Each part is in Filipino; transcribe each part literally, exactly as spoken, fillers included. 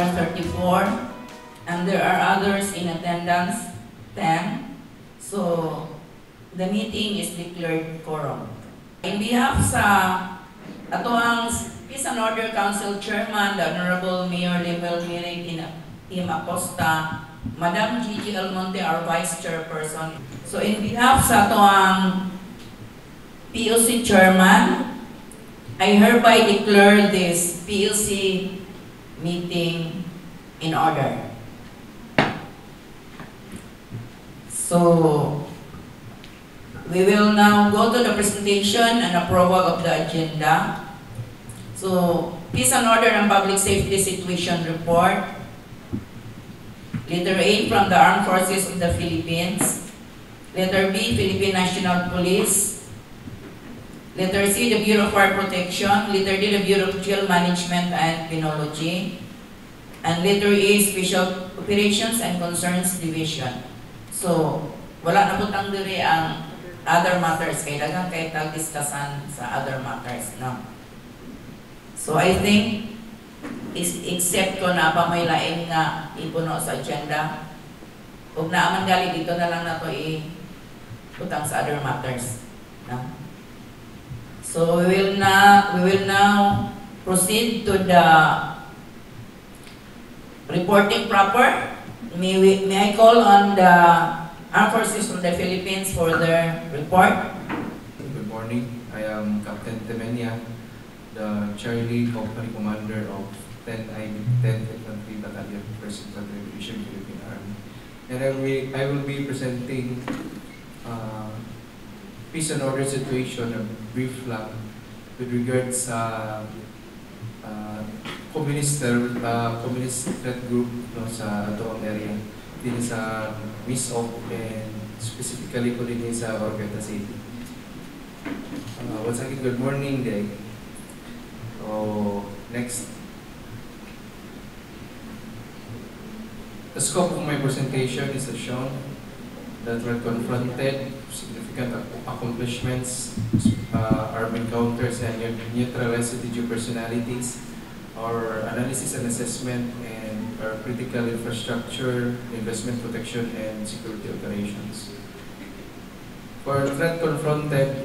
are thirty-four, and there are others in attendance, ten. So, the meeting is declared quorum. In behalf sa ato ang Peace and Order Council Chairman, the Honorable Mayor Limel Mirig Im Acosta, Madam Gigi Almonte, our Vice Chairperson. So, in behalf sa ato ang P O C Chairman, I hereby declare this P O C meeting in order. So, we will now go to the presentation and approval of the agenda. So, Peace and Order and Public Safety Situation Report. Letter A, from the Armed Forces of the Philippines. Letter B, Philippine National Police. Letter C, the Bureau of Fire Protection. Letter D, the Bureau of Jail Management and Penology. And letter E, Special Operations and Concerns Division. So, wala na butang diri ang other matters. Kaya dagang kayo tag-discussan sa other matters, no? So, I think, is, except ko na pa may lain nga ipuno sa agenda, huwag na aman gali dito na lang na ito i-putang sa other matters, no? So, we will now, we will now proceed to the reporting proper. May, we, may I call on the Armed Forces of the Philippines for their report? Good morning. I am Captain Temenia, the Charlie Company Commander of tenth Infantry Battalion, first Infantry Division, Philippine Army. And I will, I will be presenting uh, peace and order situation, a brief lang, with regards sa uh, communist, uh, communist threat group no, sa Atoang area, din sa MISOC and specifically ko din sa Orgata City. Uh, once again, good morning day. So, next. The scope of my presentation is as shown that we're confronted significant accomplishments, uh, armed encounters, and neutralized C T G personalities, our analysis and assessment, and our critical infrastructure, investment protection, and security operations. For threat confronted,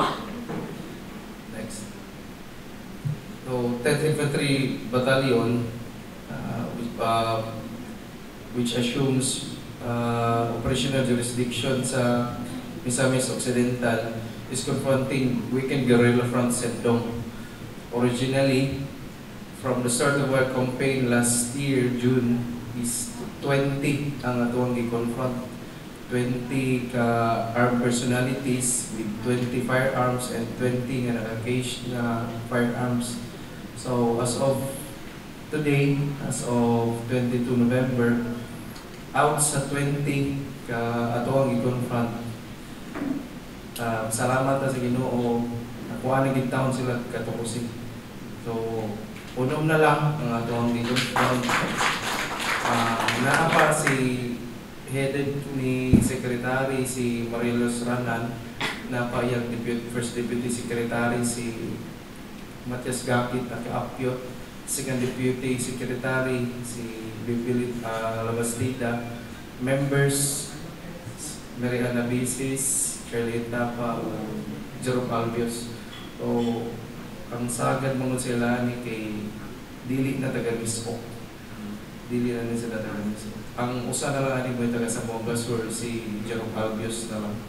next. So, tenth Infantry Battalion, uh, which, uh, which assumes uh, operational jurisdiction sa Misamis Occidental, is confronting weakened guerrilla front Sendong. Originally, from the start of our campaign last year, June, is twenty ang atuang i-confront. twenty ka armed personalities with twenty firearms and twenty nga naka-cage na firearms. So, as of today, as of twenty-two November, out sa twenty ka atuang i-confront. Uh, salamat sa Ginoo, nakuha na gitawon sila katukusin. So, unom na lang ang atong dito. Uh, Naapa si headed ni Secretary si Marilos Ranan, naapa yung deputy, first Deputy Secretary si Matias Gapit naka-apyot, second Deputy Secretary si Bibilit uh, Labastida, members Mary Ana Bisis, Charlie Tapa, Jerome Albios. So, ang sagad mga sila ni kay dili na taga-mispo. Dili na sila taga-mispo. Ang usa na lang ani mo taga sa Bonga Sur, si Jerome Albios na lang.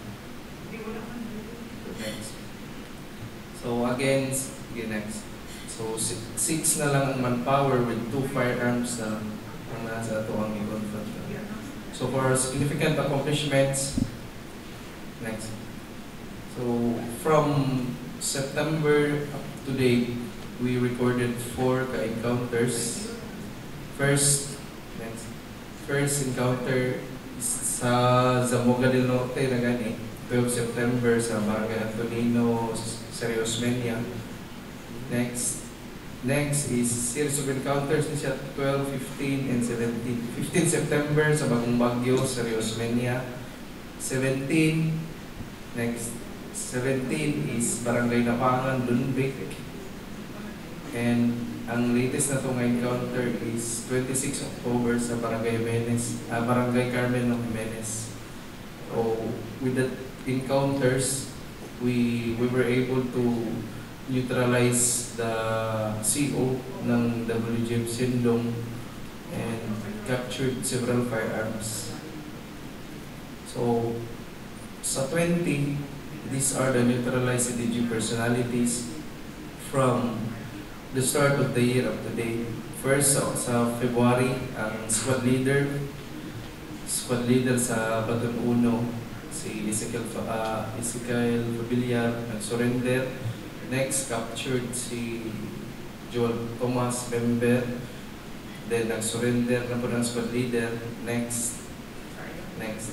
Next. So again, again next. So six, six na lang ang manpower with two firearms na ang nasa ito ang i-confront. So for significant accomplishments, next. So from September up to date, we recorded four ka-encounters. First, next. First encounter is sa Zamboanga del Norte na gani, twelve September sa Barangay Antonino, Seriosmenia. Next. Next is series of encounters ni siya twelve, fifteen, and seventeen. fifteen September sa Bagong Baguio, Seriosmenia. seventeen. Next. seventeen is Barangay Napangan, Dunbic. And ang latest na itong encounter is twenty-six October sa Barangay Jimenez, uh, Barangay Carmen ng Jimenez. So, with the encounters, we we were able to neutralize the C O ng W G M Sindong and captured several firearms. So, sa twenty, these are the neutralized C D G personalities from the start of the year up to date. First, sa, sa February, ang squad leader, squad leader sa Baton Uno, si Ezekiel, uh, Ezekiel Fabillar, nag-surrender. Next, captured si Joel Thomas, member. Then, nag-surrender na po ng squad leader. Next, next.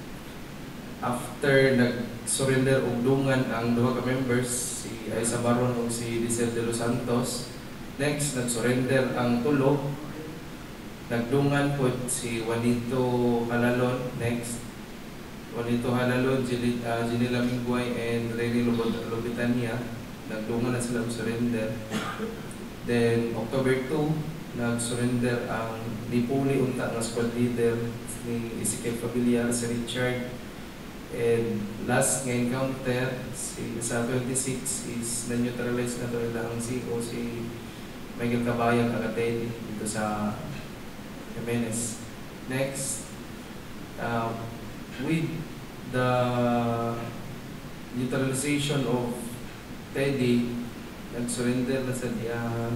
After nag-surrender og dungan ang duha ka members, si Aiza Baron ug si Diesel de los Santos. Next, nag-surrender ang tulo. Nagdungan po si Juanito Halalon. Next, Juanito Halalon, uh, Janila Mingguay, and Rene Lobitania. Nagdungan na sila surrender. Then, October two, nag-surrender ang Dipuli unta ng squad leader ni Ezekiel Fabillar, si Richard. And last nga encounter, si, sa twenty-six is na-neutralize na ito nila ang C O, si Michael Cabayan Agatedi dito sa Jimenez. Next, uh, with the neutralization of Teddy, nag-surrender na sa diyang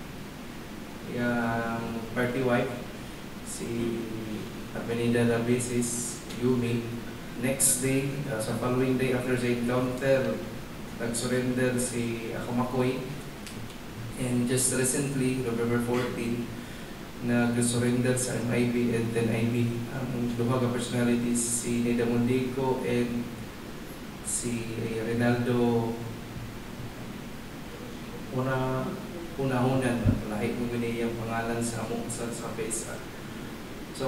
yung party wife, si Avenida Nabisis, Yumi. Next day, uh, sa following day after the encounter, nag-surrender si Akumakoy. And just recently, November fourteenth, nag-surrender sa M I B and ten I B. Ang duha ka personalities, si Neda Mundico and si Rinaldo una unahunan, lahi mo ganyan pangalan sa among sa sa Facebook. So,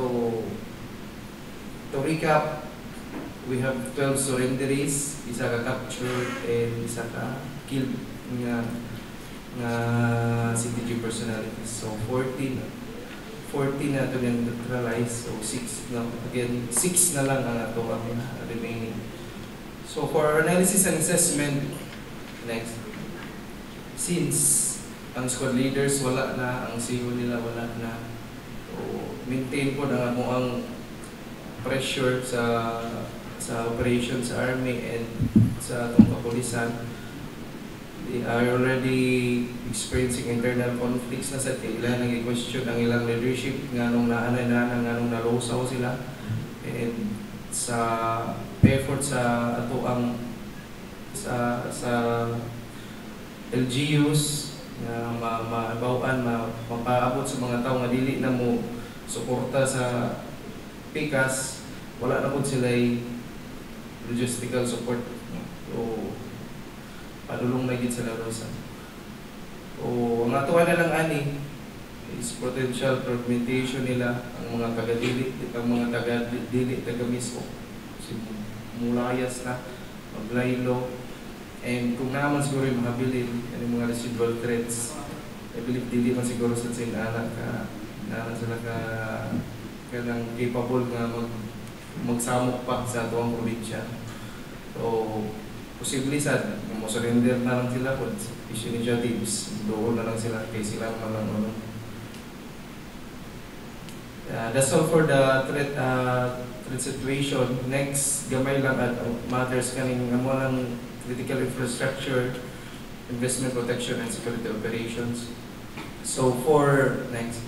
to recap, we have twelve surrenderies, isa ka captured and isa ka killed nga nga C T G personalities. So fourteen fourteen na ito yung neutralized, so six na, again, six na lang ang ato ang remaining. So for our analysis and assessment, next, since ang squad leaders wala na, ang C O nila wala na, so maintain po na mo ang pressure sa sa operation sa Army and sa atong kapulisan. They are already experiencing internal conflicts na sa ilang nag-question ang ilang leadership nga nung naanay na nga nung nalusaw sila, and sa effort sa ato ang sa sa L G Us na mabawaan, ma, mapaabot sa mga tao nga dili na mo suporta sa P C A S, wala na po sila'y logistical support. So, padulong na gid sa larusan. So, ang atuan na lang ani is potential fragmentation nila ang mga taga-dili, ang mga taga-dili, taga-mismo. Si Mulayas na, Maglaylo, and kung naman siguro yung mga bilin, yung mga residual threats, I believe dili man siguro sa sinana ka, na sila ka kanang capable nga mag magsamok pa sa tuwang probinsya. So, posible sad, kung surrender na lang sila po, peace initiatives, doon na lang sila, kay sila man lang ano. Uh, that's all for the threat, uh, threat situation. Next, gamay lang at uh, matters kaning amo lang critical infrastructure, investment protection and security operations. So for next,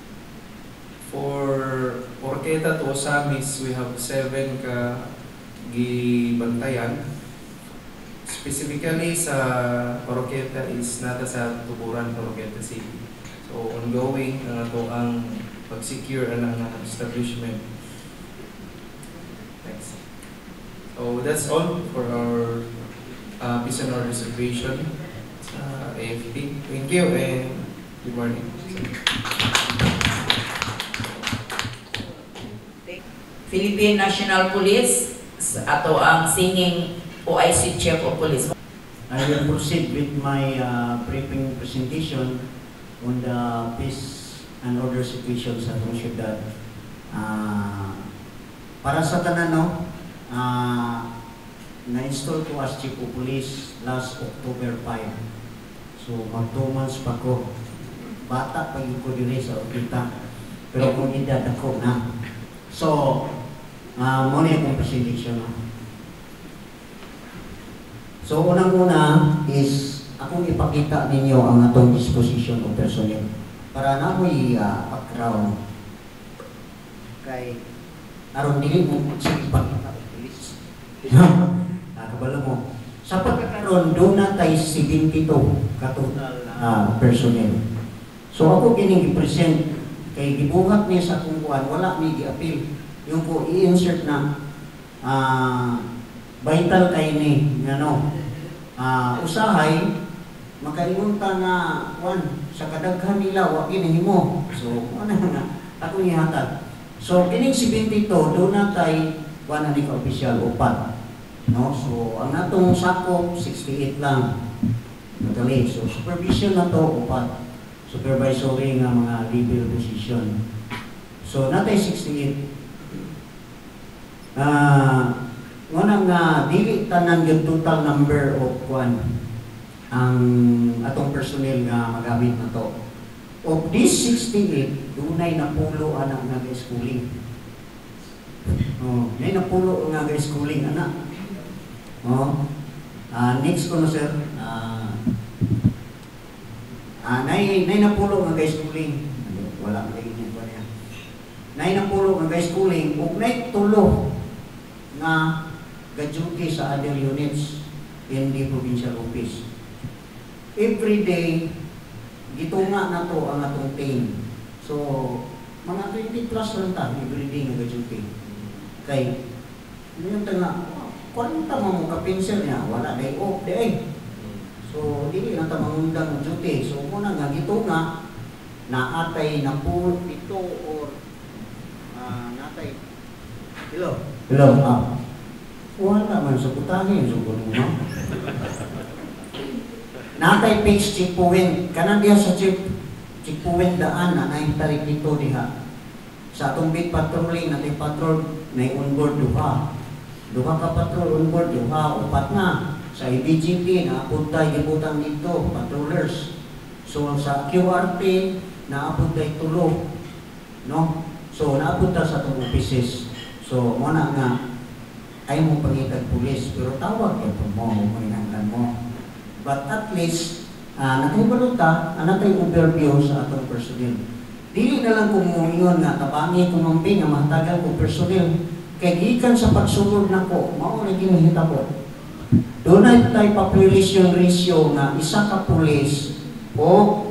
for Orqueta to Osamis, we have seven ka gibantayan. Specifically sa Orqueta is nata sa Tuburan, Orqueta City. So ongoing ang ato ang pag-secure ang establishment. Next. So that's all for our uh, peace and order situation sa A F P. Thank you and good morning. Philippine National Police, ato ang singing O I C Chief of Police. I will proceed with my uh, briefing presentation on the peace and order situation sa atong syudad. Uh, para sa tanan, no, uh, na-install ko as Chief of Police last October fifth. So, mag two months pa ko. Bata pa yung ko din sa Okita. Pero kung edad ako na. So, uh, muna yung presentation. No? So, unang-una is akong ipakita ninyo ang atong disposition of personnel para na mo'y uh, background kay aron dili mo sa ipakita ng police. Nakabala mo. Sa pagkakaroon, doon na tayo seventy-two katotal uh, personnel. So ako kining i-present kay gibuhat niya sa akong kuan, wala ni gi-appeal. Yung ko i-insert na uh, vital kay ni ano uh, usahay makaingon ta nga kuan sa kadaghan nila wa ginahimo. So ano na ako ihatag. So kining seventy-two do na tay kuan ani ka official upat. No, so ang natong sakop sixty-eight lang. Madali. So supervision na to upat. Supervisory nga mga level position. So natay sixty-eight. Ah, uh, ngunang nga dili tanan yung total number of kuan ang atong personnel nga magamit na to. Of this sixty-eight, dunay napulo anak nga ga-schooling. Oh, may napulo nga ga-schooling anak. Oh. Uh, next ko no sir. Ah, uh, uh, nay nay napulo nga ga-schooling. Wala kay ini ba niya. Nay napulo nga ga-schooling, ug nay tulo nga ga-duty sa other units in the provincial office. Every day, gitunga na to ang atong team. So, mga twenty plus lang ta, every day nga ga-duty. Kay, yung tanga, kwanta mo ka pinsel niya, wala day off day. So, dili na ta mangundang duty. So, muna nga, gitunga, naatay na po ito or uh, natay. Hello? Hello? Ah. Wala man sa putahin, so kung mo. Natay page checkpoint, kanan diya sa check checkpoint daan na naitarik dito diha. Sa atong beat patrolling, natay patrol, na onboard duha. Duha ka patrol, onboard duha, upat na. Sa I B G P, naapuntay gibutang dito, patrollers. So sa Q R T, naapuntay tulo. No? So naapunta sa atong offices. So muna nga, ay mo pangitag pulis, pero tawag ka po mo, mainangkan mo. But at least, uh, nakahibaluta, anatay overview sa atong personnel. Dili na lang kung muingon nga, tabangi kumampi nga mahatagal kong personnel. Kaya gikan sa pagsulod na ko, mao na ginihita ko. Doon na tayo population ratio na isa ka pulis o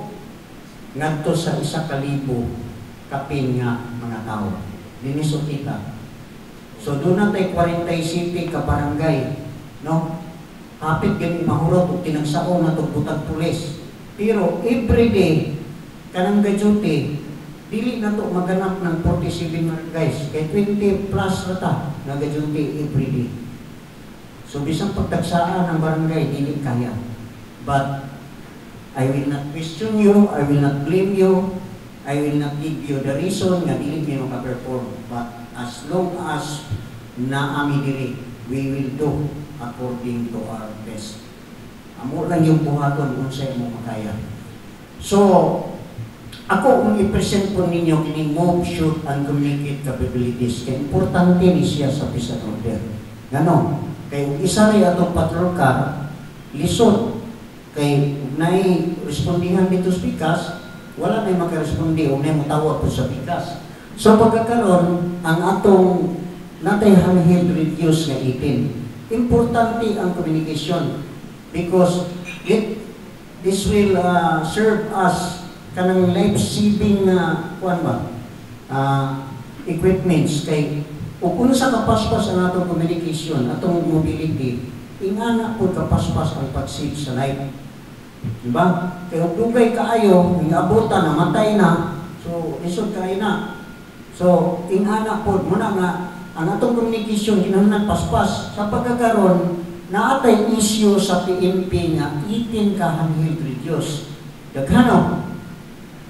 ngadto sa isa ka libo kapin nga mga tao. Diniso kita. So doon na tayo forty-seven ka barangay, no? Hapit gani mahurot ug tinagsao na tong butag pulis. Pero every day kanang ga-duty, dili na to maganap ng forty-seven barangays, kay twenty plus rata na ga-duty every day. So bisang pagtagsaan ng barangay dili kaya. But I will not question you, I will not blame you, I will not give you the reason nga dili kayo maka-perform. But as long as naami diri, we will do according to our best. Amo lang yung buhaton kung sa'yo mo makaya. So, ako kung i-present po ninyo kining move, shoot, and communicate capabilities, kaya importante ni siya sa peace and order. Gano? Kaya isa rin atong patrol car, lisod. Kaya nai respondihan dito sa pikas, wala na yung makarespondi o na yung matawag po sa pikas. So pagkakaroon, ang atong natay handheld reduce nga eighteen. Importante ang communication because it, this will uh, serve us kanang life-saving uh, kuan ba? Uh, equipments kay o kung sa kapaspas ang atong communication, atong mobility, ingana po kapaspas ang pag-save sa life. Diba? Kaya dugay kaayo, ingabutan, namatay na, so isod kaay na. So, ingana po, muna nga, ang atong communication, kinahanglan paspas. Sa pagkakaroon, naatay issue sa P N P nga eighteen ka handheld radios. Daghano?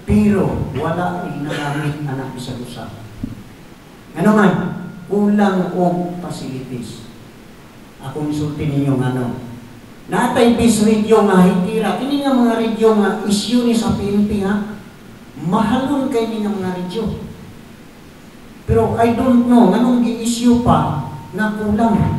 pero wala ni nagamit anak isa usa. Ano man, kulang og facilities. Akong sulti ninyo ano. Natay bis radio nga hitira, kini nga mga radio nga issue ni sa P N P ha. Mahalon kay ni nga mga radio. Pero I don't know nganong gi-issue pa na kulang.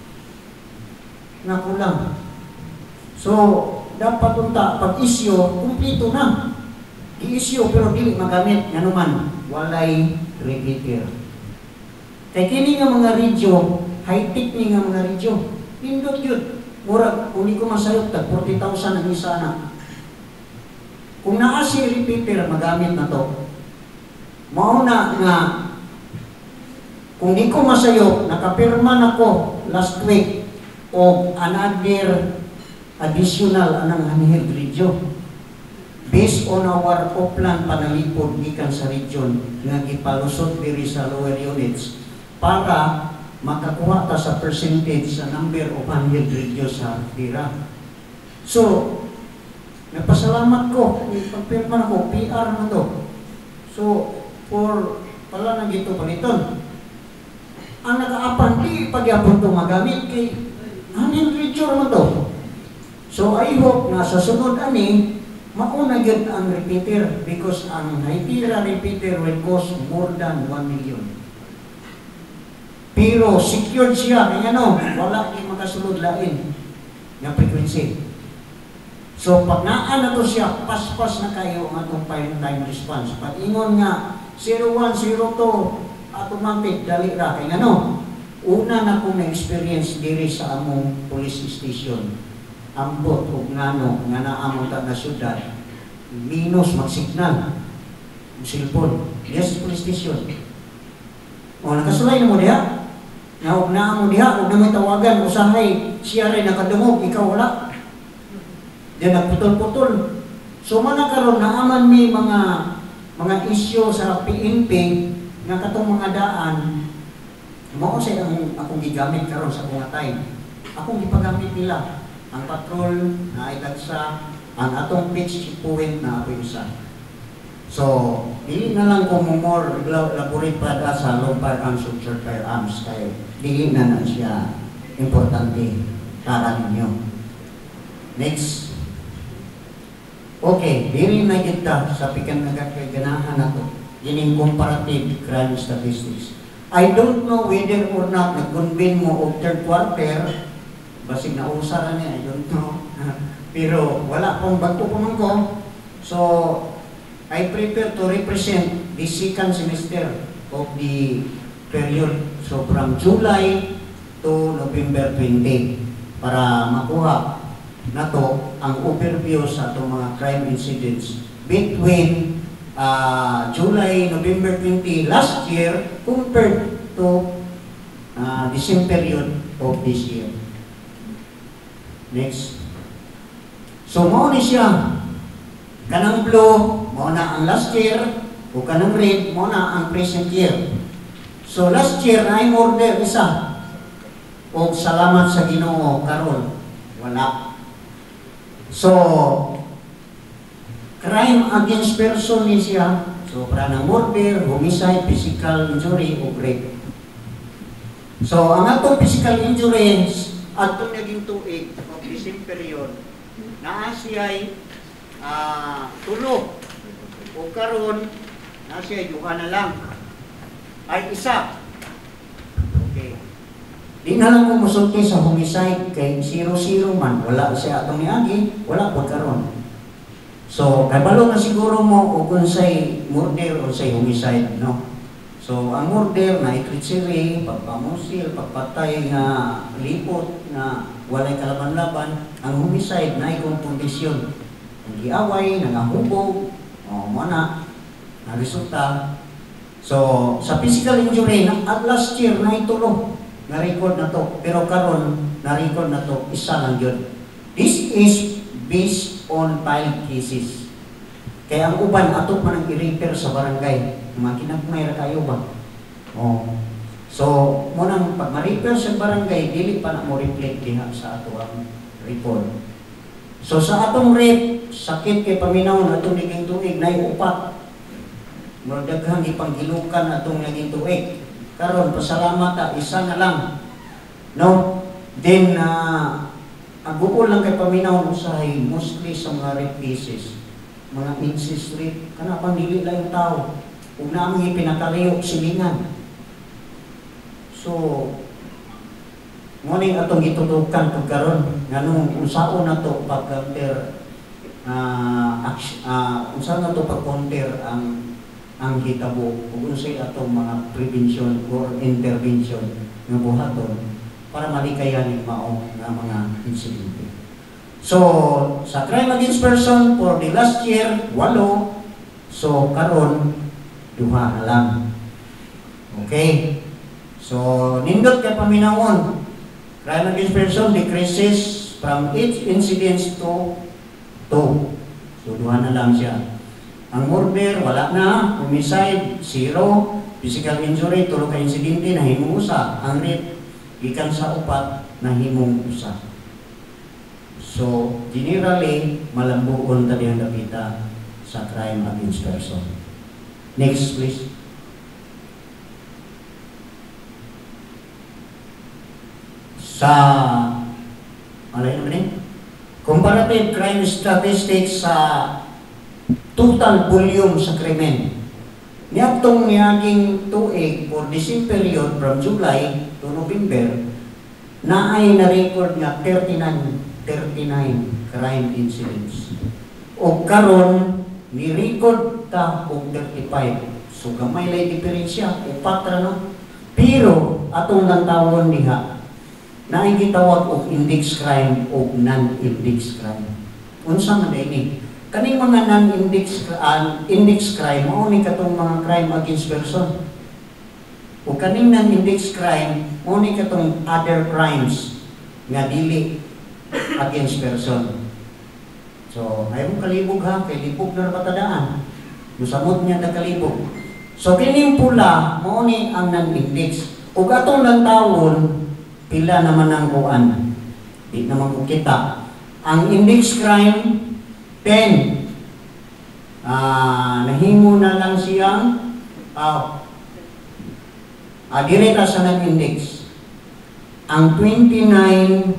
Na kulang. So, dapat unta pag-issue kumpleto na. I-issue pero dili magamit ngano man walay repeater. Kay kini nga mga radio, high-tech ni nga mga radio. Pindot yun. Murag, kung di ko masayot, tag forty thousand ang isa na. Kung naa si repeater, magamit na to. Mauna nga, kung di ko masayot, nakapirma na ko last week o another additional anang handheld radio. Based on our upland panalipod gikan sa region nga gipalusot diri sa lower units para makakuha ta sa percentage sa number of handheld radio sa tira. So, nagpasalamat ko, pagpirma ko, P R na to. So, for pala na gito paliton. Ang nag-aapan, di pagyapon ito magamit kay handheld radio naman to. So, I hope na sa sunod ani, mauna yun ang repeater because ang Hytera repeater will cost more than one million. Pero secured siya, kaya no, wala di makasulod lain ng frequency. So pag naan na to siya, pas-pas na kayo ang atong time response. Pag ingon nga, zero one, zero two, automatic, dali ra. Kaya no, una na kong na-experience diri sa among police station. Ambot o ngano, nga naamong ta na syudad, minus mag-signal, cellphone, yes, police station. O, nakasulay na mo diha? Nga huwag na mo diha, huwag na may tawagan, usahay, siya rin nakadungog, ikaw wala. Diyan nagputol-putol. So man karon naaman may mga mga issue sa P N P nga katong mga daan, mao sa ang akong gigamit karon sa mga time. Akong gipagamit nila ang patrol na itagsa, ang atong pitch checkpoint na ako isa. So, dili na lang kung more elaborate pa da sa long firearms o short firearms kay dili na na siya importante para ninyo. Next. Okay, dili na kita sa pikan nagkaganahan na to. Gining comparative crime statistics. I don't know whether or not nag-convene mo og third quarter, basig na usara niya, I don't know. Pero wala pong bago po man ko. So, I prepare to represent the second semester of the period. So from July to November twenty para makuha na to ang overview sa itong mga crime incidents between uh, July, November twenty last year compared to uh, the same period of this year. Next. So mao ni siya. Kanang blue, mo na ang last year, o kanang red, mo na ang present year. So last year, na order isa. O salamat sa Ginoo karon wala. So, crime against person ni siya, so para ng murder, homicide, physical injury, o rape. So, ang atong physical injuries, atong naging tuig, o the same period, naa siya Uh, tulo o karon na siya yuha na lang ay isa. Okay, di na lang ko musulti sa homicide kay zero zero man wala siya atong niagi, wala po karon. So kabalo na siguro mo o kung say murder o say homicide, no? So ang murder na treachery, pagpamusil, pagpatay nga lipot na walay kalaban-laban. Ang homicide na ikong kondisyon, giaway, nangahubog, o mo na, na resulta. So, sa physical injury, na, at last year, na itulo, na-record na to. Pero karon na-record na to, isa lang yun. This is based on filed cases. Kaya ang uban, ato pa nang i-repair sa barangay. Makinagmay ra kayo ba? O. So, mo nang pag ma-repair sa barangay, dili pa na mo reflect diha sa ato ang report. So sa atong rape, sakit kay paminawon atong naging tuig na upat. Murag daghang ipanggilukan atong naging tuig. Karon pasalamat ta isa na lang. No? Then uh, ang bukol lang kay paminawon usahay mostly sa mga rape cases, mga incest rape, kana pang dili lang yung tao. Ug naaming ipinakalayo silingan. So mo ning atong gitutukan pagkaron nganong unsaon nato pag-counter uh, uh, unsaon nato pag-counter ang ang hitabo ug unsay atong mga prevention or intervention nga buhaton para malikayan ning mao nga mga insidente. So sa crime against person for the last year walo, so karon duha na lang. Okay? So nindot kay paminawon, crime against person decreases from each incidents to two. So duha na lang siya. Ang murder wala na, homicide zero, physical injury tulo ka insidente na himong usa, ang rape gikan sa upat na himong usa. So generally malambuon ta diyang dapita sa crime against person. Next please. Sa alay naman eh, comparative crime statistics sa total volume sa krimen. Niadtong niaging tuig for the same period from July to November, na ay na-record nga thirty-nine crime incidents. O karon ni-record ta og thirty-five. So gamay lay diferensya, upat ra no. Pero atong nantawon diha na ay gitawag og index crime o non-index crime. Unsa man ini? Kaning mga non-index uh, index crime mao ni katong mga crime against person. O kaning non-index crime mao ni katong other crimes nga dili against person. So ayon kalibog ha, kay libog na patadaan. Musamot niya na kalibog. So kining pula mao ni ang non-index. Ug atong nantawon pila naman ang kuan. Di naman ko kita. Ang index crime ten. Ah, nahimo na lang siyang ah uh, direta sa non-index. Ang twenty-nine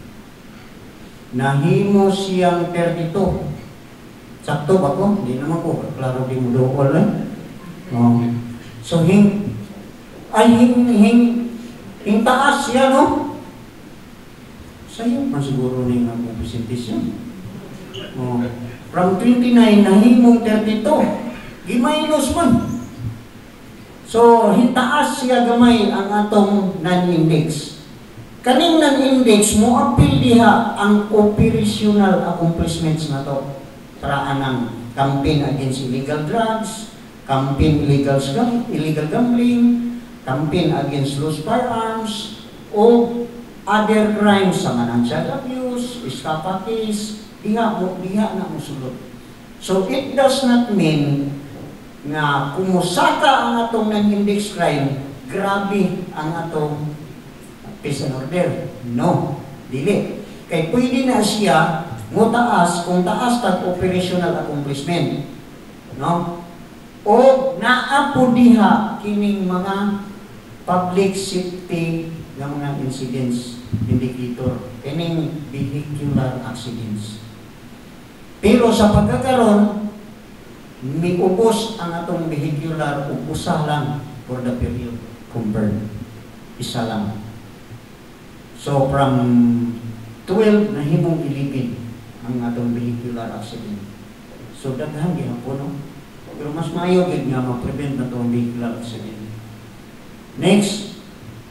nahimo siyang thirty-two. Sakto ba ko? Di naman ko klaro di mo dool eh. Oh. So hing ay hing hing hing taas siya no? Sayo man siguro ni nga mo presentation. Oh. From twenty-nine nahimong thirty-two. Giminus man. So hintaas siya gamay ang atong non-index. Kaning non-index mo apil diha ang operational accomplishments na to. Para anang campaign against illegal drugs, campaign illegal illegal gambling, campaign against loose firearms, o other crimes sa financial abuse, escapates, diha mo diha na mosulod. So it does not mean nga kumusaka ang atong non-index crime, grabe ang atong peace and order. No, dili. Kay pwede na siya mo taas kung taas tag operational accomplishment. No? O naapo diha kining mga public safety ng mga incidents indicator, kining vehicular accidents. Pero sa pagkakaroon, miubos ang atong vehicular ug usa lang for the period compared. Isa lang. So from twelve na himong eleven ang atong vehicular accident. So daghan gihapon no. Pero mas maayo gid nga ma-prevent na tong vehicular accident. Next.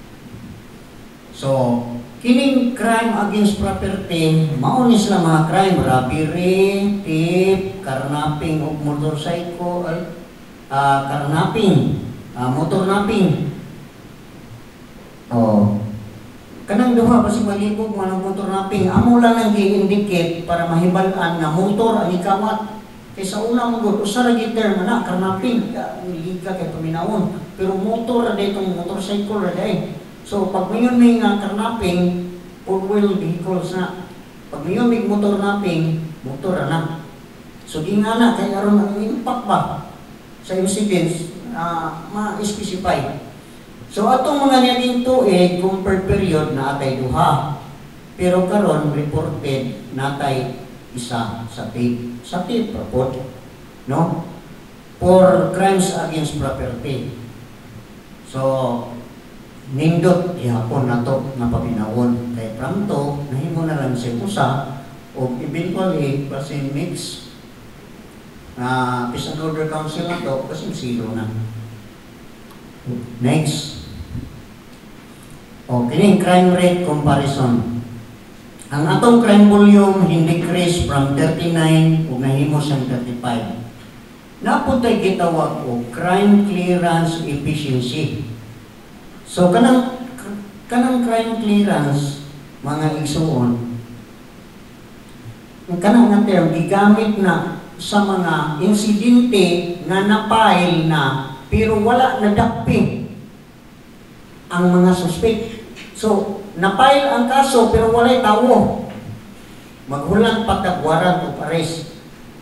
So kining crime against property, mao ni sila mga crime, robbery, theft, carnapping of motorcycle, uh, carnapping, uh, motor napping. Oh. Kanang duha kasi malibog man ang motor napping, amo lang nang gi-indicate para mahibal-an nga motor ang ikawat. Kaysa una mo gud usa ra gid term na carnapping, liga kay paminawon. Pero motor ra ditong motorcycle ra day. So pag mayon may nga carnapping, four wheel vehicles na. Pag may motor napping, motor na. So gingana kay aron ang impact ba sa incidents uh, ma-specify. So atong mga niyaning tuig compared period na atay duha. Pero karon reported natay isa sa tape. Sa tape report, no? For crimes against property. So nindot gihapon nato nga pabinawon kay from to nahimo na lang siya usa o eventually kasi mix na uh, peace and order council na to kasi zero na. Next. O kining crime rate comparison. Ang atong crime volume hindi decrease from thirty-nine ug nahimo siyang thirty-five. Napuntay gitawag o crime clearance efficiency. So kanang kanang crime clearance mga igsuon kanang nga term gigamit na sa mga insidente nga na-file na pero wala nadakping ang mga suspect. So na-file ang kaso pero walay tawo. Maghulang pagkagwaran o arrest.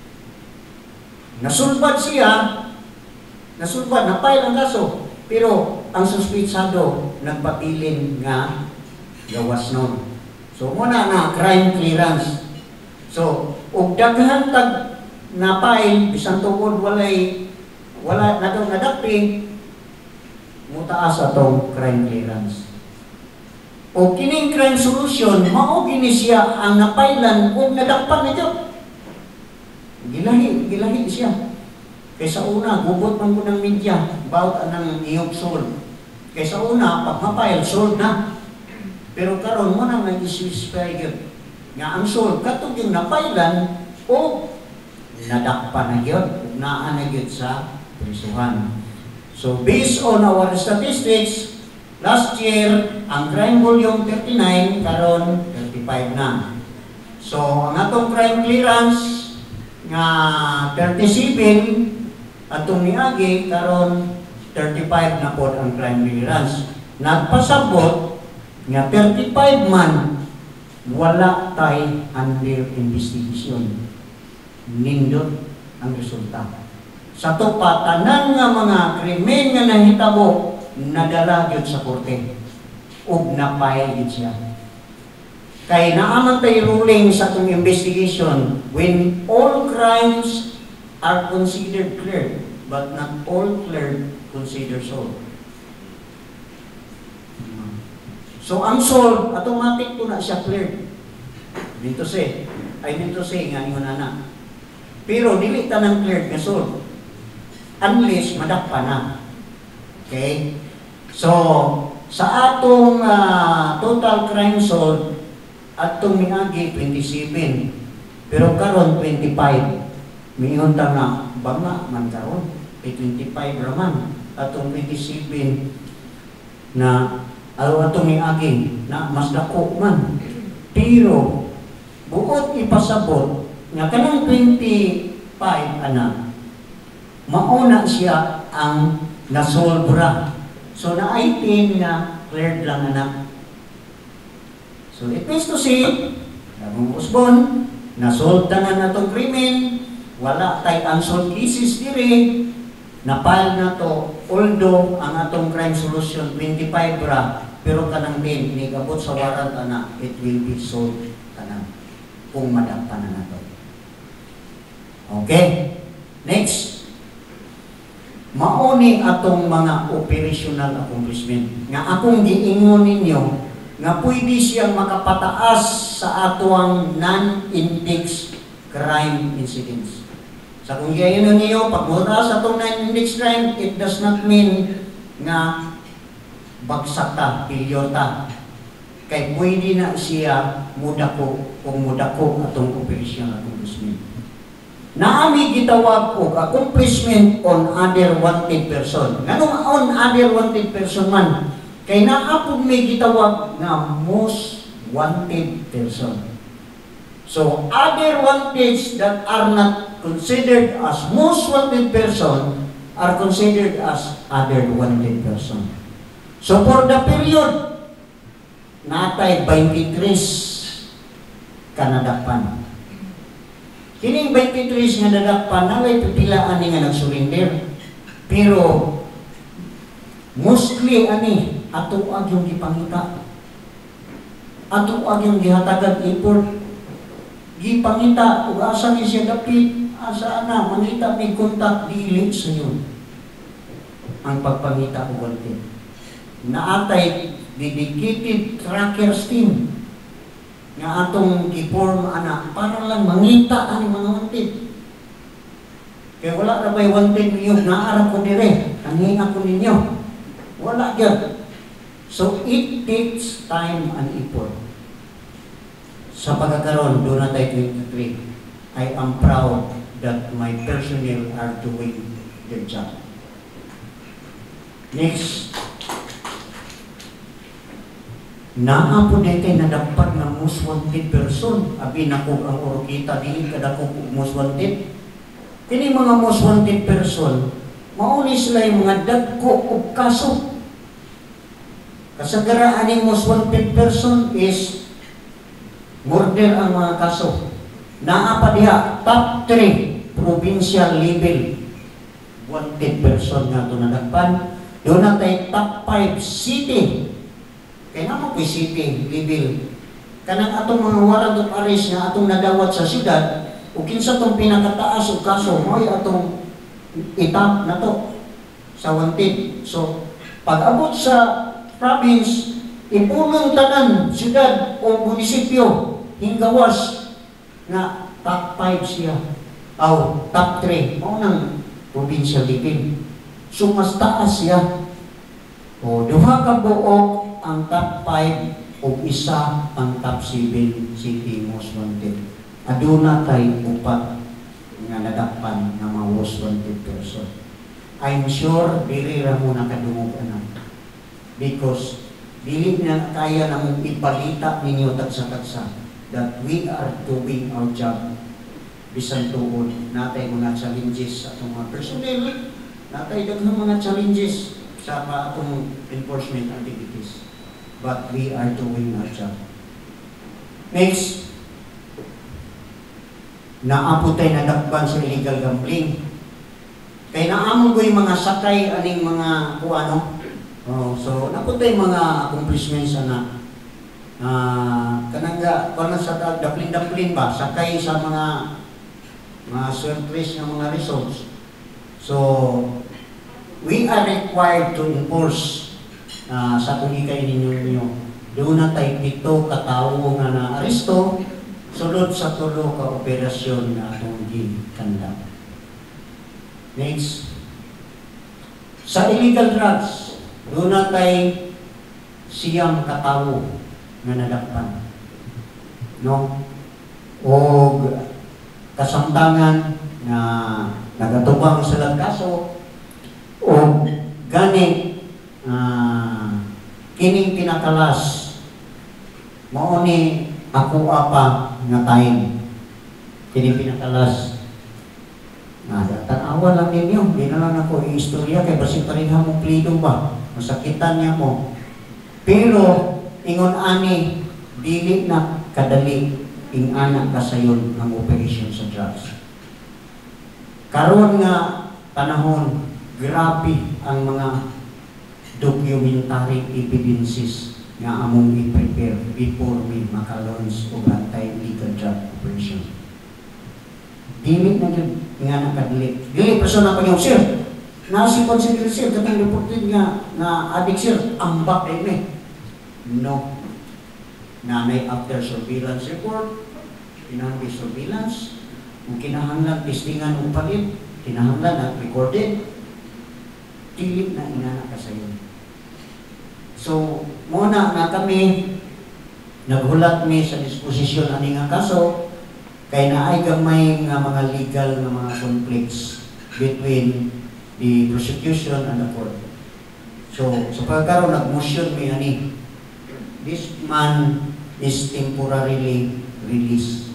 Nasulbad siya, nasulbad, na-file ang kaso, pero ang suspitsado nagpabilin nga gawas nun. So muna na crime clearance. So ug daghan tag na-file bisan tuod walay wala na daw nadakping mutaas atong crime clearance. O kining crime solution mao gini siya ang napailan ug nadakpan na jud. Gilahi, gilahi siya. Kaysa una, gubot man ko ng media, about anang iyong soul. Kaysa una, pag mapile, sold na. Pero karon mo na nga i-specify yun. Nga ang soul, katong yung napailan, o nadakpa na yun, naan na yun sa prisuhan. So, based on our statistics, last year, ang crime volume thirty-nine, karon thirty-five na. So, ang atong crime clearance, nga thirty-seven atong niagi karon thirty-five na pod ang crime clearance. Nagpasabot nga thirty-five man wala tay under investigation. Nindot ang resulta. Sa to pa tanan nga mga krimen nga nahitabo nadala gyud sa korte ug na-file gyud siya. Kay naaman tayo ruling sa itong investigation when all crimes are considered cleared but not all cleared considered solved. So ang solved, automatic po na siya cleared. Dito say, ay dito say nga ingon na. Pero dili tanang cleared nga solved unless madakpa na. Okay? So sa atong uh, total crime solved at itong miagi twenty-seven, pero karon twenty-five. Miyon ta nga, banga man karon, ay twenty-five raman. At itong twenty-seven na, alo atong miagi na mas dako man. Pero, buot ipasabot, nga kanang twenty-five, ana, mauna siya ang nasolbra. So, na eighteen na cleared lang anak. So it means to say, labong usbon, nasolve tanan na itong krimen, wala tay unsolved cases dire, na-file na to, although ang atong crime solution twenty-five ra, pero kanang din, inigabot sa warrant na, it will be solved tanan, kung madampan na nato. Okay? Next. Mauni atong mga operational accomplishment. Nga akong giingon ninyo, nga pwede siyang makapataas sa atuang non-index crime incidents. Sa kung gayon niyo, pag mura sa atong non-index crime, it does not mean nga bagsak ta, failure ta. Kay pwede na siya mudako kung mudako atong operational accomplishment. Naami gitawag og accomplishment on other wanted person. Nganong on other wanted person man? Kay naapog may gitawag nga most wanted person. So, other wanteds that are not considered as most wanted person are considered as other wanted person. So, for the period, natay twenty-three kanadakpan. Kining twenty-three nga nadakpan, naway pipilaan ni nga nag-surrender. Pero, mostly, ani, ato ag yung gipangita. Ato ag yung gihatagan import. Gipangita, ug asa ni siya dapit, asa na, mangita may kontak, dili sa yun. Ang pagpangita o wanted. Naatay, dedicated trackers team nga atong i-form ana para lang mangita ang mga wanted. Kaya wala na ba'y wanted ninyo, naarap ko dire, kanina ko ninyo. Wala yan. So it takes time and effort. Sa pagkakaroon, doon na tayo twenty-three, I am proud that my personnel are doing their job. Next, naa po din kayo nadagpag ng most wanted person. Abi na ko ang orokita, di kada ko most wanted. Kini mga most wanted person, mauni sila yung mga dagko o kaso. Kasagaraan ng most wanted person is murder ang mga kaso. Naa pa diha, top three, provincial level wanted person nga ito nadagpan. Doon na tayo top five, city. Kaya naman po city level. Kanang atong mga warrant of arrest nga atong nadawat sa syudad, o kinsa itong pinakataas o kaso, mo'y atong itap na to sa wanted. So, pag abot sa province, ipulong tanan, syudad o munisipyo, hinggawas na top five siya. O, top three. O nang provincial level. So, mas taas siya. O, duha ka buok ang top five o isa ang top seven city most wanted. Aduna kay upat nga nadakpan nga mga most wanted person. I'm sure dili ra mo nakadungog ana. Because dili na kaya namong ipalita ninyo tagsa-tagsa that we are doing our job. Bisan tuod natay mga challenges sa atong mga personnel, natay daghang mga challenges sa atong enforcement activities. But we are doing our job. Next, naaputay na dakban sa illegal gambling. Kaya naamon ko yung mga sakay aning mga kuano. Oh, so naputay mga accomplishments na uh, kanangga kana sa daplin-daplin ba sakay sa mga mga surprise ng mga results. So we are required to enforce Uh, sa tulikay ninyo ninyo. Doon na tayo pito katawo nga na aresto, sulod sa tulo ka operasyon na atong gikanda. Next. Sa illegal drugs, doon na tayo siyang katawo nga nadakpan. No? O kasamtangan na nagatubang sa kaso o gani Uh, kining pinakalas mao ni ako apa nga time kining pinakalas na tanawa lang ninyo, di na lang ako i-istorya kay basi pareha mong plido ba masakitan niya mo, pero ingon ani dili na kadali ing anak kasayon ang operation sa drugs. Karon nga panahon grabe ang mga documentary evidences nga among i-prepare before we maka-launch o anti-illegal drug operation. Dili na yun nga nakadili. Dili person na pag yung sir. Nasi consider sir, katang reported nga na addict sir, ambak eh may. No. Na may after surveillance report, kinahanglan surveillance, kung kinahanglan testingan o palit, kinahanglan at recorded, dili na inana ka sa iyo. So, muna na kami naghulat mi sa disposisyon ani nga kaso kay naay gamay nga mga legal nga mga conflicts between the prosecution and the court. So, sa pagkaroon nag-motion mi ani, this man is temporarily released.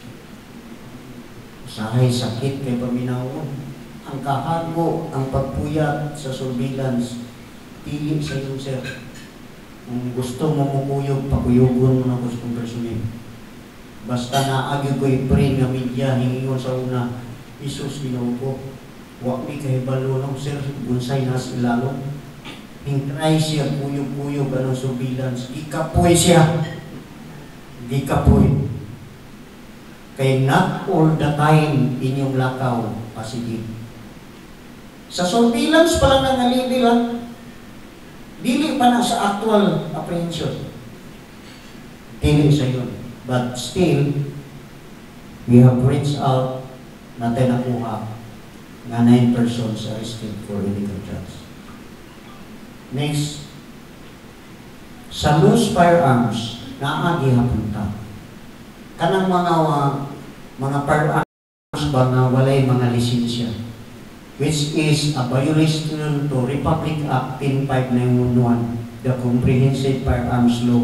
Usahay sakit kay paminawon. Ang kahago, ang pagpuyat sa surveillance, pili sa iyo, sir. Kung gusto mo mukuyog, pakuyugon mo na gustong personin. Basta naagi ko i-pray nga media, hingingon sa una, Isus Ginoo ko, wa mi kahibalo nung sir, bunsay na silalong. Hintry siya, kuyog-kuyog, anong surveillance. Ikapoy siya. Ikapoy. Kaya not all the time inyong lakaw, pasigid. Sa surveillance pa lang nangalibig lang, dili pa na sa actual apprehension. Dili sa yun. But still, we have reached out na nakuha na nine persons arrested for illegal drugs. Next, sa loose firearms, naagi hapunta. Kanang mga uh, mga firearms ba nga walay mga lisensya, which is a violation to Republic Act ten five nine one, the Comprehensive Firearms Law.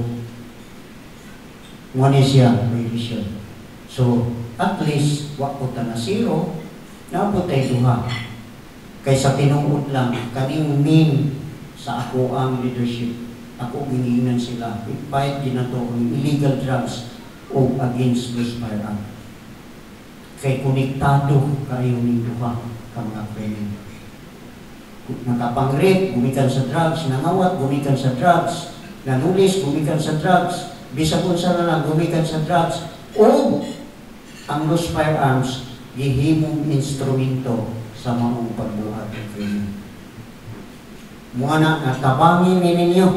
Muna siya violation. So, at least, wakuta na zero, naabotay duha. Kaysa tinuod lang, kaning mean sa ako ang leadership, ako ginginan sila, i-fight din na to ang illegal drugs o against those firearms. Kay konektado kayo ni duha ka mga friend. Nakapang-rape, gumikan sa drugs, nangawat, gumikan sa drugs, nanulis, gumikan sa drugs, bisa kung saan na gumikan sa drugs, o ang loose firearms, gihimong instrumento sa mga pagbuhat ng krimen. Muna na tabangin ninyo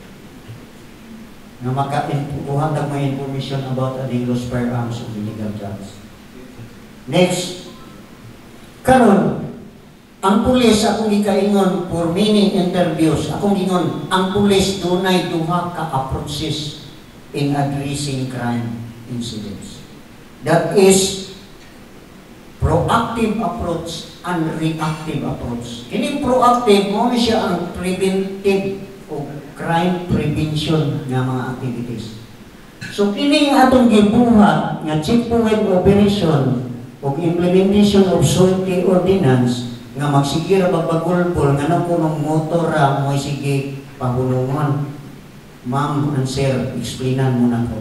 na makakuha ng mga information about the loose firearms of illegal drugs. Next, karon ang pulis akong gikaingon for many interviews, akong gingon, ang pulis dunay duha ka approaches in addressing crime incidents. That is proactive approach and reactive approach. Kining proactive mo ni siya ang preventive o crime prevention nga mga activities. So kining atong gibuhat nga checkpoint operation o implementation of safety ordinance nga magsigira bagbagulpol nga nang kunong motor ra mo sige pahulungan. Ma'am and sir, explainan mo na ko.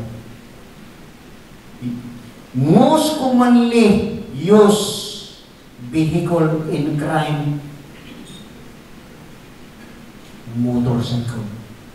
Most commonly used vehicle in crime, motorcycle.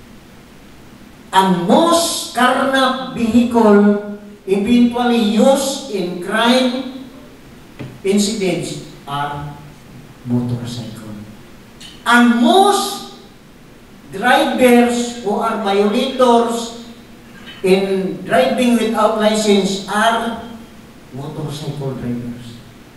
And most carnap vehicle eventually used in crime incidents are motorcycle. And most drivers who are violators in driving without license are motorcycle drivers.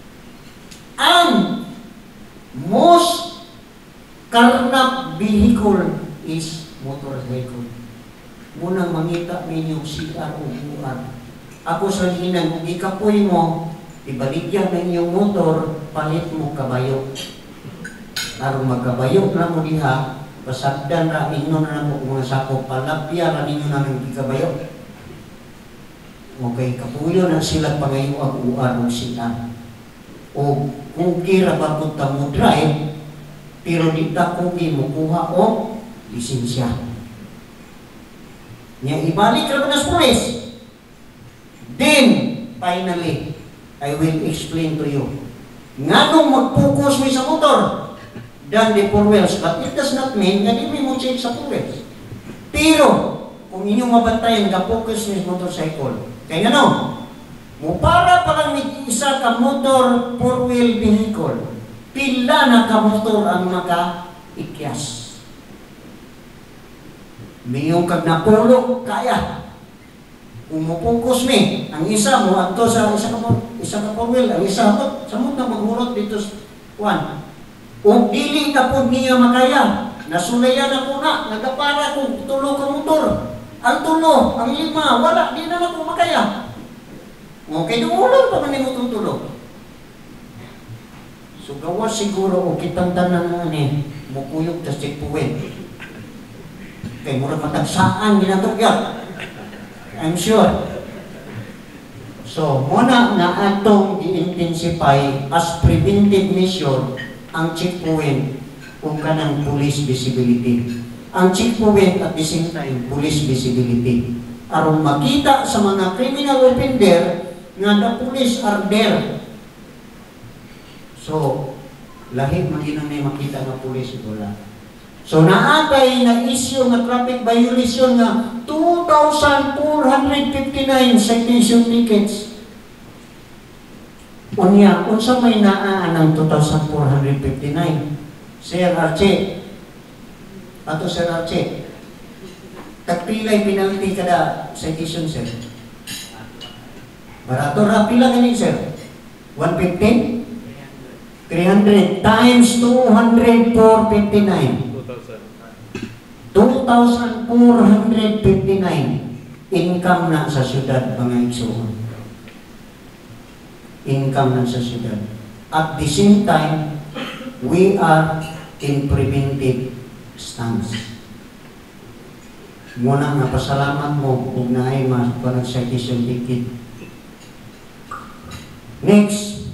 And most carnap vehicle is motorcycle. Munang mangita ninyo C R o U R. Ako sa linan, kung ikapoy mo, ibaligyan ng inyong motor, palit mo kabayo. Tarong magkabayo na mo diha, pasagdan ra inyo na mo mga sakop, palapya ra ninyo na ng kabayo. Okay, kapuyo na sila pangayo ang U R o C R. O kung kira ba kung mo drive, pero di ta kung mo kuha o lisensya. Nya ibalik ra na sa pulis. Then, finally, I will explain to you. Nganong mag-focus mo sa motor than the four wheels, but it does not mean na di mo check sa four wheels. Pero, kung inyong mabantayan, ka-focus mo sa motorcycle. Kaya nga no, mo para pa lang isa ka motor four-wheel vehicle, pila na ka motor ang maka-ikyas. Mayong kag napulog, kaya. Kung mo-focus mi, ang isa mo ato sa isa ka isa ka four-wheel, ang isa mo samot na maghurot dito sa kuan. Kung dili na po niya makaya, nasulayan na po na, nagapara kung tulo ka motor. Ang tulo, ang lima, wala, di na na po makaya. Okay, dumulong pa man itong tulo. So gawas siguro, o kitang tanan na ni, mukuyog tas checkpoint. Kaya mura matagsaan, ginatugyan. I'm sure. So, muna nga atong i-intensify as preventive measure ang checkpoint kung kanang police visibility. Ang checkpoint at the same time, police visibility. aron makita sa mga criminal offender nga the police are there. So, lahi magina may makita nga police wala. So naatay na issue nga traffic violation nga two thousand four hundred fifty-nine citation tickets. Unya, unsa may naa ng two thousand four hundred fifty-nine? Sir Archie. Ato Sir Archie. Tagpilay penalty kada citation, sir. Barato ra pila gani, sir? one fifty? three hundred times two hundred, four fifty-nine. two thousand four hundred fifty-nine income na sa syudad, mga igsoon. Income na sa syudad. At the same time, we are in preventive stance. Muna nga pasalamat mo kung naay mas citation ticket. Next,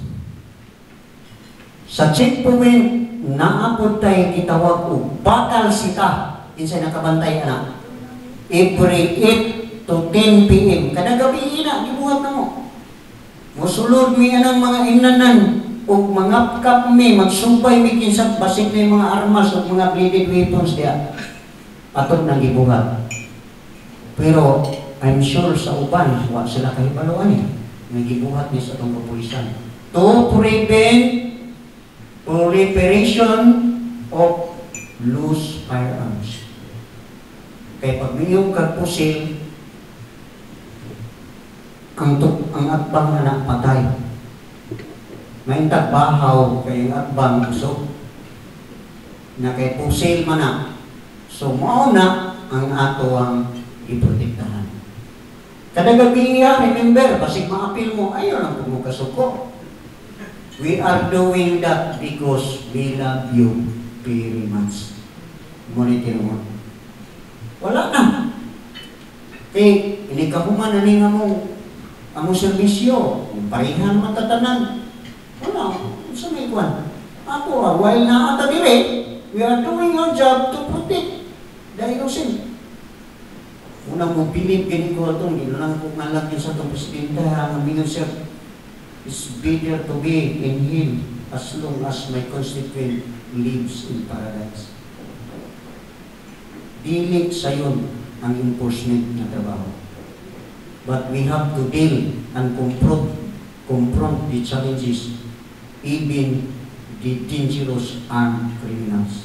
sa checkpoint, naapod tayo kitawag o bakal sita. Insay nakabantay anak. Every eight to ten p m Kada gabi ina, gibuhat na mo. Musulod mi anang mga inanan o mga kap mi, magsubay mi kinsat basik na yung mga armas o mga bladed weapons diya. Atod nang gibuhat. Pero I'm sure sa uban, wa sila kahibaluan eh. Nagibuhat niya sa itong kapulisan. To prevent proliferation of loose firearms. Kaya pag mayroong kagpusil, ang, ang atbang anak patay. May tagbahaw kay atbang usok. Na kay pusil man na. So mauna ang ato ang iprotektahan. Kada gabi iya, remember, basig maapil mo, ayaw lang kung mo kasuko. We are doing that because we love you very much. Monitor mo. Wala na. Kaya, hindi ka human na nga mo, ang mo servisyo, parihan matatanan. Wala, sa may kwan. Ako, while na ata dire, we are doing our job to protect the innocent. Unang mong pilip, ganito ko itong, hindi lang kung nalagyan sa itong presidente, ang aming sir, it's better to be in Him as long as my constituent lives in paradise. Dili sa yun ang enforcement na trabaho. But we have to deal and confront, confront the challenges, even the dangerous armed criminals.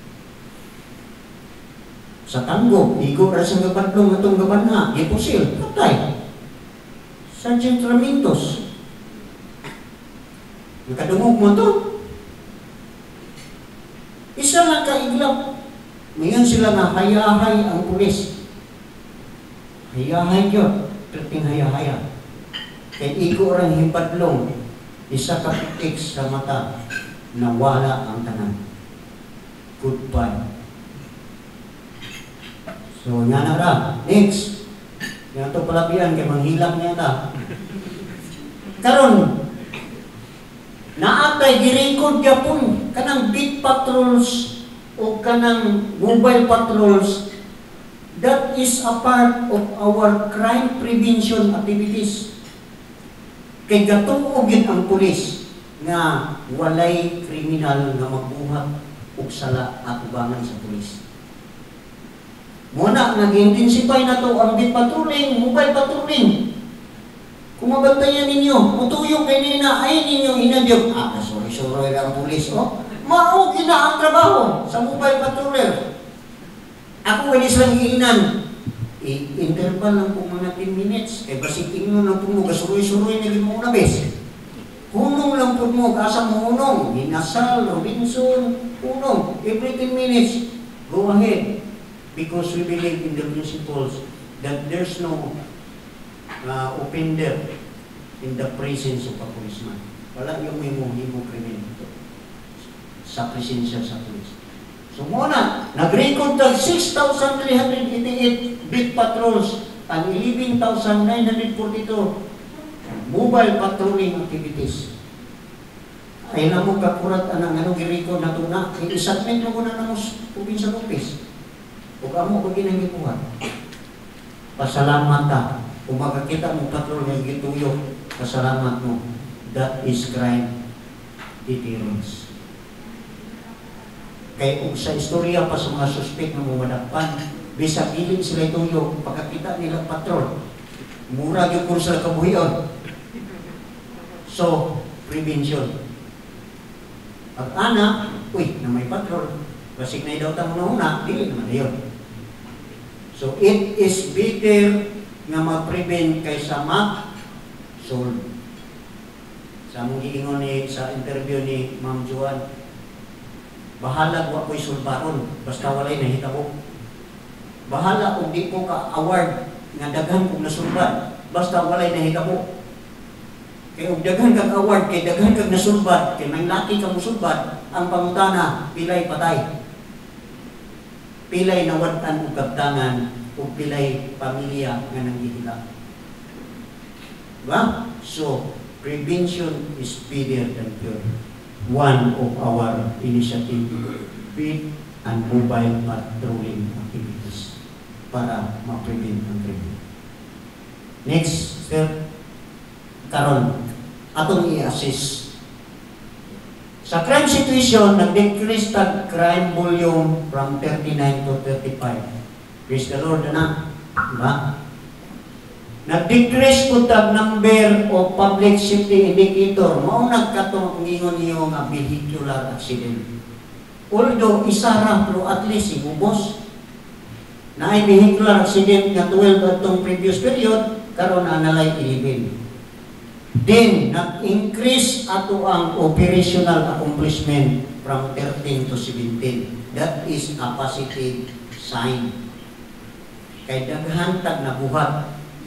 Sa Tanggo, igo ra sa gabatlong atong gabanha, ipusil, patay. Sergeant Ramintos, nakadungog mo to. Isa lang kaiglap. Ngayon sila na hayahay ang pulis. Hayahay yun. Perting hayahaya. Kaya igo rang hipadlong. Isa ka pitik sa mata. Nawala ang tanan. Goodbye. So, nga na ra. Next. Yan ito palabihan kay manghilang niya ta. Karon, naatay girecord yapon kanang beat patrols o kanang mobile patrols. That is a part of our crime prevention activities. Kay gatuogin ang pulis nga walay kriminal nga magbuhat og sala at ubangan sa pulis. Muna, nag-intensify na to ang beat patrolling, mobile patrolling. Kung mabantayan ninyo, mutuyong kay nina, ay ninyo inadyog. Ah, sorry-sorry lang ang pulis, oh. Maog ina ang trabaho sa mobile patroller. Ako, hindi silang iinan. I-interval lang po mga ten minutes. Kaya basig tingin lang po mo, kasuroy-suroy na rin mo na bes. Hunong lang po mo, kasa mo hunong. Inasal, Robinson, hunong. Every ten minutes, go ahead. Because we believe in the principles that there's no uh, offender in the presence of a policeman. Wala yung himo-himo krimen sa presensya sa pulis. So muna, nag-record ng six thousand three hundred eighty-eight beat patrols and eleven thousand nine hundred forty-two mobile patrolling activities. Ay na mo kakurat anang anong i-record na ito na. I-submit mo na na mo provincial office. Huwag mo pag ginang ipuhan. pasalamat ka. Kung makakita mo patrol nga gituyo, pasalamat mo. That is crime deterrence. Kaya kung sa istorya pa sa mga suspect na mumadakpan, bisag ilin sila ituyo, pagkakita nila patrol, mura yung kursa kabuhiyon. So, prevention. Pag ana, uy, na may patrol, basig na daw tamo na una, dili naman na yun. So, it is better nga ma-prevent kaysa ma-solve. Sa mong giingon ni sa interview ni Ma'am Juan, bahala ko ako'y sulbaron, basta walay nahitabo. Bahala kung di ko ka-award nga daghan kong nasulbad, basta walay nahitabo. Kaya kung daghan kag award, kay daghan kag nasulbad, kay may laki kang musulbad, ang pangutana, pilay patay. Pilay nawatan o kabtangan, o pilay pamilya nga nanggihila. Diba? So, prevention is better than cure. One of our initiative, field and mobile patrolling activities para ma-prevent ang crime. Next, sir, karon atong i-assist. Sa crime situation, nag-decrease tag crime volume from thirty-nine to thirty-five. Praise the Lord, na. Diba? Nag-decrease po tag number of public safety indicator. Mao nagkatong ingon niyo nga vehicular accident. Although isa ra pero at least igubos. Na ay vehicular accident nga twelve atong previous period, karon na nalay eleven. Then nag-increase ato ang operational accomplishment from thirteen to seventeen. That is a positive sign. Kay daghan tag nabuhat,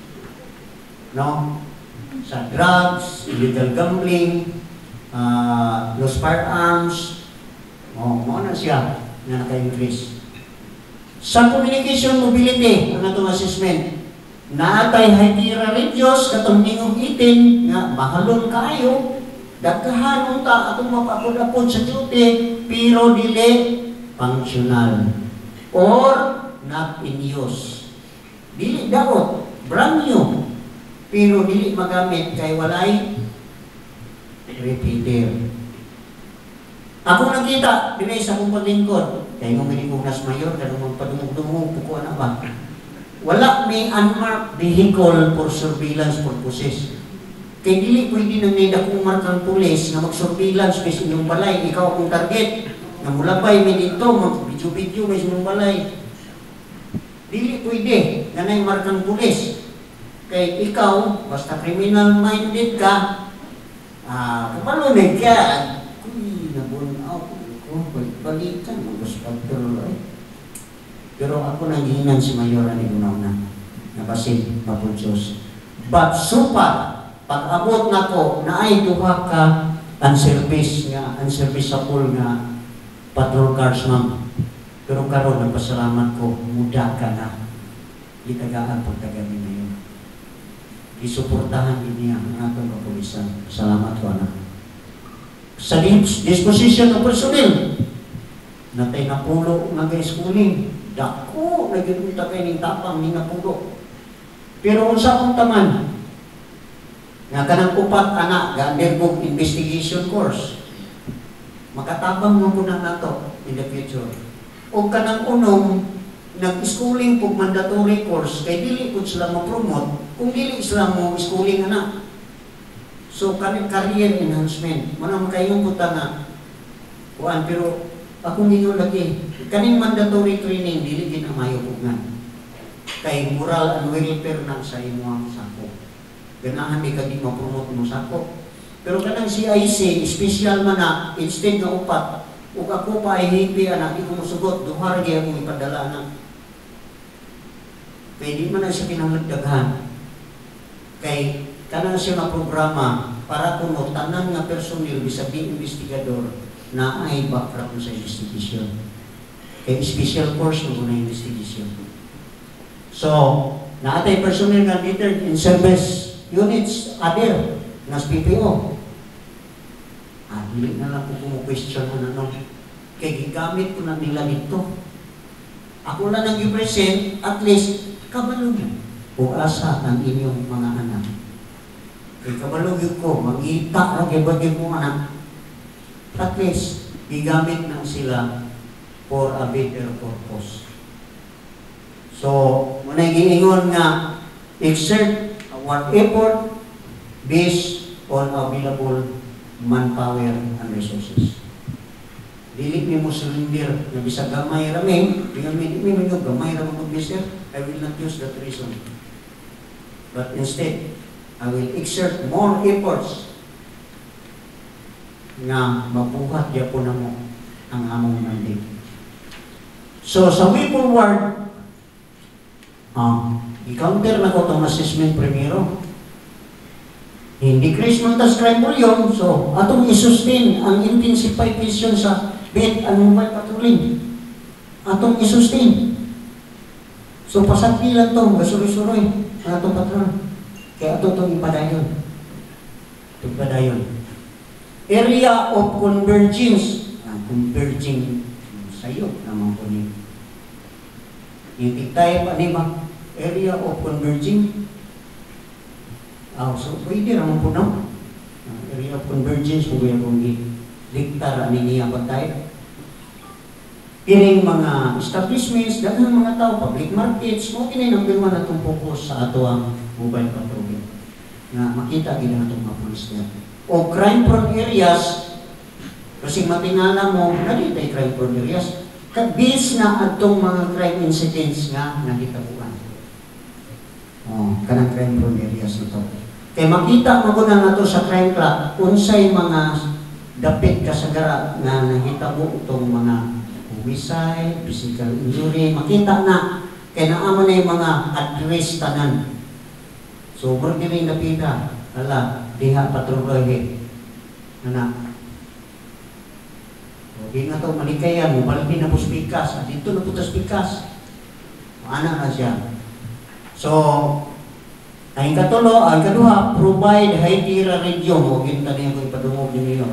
no? Sa drugs, illegal gambling, uh, lost firearms, oh, mo na siya na naka-increase. Sa communication mobility, ang atong assessment, naatay hydira radios, katong ningong itin, nga mahalon kayo, dagkahan unta atong mapapod-apod sa duty, pero dili functional or not in use. Dili daot, brand new, pero dili magamit kay walay repeater. Ako nakita, dinay sa kong paglingkod, kaya nung minikunas mayor, ganun magpadumog-dumog, puko na ba? Wala may unmarked vehicle for surveillance purposes. Kaya dili pwede nang nida kong markang pulis na mag-surveillance may sinyong balay, ikaw akong target, na mulabay may dito, mag-video-video may sinyong balay. Dili pwede, ganay markang pulis. Kaya ikaw, basta criminal-minded ka, ah, kapalunay ka, kuy, nabunaw ko, balikan, mag-spagdor, eh. Pero ako nanghihingan si Mayor ni Gunaw na, nabasin, mapudyos. But so far, pag-abot na ko, na ay duha ka unservice nga, unserviceable nga patrol cars, ma'am. Pero karon nagpasalamat ko, muda ka na. Itagaan pagtagami na yun. Isuportahan din niya ang atong kapulisan. Salamat ko, anak. Sa disposition ng personnel, natay na pulo nga schooling. Dako, nagpunta kayo ng tapang ni napulo. Pero kung sa akong taman, nga kanang upat anak, ga-undergo investigation course, makatabang mo po na nato in the future. O kanang unong, nag-schooling po mandatory course, kay dili po sila ma-promote, kung dili sila mo schooling anak. So, kanang career enhancement, manang kayong puta nga, kuan, pero akong ninyo lagi, kaning mandatory training, dili ginamayo po nga. Kay moral and welfare na sa imuang sako. Ganahan di ka di ma-promote mo sako. Pero kanang C I C, special man na, instead nga upat, ug ako pa ay hipi anak, di ko musugot, duhar di akong ipadala anak. Kaya di man na siya kinangagdaghan. Kay kanang siya nga programa, para kuno tanan nga personil, bisag di investigador, na ay background sa investigation. Kaya special course mo na investigation. So, naatay personnel nga leader in service units, other, nas P P O. Ah, hindi na lang po kumu-question na ano. Kaya gigamit ko na nila dito. Ako lang nag-present, at least, kabalo mo. o asa ang inyong mga anak. Kay kabalog ko, mag-ita ang ibagin mo anak. At least, gigamit na sila for a better purpose. So, muna giingon nga, exert our effort based on available manpower and resources. Dili ni mo surrender na bisa gamay rami, tingnan mi mi mi gamay ra mo mister, I will not use that reason. But instead, I will exert more efforts nga mabuhat gyapon namo ang among mandate. So sa way forward, ah, i-counter na ko itong assessment primero. Hindi Christmas crime volume, so atong isustain ang intensified mission sa bed and mobile patrolling. Atong isustain. So pasagdi lang to, gasuroy-suroy ang atong patrol. Kaya ato itong ipadayon. Ipadayon. Area of convergence. Ah, converging sayo naman po niyo. Yung tigtayo pa ni ba? Area of converging. Ah, so pwede naman po no? Uh, area of convergence kung kaya kung diktar ani niya ba tayo? Ining mga establishments, dahil mga tao, public markets, mo kinay nang bilman natong focus sa ato ang mobile patrolling. Nga makita gina natong mga pulis niya. O crime-prone areas, kasi matingala mo, nalitay crime-prone areas, kabis na atong mga crime incidents nga nakitabuan. O, kanang crime-prone areas ito. Kaya makita mo ko na nato sa crime clock, unsay mga dapit kasagara na nahitabo itong mga homicide, physical injury, makita na, kaya naamo na yung mga address tanan. So, murag din yung napita, ala, diha patrolohe, anak. So, di nga ito malikayan, mubalik na po spikas, at dito na po ito spikas. Anak na siya. So, ang katulo, ang kaduha, provide high-tira radio. Huwag yung tanong ko ipadungog niyo.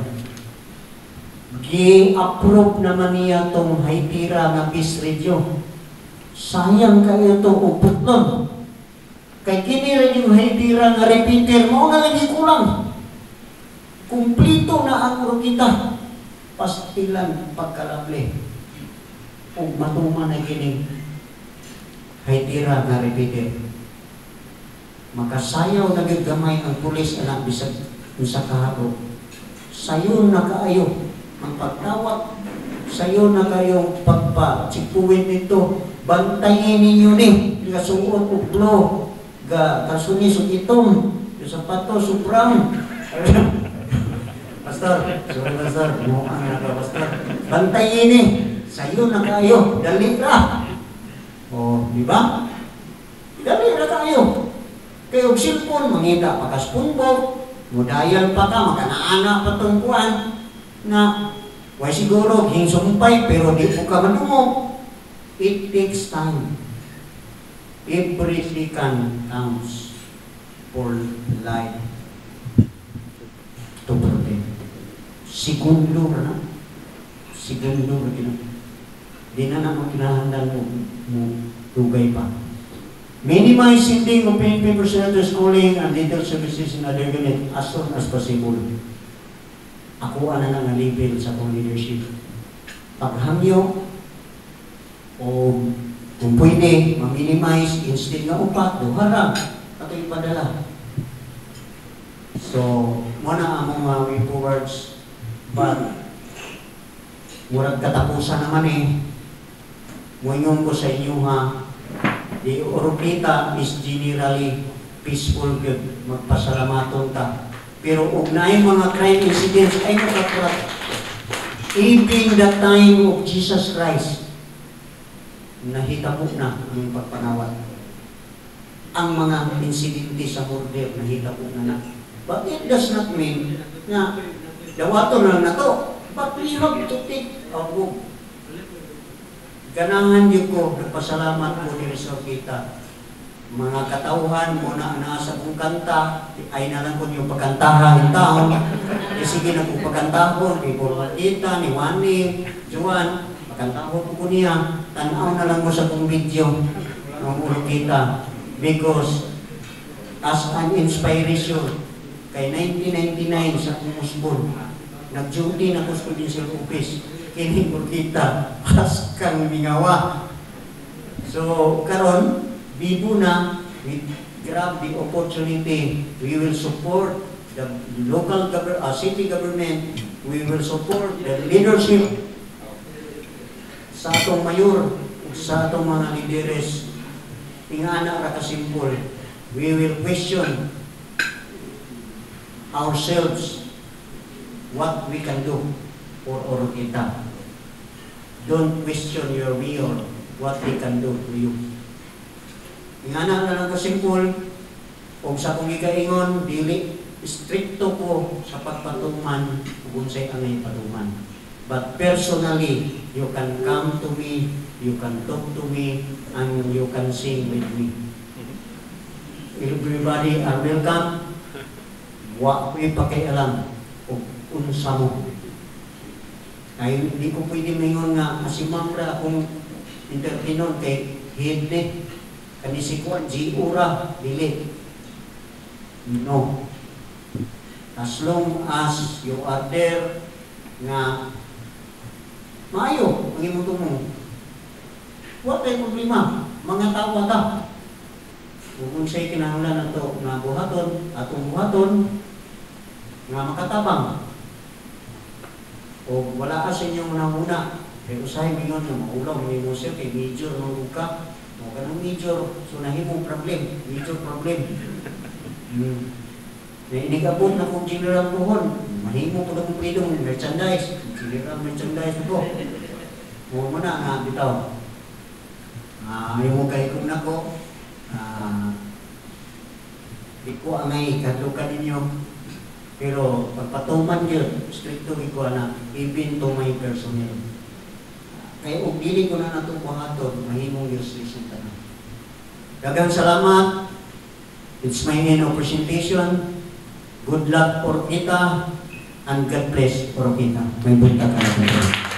Gi-approve naman niya itong high-tira na bis radio. Sayang kayo ito, uputlon. Kay kini rin yung high-tira na repeater, mo nga lagi kulang. Kumplito na ang uro kita. Pastilan pagkalabli. O matuman na gini high-tira na repeater. Makasayaw na gagamay ang pulis anak bisag sa kahapon. Sayo na kaayo ang pagtawag. Sayo na kayong pagpa-chipuin nito. Bantayin ninyo ni. Kasuot uplo. Ga kasuni so itong. Yung sapato so brown. Pastor. Sorry pastor. Mukhang nga ka pastor. Bantayin ni. Sayo na kayo. Dali ka. O, di ba? Dali na kayo. Kaya og cellphone, mangita pa ka spunbog, modayal pa ka, makanaana pa itong kuwan, na, way siguro, hingsumpay, pero di po ka madungog. It takes time. Every second counts for life to protect. Segundo na, segundo na, di na naman kinahandang mo, mo tugay pa. Minimize sending of P N P personnel to schooling and detail services in other unit as soon as possible. Ako ana na nga level sa akong leadership. Paghangyo o kung pwede, ma-minimize instead nga upat, duhara, ato ipadala. So, muna among uh, way forwards, but murag katapusan naman eh. Muingon ko sa inyo ha, the Orokita is generally peaceful good, magpasalamaton ta. Pero ugnay mga crime incidents ay nakaturat. Even the time of Jesus Christ, nahitabo na ang pagpanawat. Ang mga insidente sa murder, nahitabo na na. But it does not mean na dawato na na to. But we have to take a move. Ganahan niyo ko, nagpasalamat ko dito sa kita. Mga katauhan mo na nasa kong kanta, ay na lang ko yung pagkantahan ng taon. E sige na kong pagkantahon, kay Bormatita, ni Wani, Juan, pagkantahon ko ko niya. Tanaw na lang mo sa kong video ng ulo kita. because as an inspiration, kay nineteen ninety-nine sa akong usbon, nag-duty na ko sa Provincial Office, kini ko kita, pas kang mingawa. So, karon bibo na, we grab the opportunity, we will support the local government, uh, city government, we will support the leadership sa atong mayor, sa atong mga lideres. Ingana ra kasimpol, we will question ourselves what we can do for Oroquita. Don't question your mayor what he can do to you. Ingana na lang kasimpol, kung sa kong ikaingon, dili stricto ko sa pagpatuman kung sa'y angay patuman. But personally, you can come to me, you can talk to me, and you can sing with me. Everybody are welcome. Wa ko'y pakialam kung unsa mo. Ay, hindi ko pwede mayon nga asimam ra kung intervenon kay hidne kanisikuan G ura dili. No. As long as you are there nga maayo ang imong tumong, wa tay problema, mga tao ta. Kung unsay kinahanglan nato nga buhaton, atong buhaton nga makatabang. O wala ka sa inyong unang-una, kaya usahay mingon nga maulaw, mingon siya kay major ng ka. O kanang major, so nahimong problem, major problem. Hmm. Na inigabot na kung general pohon, mahimo po na kung pwedeng merchandise, general merchandise po. Huwag mo na nga, bitaw. Uh, ayaw mo kayo kung nako, uh, di ko angay kadukan ninyo. Pero pagpatuman yun, stricto iko na, even to my personnel. Kaya kung dili ko na natong buhaton, mahimong jurisdiction ka na. Dagang salamat. It's my end of presentation. Good luck for kita and God bless for kita. May bunta ka na.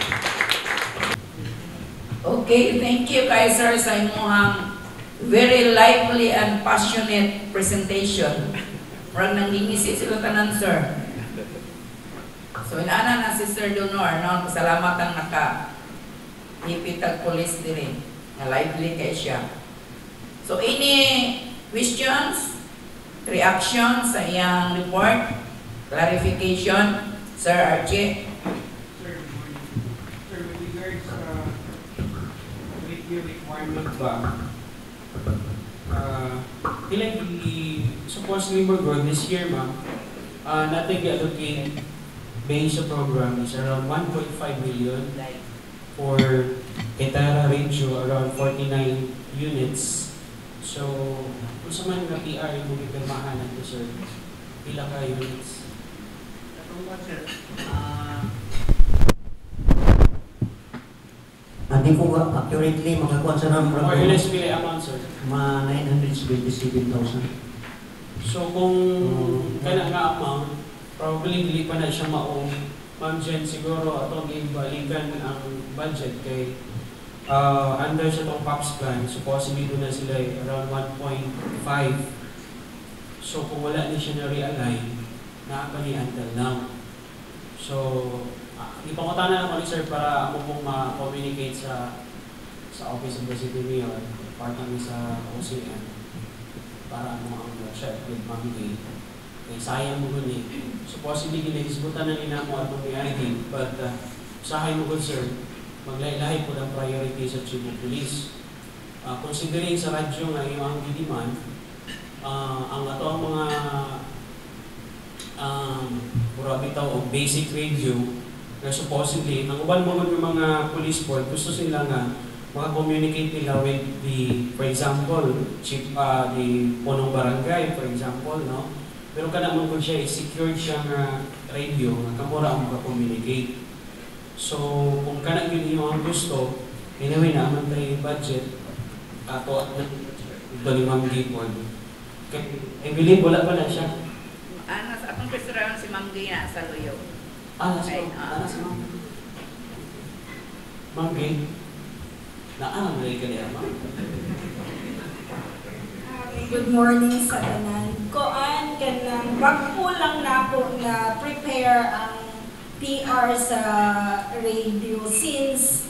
Okay, thank you kay sir sa imuhang very lively and passionate presentation. Parang nangingisip sila tanan, sir. So, inaana na si Sir Donor, no? Salamat ang naka-ipitag police din, na lively kay siya. So, any questions, reactions sa iyang report, clarification, Sir Archie? Sir, sir, with regards sa uh, radio requirement ba, uh, ilang supposedly we're good this year, ma'am, uh, natin i-allocate based sa program is around one point five million for Etara Radio, around forty-nine units. So, kung sa man na P R yung mga pirmahan natin, sir, pila ka units? Hindi ko accurately makakuha sa number Or less pila amount, sir? mga nine hundred seventy-seven thousand. So kung um, kana nga amount, probably dili pa na siya mao. Ma'am Jen, siguro atong ibalikan ang budget kay uh, under sa itong PAPS plan, supposedly doon na sila around one point five. So kung wala na siya na-realign, nakakali until now. So, uh, ipangutana lang ko ni sir para ako pong ma-communicate sa sa Office of the City Mayor, part namin sa O C M, para ano ang siya with Ma'am Gay. Kaya sayang mo gun eh. Supposedly ginahisbutan na nila mo atong I D, but uh, usahay mo gun sir, maglahi-lahi po ng priority sa Cebu Police. Uh, considering sa radyo nga yung gidiman, uh, ang ato ang mga um, mura bitaw o basic radio na supposedly, ang uban mo yung mga police board, gusto sila nga maka-communicate nila with the, for example, chief, uh, the punong barangay, for example, no? Pero ka naman kung siya, secured siya nga radio, nga kamura ang maka-communicate. So, kung ka na yun yung ang gusto, anyway na, naman tayo budget, ato at ito ni Ma'am Gipon. I believe wala pa na siya. Ano, sa atong restaurant si Ma'am Gay na sa Luyo. Ah, nasa Ay, ah, nasa Ma'am. Ma'am Gay, naalang na rin ka niya, Ma'am. Good morning sa tanan. Koan kanang bago lang na ako na prepare ang P R sa radio since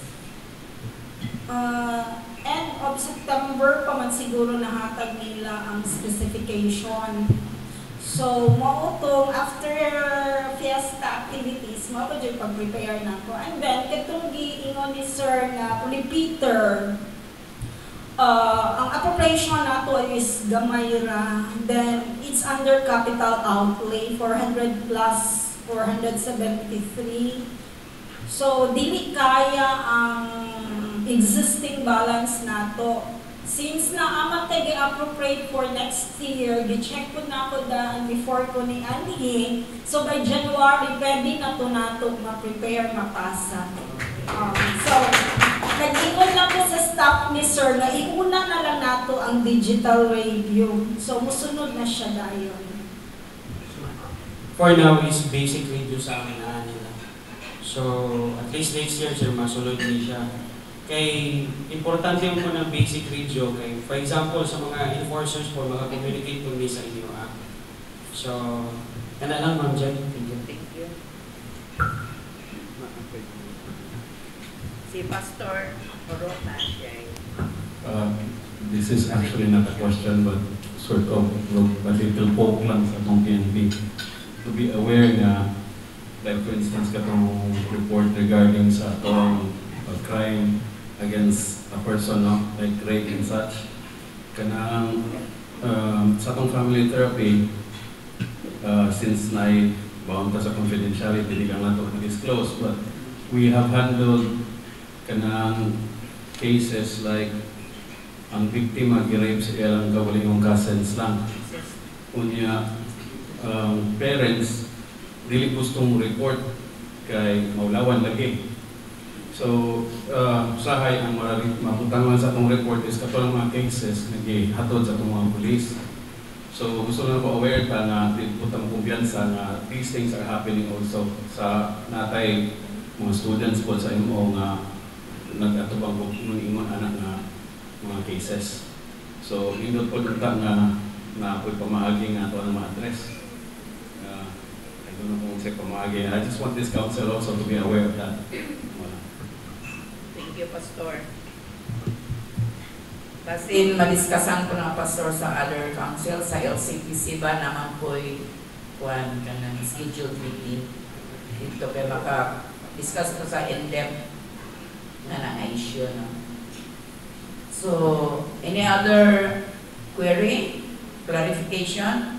uh, end of September pa man siguro nahatag nila ang specification. So, mautong after fiesta activities, mao pa dyan pag-prepare na ko. And then, katong giingon ni Sir na Peter, uh, ang appropriation nato is gamay ra. Then, it's under capital outlay, four hundred plus four hundred seventy-three. So, dili kaya ang existing balance nato. Since naamatay gi-appropriate for next year, gi-check ko na ako daan before ko ni Anhi. So, by January, pwede na to nato ma-prepare, mapasa. Um, so, nag-ingon lang ko sa staff ni Sir na iuna na lang nato ang digital radio. So, musunod na siya dayon. For now is basic radio sa amin na nila. So, at least next year, sir, masulod din siya. Kay, importante mo po ng basic radio. Kay, for example, sa mga enforcers po, maka-communicate po sa inyo. Ah. So, kana lang, Ma'am Jen. Thank you. Thank you. Si Pastor Corona siya. Uh, this is actually not a question, but sort of a little poke lang sa itong P N P. To be aware na, like for instance, katong report regarding sa itong uh, crime against a person, no? Like rape and such. Kanang um, sa itong family therapy, uh, since na-bound ka sa confidentiality, hindi ka nga ito na-disclose, but we have handled kanang cases like ang biktima gi-rape sa ilang kawalingong cousins lang. Kunya, um, parents, dili gustong report kay maulawan lagi. So, uh, sahay ang maputangan sa itong report is katulong mga cases na gihatod sa itong mga police. So, gusto na ko aware ka na putang kumpiyansa na these things are happening also sa natay mga students po sa M O nga nag-atubang po ng ingon anak na mga cases. So, indot po nagtang nga na ako'y pamaagi nga ito ang mga address. Uh, I don't know kung say pamaagi. I just want this council also to be aware of that. Thank you, Pastor. Kasi madiskasan ko na, Pastor, sa other council, sa L C P C ba naman po'y kuhan ka ng scheduled meeting. Dito kaya maka-discuss ko sa in-depth na na-issue. No? So, any other query? Clarification?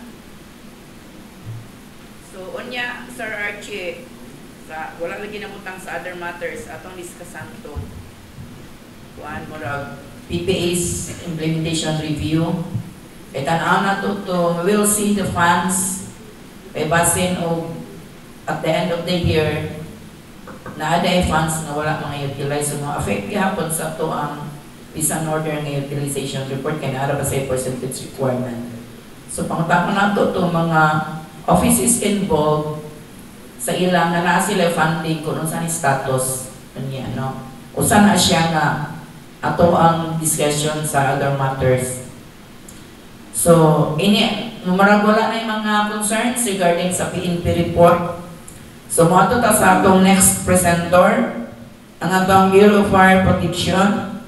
So, unya, Sir Archie, sa, wala lagi namutang sa other matters, atong diskasan to. Kuhan mo rag P P A's implementation review. E tanaw na to to, we will see the funds e basin o at the end of the year na ada funds na wala mga utilize. So, mga affect hapon sa to ang bisan order ng utilization report kaya naara ba sa percentage requirement. So, pangutang na to to mga offices involved sa ilang na naa sila funding kung saan status niya, no? O saan na siya nga ato ang discussion sa other matters. So, ini, marag wala na yung mga concerns regarding sa P N P report. So, mga ito ta sa atong next presenter, ang atong Bureau of Fire Protection.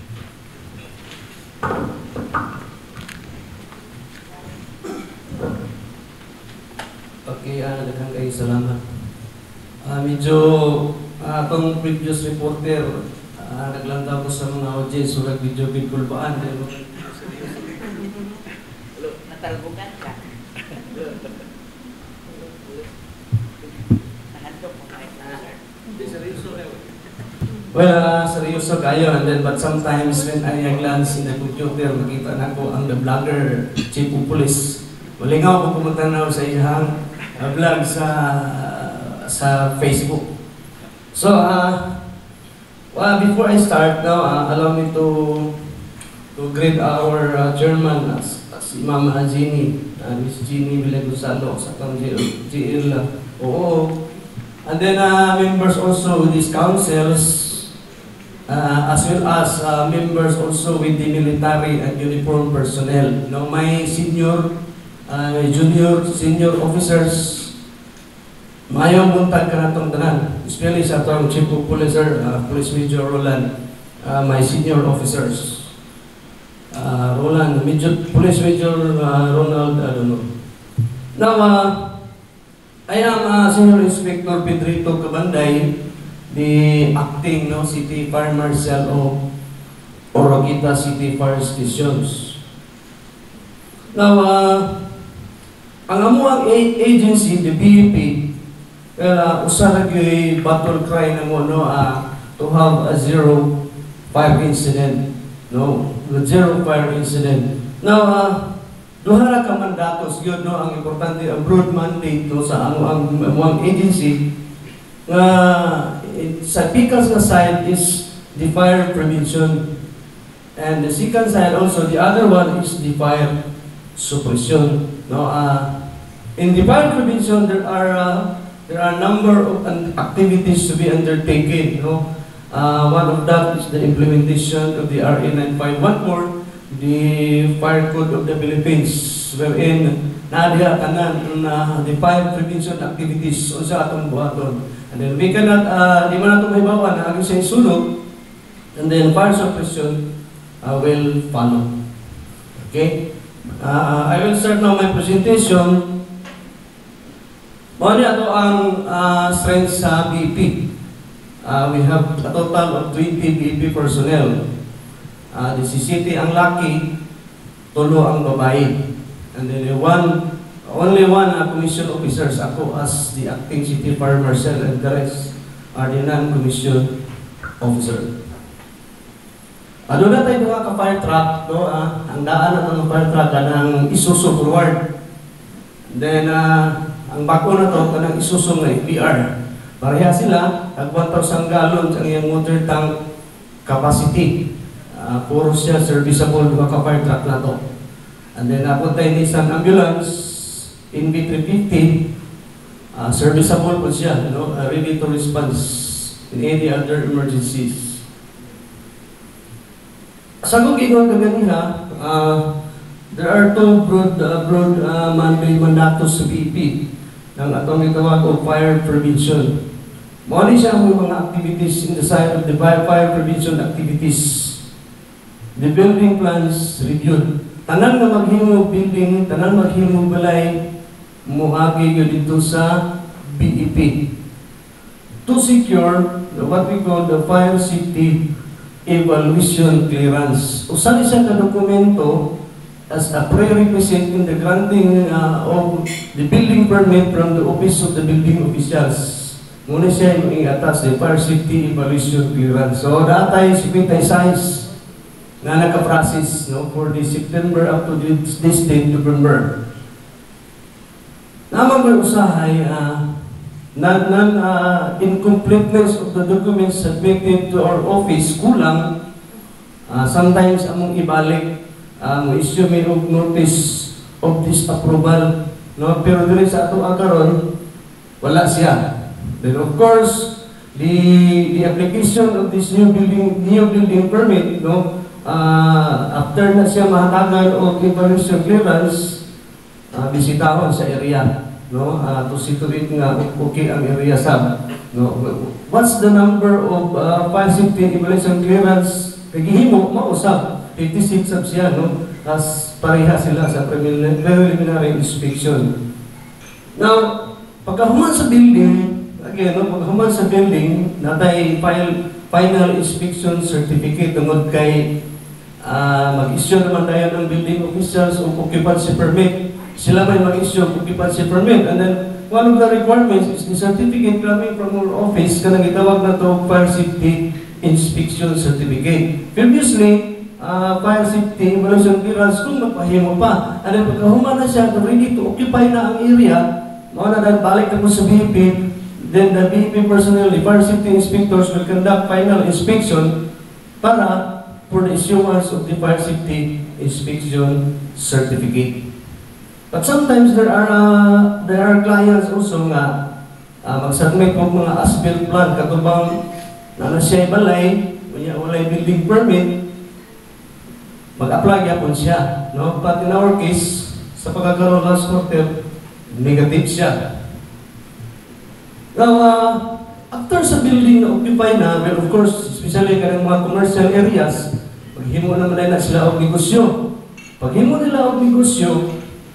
Okay, uh, daghang kayo salamat. Uh, medyo uh, atong previous reporter, uh, naglantaw ko sa mga audience, so nag-video bigkulbaan. Pero Natalbukan ka. well, uh, seryoso kayo, and then, but sometimes when I glance in the computer, makita na ko ang the vlogger, chief of police. Malingaw ko pumunta sa iyang uh, vlog sa sa Facebook. So, uh, well, before I start now, uh, allow me to to greet our uh, chairman, uh, si Ma'am Jeannie, uh, Miss Jeannie Vilagusalo sa G L O O. And then uh, members also with these councils, uh, as well as uh, members also with the military and uniform personnel. No, may senior, uh, junior, senior officers, mayong buntag ka na itong tanan, especially sa itong Chief of Police, uh, Police Major Roland, uh, my senior officers. Uh, Roland, Major, Police Major uh, Ronald, I don't know. Now, uh, I am uh, Senior Inspector Pedrito Cabanday, the acting no, City Fire Marshal of Oroquita City Fire Stations. Now, uh, ang amuang agency, the B E P, uh, usa yung battle cry na mo, no, uh, to have a zero fire incident. No, the zero fire incident. Now, uh, duha ra ka mandatos yun, no, ang importante, ang broad mandate no, sa ang, ang, ang agency nga uh, sa P I C A S na side is the fire prevention, and the second side also, the other one is the fire suppression. No, uh, in the fire prevention, there are uh, there are a number of activities to be undertaken. No, uh, one of that is the implementation of the R A nine five one four, the Fire Code of the Philippines, wherein nadia tanan na the fire prevention activities unsa atong buhaton. And then we cannot, uh, di man nato mahibawan na agi sa isulog, and then fire suppression uh, will follow. Okay? Uh, I will start now my presentation. Mao ni ato ang uh, strength sa B E P. Uh, we have a total of twenty B E P personnel. Uh, the City ang laki, tulo ang babae. And then uh, one, only one uh, commission officers, ako as the acting City Fire Marshal, and the rest are the non-commission officer. Ano na tayo mga ka-fire truck, no? Uh, ang daan na ng fire truck kanang Isuzu forward. Then, uh, ang bako na to kanang Isuzu na F B R. Pareha sila, at one thousand gallons ang iyang water tank capacity. Uh, puro siya serviceable mga ka-fire truck na to. And then, ako tayo Nissan Ambulance in B three fifty, uh, serviceable po siya, you know, uh, ready to respond in any other emergencies. Sa kong ginagawa kanina, uh, there are two broad, uh, broad uh, mandate mandatos sa B E P ng atong itawag o fire prevention. Mali siya ang mga activities in the side of the fire, fire prevention activities. The building plans reviewed. Tanan na maghimo building, tanan maghimo balay, muagi yun dito sa B E P. To secure the, what we call the fire safety evaluation clearance. Usan siya ka dokumento as a prerequisite in the granting uh, of the building permit from the Office of the Building Officials. Muna siya yung i-attach the fire safety evaluation clearance. So, datay six na naka-process no, for the September up to this, this date, November. Naman may usahay, uh, nan, nan, uh, incompleteness of the documents submitted to our office, kulang, uh, sometimes among ibalik, ang um, issue may of notice of disapproval, no? Pero dili sa ato akaron, wala siya. Then of course, the the application of this new building new building permit, no? Uh, after na siya mahatagan o evaluation clearance, uh, bisitahon sa area, no? Uh, to situate nga okay ang area sab, no? What's the number of uh, fire safety evaluation clearance kagihimo mausab fifty-six sab siya, no? As pareha sila sa preliminary inspection. Now, pagkahuman sa building, again, no, pagkahuman sa building, natay file final inspection certificate tungod kay Uh, mag-issue naman tayo ng building officials o occupancy permit. Sila may mag-issue of occupancy permit. And then, one of the requirements is the certificate coming from our office kanang itawag na to fire safety inspection certificate. Previously, uh, fire safety evaluation clearance kung magpahimo pa. And then, pagkahuman na siya, ready to occupy na ang area, mga na dahil balik na po sa B E P, then the B E P personnel, the fire safety inspectors will conduct final inspection para for the issuance of the fire safety inspection certificate. But sometimes there are uh, there are clients also nga uh, mag-submit po mga as-built plan katubang na na siya balay, kaya walay building permit, mag-apply yapon siya, no? But in our case, sa pagkakaroon last quarter, negative siya. Now, uh, after sa building na occupy na, well, of course, especially kanang mga commercial areas, paghimo naman na sila og negosyo. Paghimo nila og negosyo,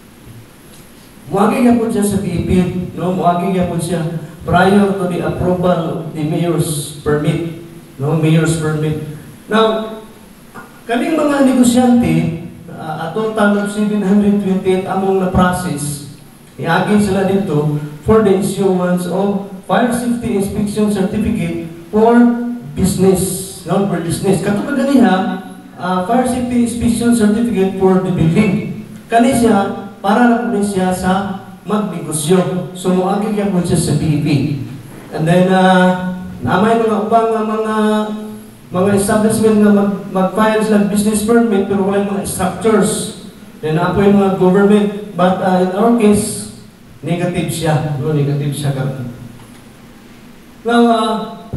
muagi yapon siya sa P I P, no? Muagi yapon siya prior to the approval of the mayor's permit, no? Mayor's permit. Now, kaning mga negosyante, uh, a total of seven hundred twenty-eight among na process, iagin sila dito for the issuance of fire safety inspection certificate for business, no? For business. Katulad ganiha, uh, fire safety inspection certificate for the building. Kani siya, para na po siya sa magnegosyo. So, muagin niya po siya sa P I P. And then, uh, namay mga ubang uh, mga mga establishment na mag, mag-file sila business permit pero wala mga structures. Then, apo yung mga government. But uh, in our case, negative siya. No, negative siya kami. Now, uh,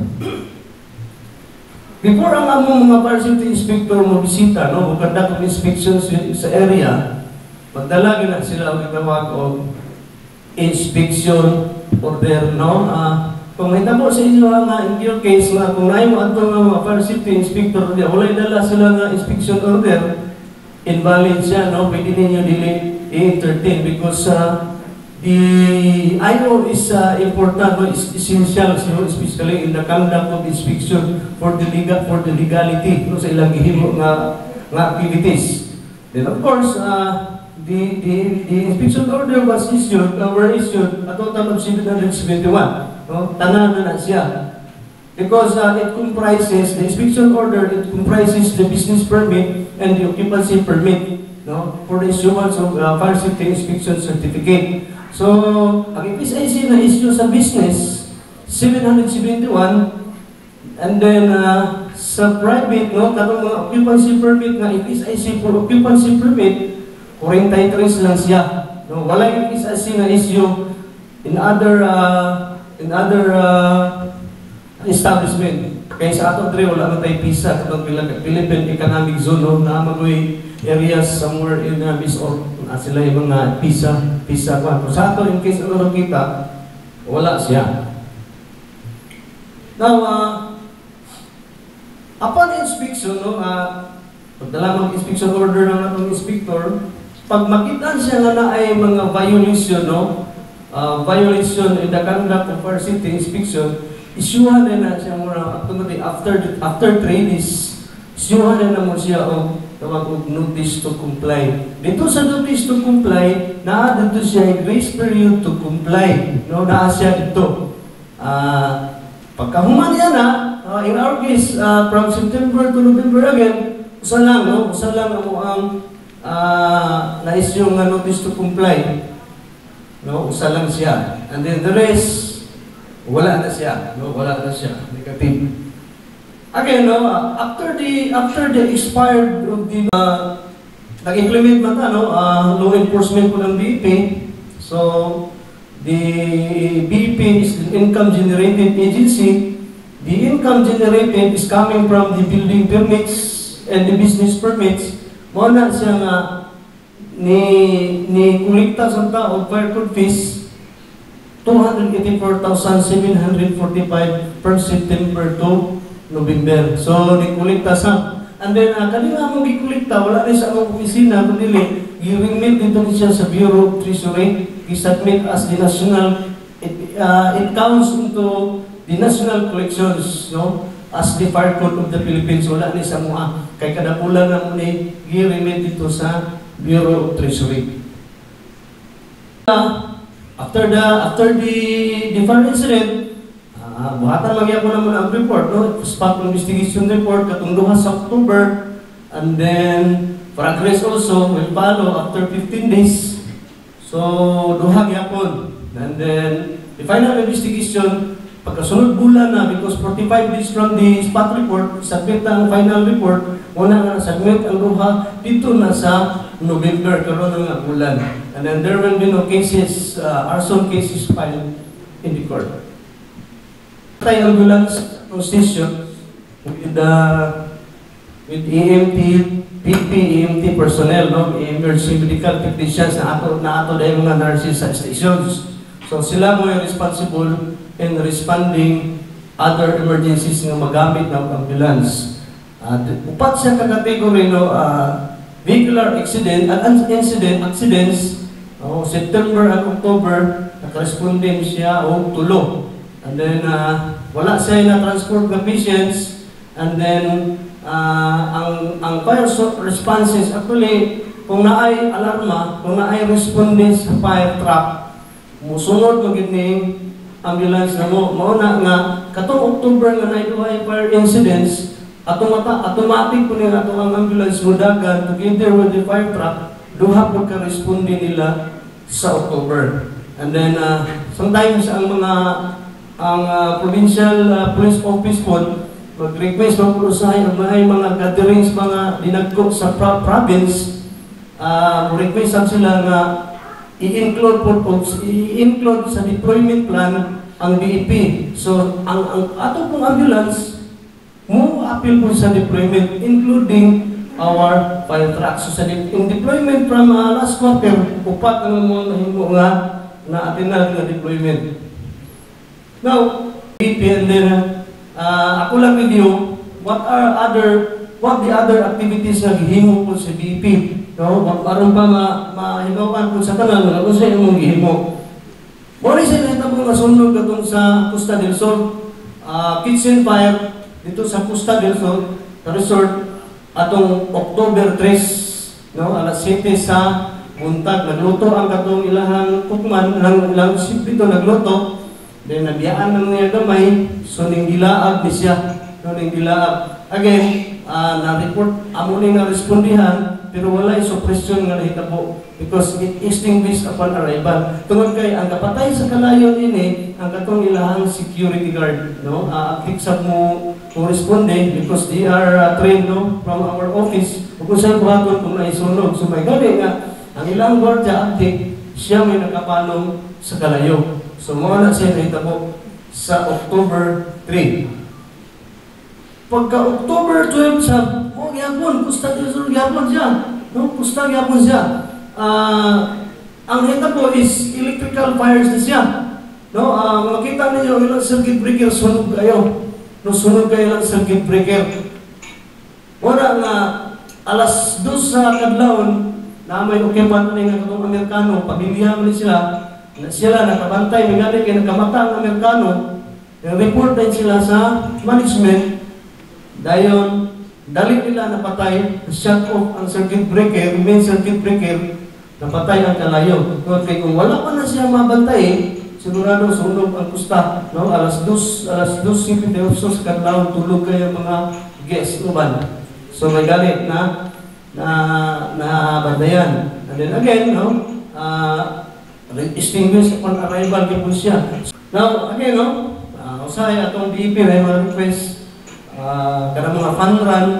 before ang among mga fire safety inspector mo bisita, no, mag-conduct of inspections sa area, magdala na sila ang itawag o inspection order, no? Uh, kung may tamo sa inyo nga, in your case, nga, kung naay mo ato nga mga fire safety inspector, wala dala sila nga inspection order, invalid siya, no? Pwede ninyo dili i-entertain because uh, the I O is uh, important, no? Is essential, no? Especially in the conduct of inspection for the legal, for the legality, no? Sa ilang gihimo nga, nga activities. Then of course, uh, The, the, the inspection order was issued, uh, were issued a total of seven hundred seventy-one. No? Tanan na na siya. Because uh, it comprises, the inspection order, it comprises the business permit and the occupancy permit, no? For the issuance of uh, fire safety inspection certificate. So, ang F S I C na issue sa business, seven hundred seventy-one, and then uh, sa private, no? Katong mga occupancy permit na F S I C for occupancy permit, forty-three lang siya. No, wala yung isa na issue in other uh, in other uh, establishment. Kaya sa ato tre wala man tay PISA katong Philippine Economic Zone, no, na magoy areas somewhere in uh, Miss or uh, sila yung mga PISA PISA kwa. Pero sa ato in case ano kita wala siya. Now, uh, upon inspection, no, uh, pagdala mag inspection order ng atong inspector, pag makita siya nga na ay mga violation, no? Uh, violation in the conduct of fire safety inspection, isyuhan na na siya muna automatic after after three days, isyuhan na na mo siya o tawag og notice to comply. Dito sa notice to comply, naa dito siya grace period to comply, no? Naa siya dito. Uh, pagkahuman niya na, uh, in our case, uh, from September to November again, usa lang, no? Usa lang ang ang Uh, nais yung uh, notice to comply, no, usa lang siya, and then the rest wala na siya, no, wala na siya, negative. Again, no, uh, after the after the expired of the uh, nag-implement man ta, no, uh, law enforcement po ng B I P. So the B I P is the income generated agency. The income generated is coming from the building permits and the business permits. Muna siya nga ni ni kulikta sa tao fire code fees two hundred eighty-four thousand seven hundred forty-five per September to November. So ni kulikta sa, and then uh, kanina mong gikulikta wala ni sa among opisina kundi gi-remit dito ni siya sa Bureau of Treasury, i-submit as the national, it, uh, it counts into the national collections, no, as the fire code of the Philippines. Wala ni sa mga kay kada pula na mo ni gi-remit dito sa Bureau of Treasury. Uh, after the after the the fire incident, uh, buhatan magyapon na mo ang report, no, spot investigation report katong duha sa October, and then progress also will follow after fifteen days. So duha gyapon, and then the final investigation pagkasunod bulan na, because forty-five days from the spot report, submit ang final report, una nga submit ang duha dito na sa November, karon nga bulan. And then there will be no cases, uh, arson cases filed in the court. Tay ambulance station, with the with E M T, P P, E M T personnel, no, emergency medical technicians na ato na ato dahil mga nurses sa stations. So sila mo yung responsible in responding other emergencies nga magamit ng ambulance. Uh, upat siya ka-category, no, uh, vehicular accident and incident accidents, oh, September at October, naka-responding siya o tulo. And then, uh, wala siya na transport ng patients. And then, uh, ang ang fire responses, actually, kung naay alarma, kung naay respondes sa fire truck, musunod magining ambulance na mo. Mauna nga, katong October nga na-duhay fire incidents, automata, automatic po nila ito ang ambulance mo dagan together with the fire truck, duha po ka-responde nila sa October. And then, uh, sometimes ang mga ang uh, provincial uh, police office po mag-request po po sa may mga gatherings, mga dinagko sa pro province, uh, request sila nga i-include po po, i-include sa deployment plan ang D E P. So, ang, ang ato pong ambulance, mo appeal po sa deployment, including our fire trucks. So, sa de in deployment from uh, last quarter, upat ang mga nahimo nga na atinag na deployment. Now, D E P, and then, uh, ako lang with you, what are other, what the other activities na gihimo po sa D E P? No? Maron pa ma-hinokan po sa tanan, kung sa imong gihimo. Muna siya na itang mga sunog katong sa Costa del Sol, uh, kitchen fire, dito sa Costa del Sol, resort, atong October three, no, alas siyete sa buntag, nagluto ang katong ilahang kukman, ang ilang sipito nagluto, then nabiyaan ng niya gamay, so ning gilaab ni siya, no, ning gilaab. Again, uh, na-report, amo ning na-respondihan, pero wala yung suppression nga nahitabo because it extinguished upon arrival. Tungod kay ang kapatay sa kalayon ini, ang katong ilahang security guard, no, uh, kiksab mo corresponde because they are uh, trained, no, from our office. Kung saan buhaton kung naisunog, so may gani nga, ang ilang guardia active, siya may nakapalong sa kalayo. So, mga na siya nahitabo sa October three. Pagka October twelve sa, oh, gyapon, kusta gyapon siya. No, kusta gyapon siya. Uh, ang hitabo is electrical fires na siya. No, uh, makita ninyo, ilang circuit breaker, sunog kayo. No, sunog kayo ilang circuit breaker. Wala nga, alas dos sa kadlawon, na may ukipan na nga itong Amerikano, pabilihan mo sila, na sila nakabantay, may gani kayo nakamata ang Amerikano, report din sila sa management, dayon, dali nila napatay, shut off ang circuit breaker, main circuit breaker, napatay ang kalayo. Kaya kung wala pa na siya mabantay, sigurado sunog ang kusta, no? Alas dos, alas dos, sipin tayo sa kadlawon, tulog kayo mga guests, uban. So may galit na na na bandayan. And then again, no, uh, extinguish upon arrival kay siya. Now, again, no, uh, usay atong D E P na mga request, uh, kada mga fun run,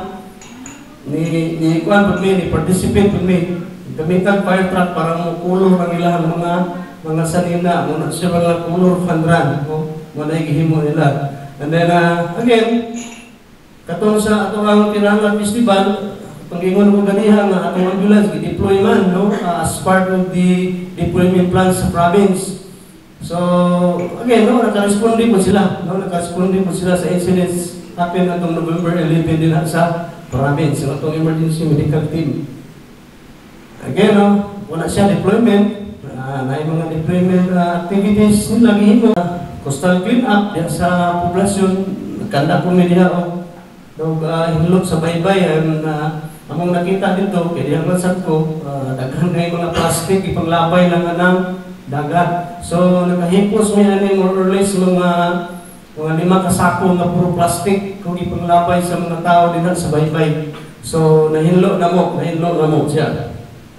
ni ni kuan pud mi, ni participate pud mi. Gamitan fire truck para mo kulor ang ilang mga mga sanina, muna siya mga kulor fun run, no, muna gihimo nila. And then uh, again, katong sa ato ang Tiranga Festival, pag-ingon ko ganiha nga atong ambulance gi-deploy man, no, uh, as part of the deployment plan sa province. So again, no, naka-responde po sila, no, naka-responde po sila sa incidents happen atong November eleven din sa province, so atong emergency medical team. Again, no, wala siya deployment, uh, na yung mga deployment uh, activities nila gihimo. Coastal clean-up diya sa poblasyon, nagkanda po mi diha o dog uh, hinlok sa baybay, and uh, among nakita dito, kaya diyan mansad ko, uh, daghan na yung mga plastic, ipanglabay lang ng dagat. So, nakahimpos may ani more or less mga, mga lima kasako na puro plastic kung ipanglabay sa mga tao din sa baybay. So, nahinlo na mo, nahinlo na mo siya.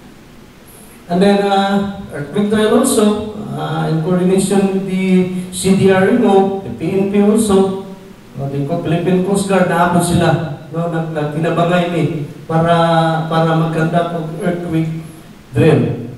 And then, uh, earthquake trial also, uh, in coordination with the C D R M O, the P N P also, uh, the Philippine Coast Guard, naabot sila, no, nagtinabangay ni para para mag-conduct of earthquake drill.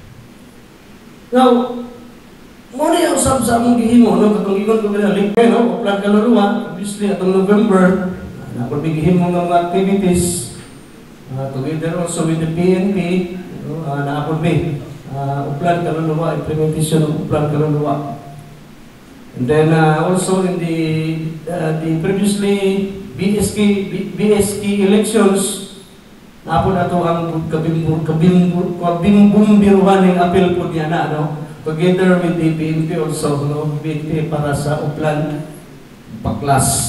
Now, muna yung usap sa among gihimo, no, katong ingon ko nila, link, no, Uplan Kaluluwa, obviously, atong November, Napod bigihim mo ng mga activities, uh, together also with the P N P, no? uh, napod bi, uh, uplan kaluluwa, implementation of uplan kaluluwa. And then uh, also in the uh, the previously B S K B S K elections, napod ato ang kabimbur kabimbur kabimbumbirwan ng apel po niya na, no? Together with the P N P also, no? P N P para sa uplan paklas.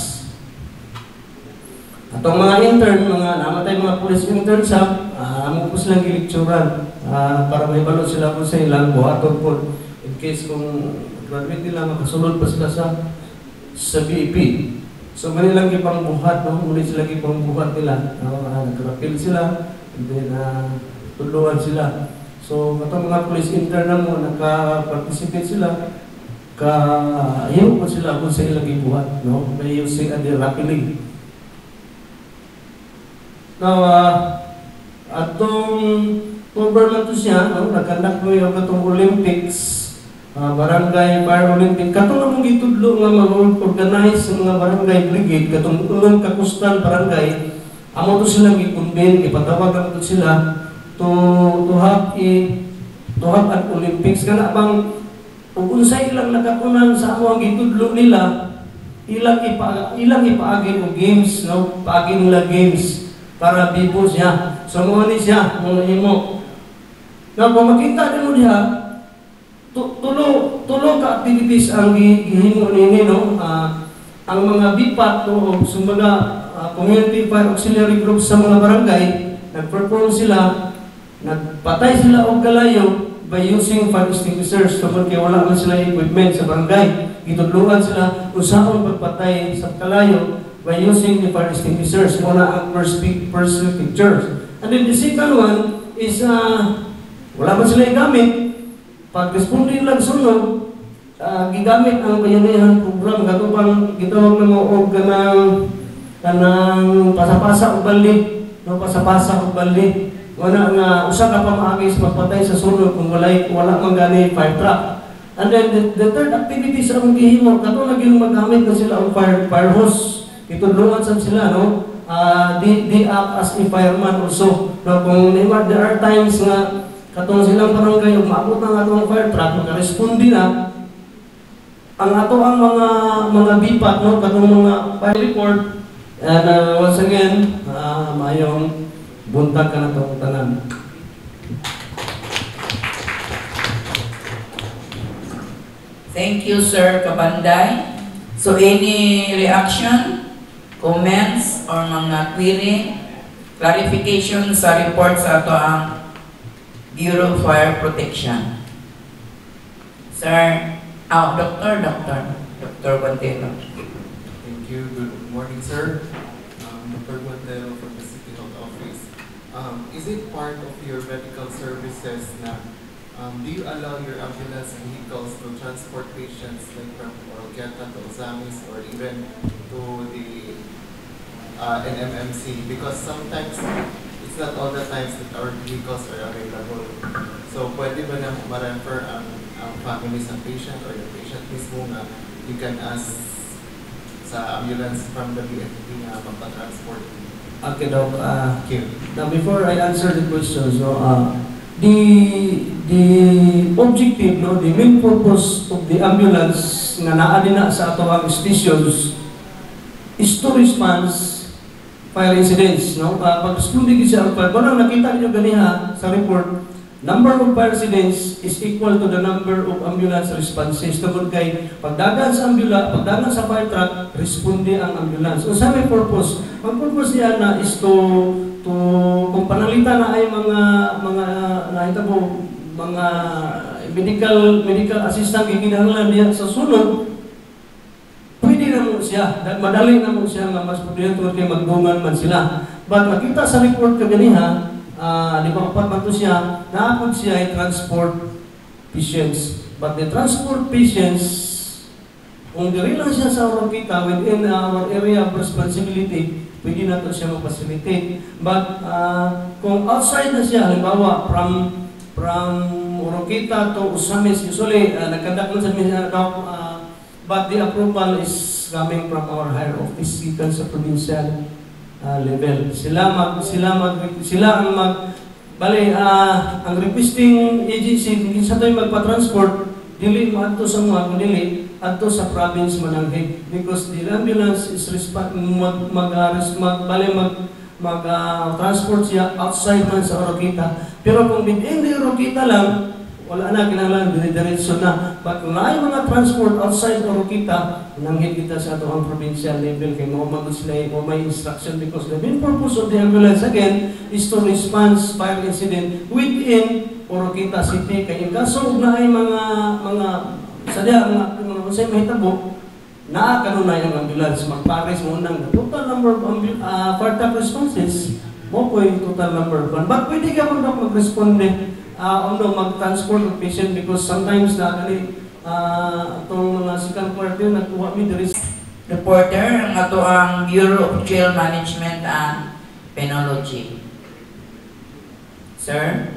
Atong mga intern, mga namatay mga police interns ha, uh, amo po silang gilikturan uh, para may balot sila po sa ilang buhaton po in case kung graduate nila makasulod pa sila sa sa B E P. So manilang ipang buhat, no? Muli sila ipang buhat nila, no? Uh, nagkarapil sila, and then uh, tuluan sila. So atong mga police intern na mo, naka-participate sila, ka-hiyo po sila po sa ilang ibuhat, no? By using a rapidly. Now, uh, atong October man to siya, no? Nagkandak mo yung katong Olympics, uh, barangay fire Olympic. Katong namang gitudlo nga mag-organize ng mga barangay brigade, katong unang kakustan barangay, amo to silang i-convene, ipatawag naman to sila to, to have a, to have an Olympics. Kana bang, kung unsay ilang nakakunan sa amo ang gitudlo nila, ilang ipa, ilang ipaagi o games, no? Paagi nila games para bibo siya. So mo ni siya, mo imo. Na kung makita nimo diha, tulo tulo ka activities ang gihimo nini, no? Uh, ang mga bipat, no, sumbaga uh, community fire auxiliary groups sa mga barangay, nag-perform sila, nagpatay sila og kalayo by using fire extinguishers. Tungkol kay wala man sila equipment sa barangay, gitudluan sila kung saan pagpatay sa kalayo by using the fire extinguishers. Muna ang first, first picture. And then the second one is, uh, wala man sila igamit. Pag responding lang sunog, uh, gigamit ang bayanihan program. Katubang gitawag na mo o ganang, ganang pasapasa o bali. No, pasapasa o bali. Wala nga, usa ka pamaagis magpatay sa sunog kung wala, wala man gani fire truck. And then the, the third activity sa among gihimo, kato naging magamit na sila ang fire, fire hose. Itulungan sa sila, no? Uh, they, they act as a fireman also. No, kung there are times nga katong silang barangay umabot ng atong fire truck, makarespondi na ang ato ang mga mga bipat, no? Katong mga fire report. And uh, once again, uh, mayong buntag ka na itong tanan. Thank you, Sir Kabanday. So any reaction? Comments or mga query, clarification sa report sa ato ang Bureau of Fire Protection. Sir, oh, Doctor, Doctor, Doctor Guantero. Thank you. Good morning, sir. Um, Doctor Guantero from the City Health Office. Um, is it part of your medical services na um, do you allow your ambulance vehicles to transport patients like from Oroquieta to Ozamis or even to the Uh, N M M C, because sometimes it's not all the times that our vehicles are available. So pwede ba na ma-refer ang, ang families ng patient or the patient mismo na you can ask sa ambulance from the B F P na magpa-transport? Okay, Doc. Uh, Thank you. now before I answer the questions, no, uh, the the objective, no, the main purpose of the ambulance nga naa dinha sa ato ang stations is to respond fire incidents, no? Uh, pag responde siya ang fire, kung nakita niyo ganiha sa report, number of fire incidents is equal to the number of ambulance responses. Tungkol kay pagdagan sa ambulance, pagdagan sa fire truck, responde ang ambulance. So sa may purpose, ang purpose niya na is to to kung panalitan na ay mga mga nakita mo mga medical medical assistant gikinahanglan diya sa sunod, pwede na mo siya, madali na mo siya nga mas pwede tungkol kay magdungan man sila. But nakita sa report kaganiha, uh, di ba kapat man to siya, naapod siya ay transport patients. But the transport patients, kung diri lang siya sa Oroquieta within our area of responsibility, pwede na to siya mag-facilitate. But uh, kung outside na siya, halimbawa from from Oroquieta to Ozamis, usually uh, nagkandak lang sa mga uh, but the approval is coming from our higher office gikan sa provincial uh, level. Sila mag sila mag sila ang mag bali uh, ang requesting agency kung sa to'y magpa-transport dili mo adto sa mga kundi adto sa province Mananghig because the ambulance is respect mag mag, mag bali mag mag uh, transport siya outside man sa Oroquita. Pero kung within the Oroquita lang, wala na kinahanglan dire-diretso na. But kung naay mga transport outside Oroquita, nanghit kita sa ato ang provincial level kay mo magud sila mo may instruction because the main purpose of the ambulance again is to respond fire incident within Oroquita City. Kay kaso ug naay mga mga sadya mga mga say mahitabo na kanunay ang ambulance magpares mo nang total number of uh, fire truck responses mo po yung total number one. But pwede ka mo mag-responde uh, on mag-transport ng patient because sometimes na kani uh, itong mga second quarter nagkuha mi there is Reporter ang ato ang Bureau of Jail Management and Penology. Sir?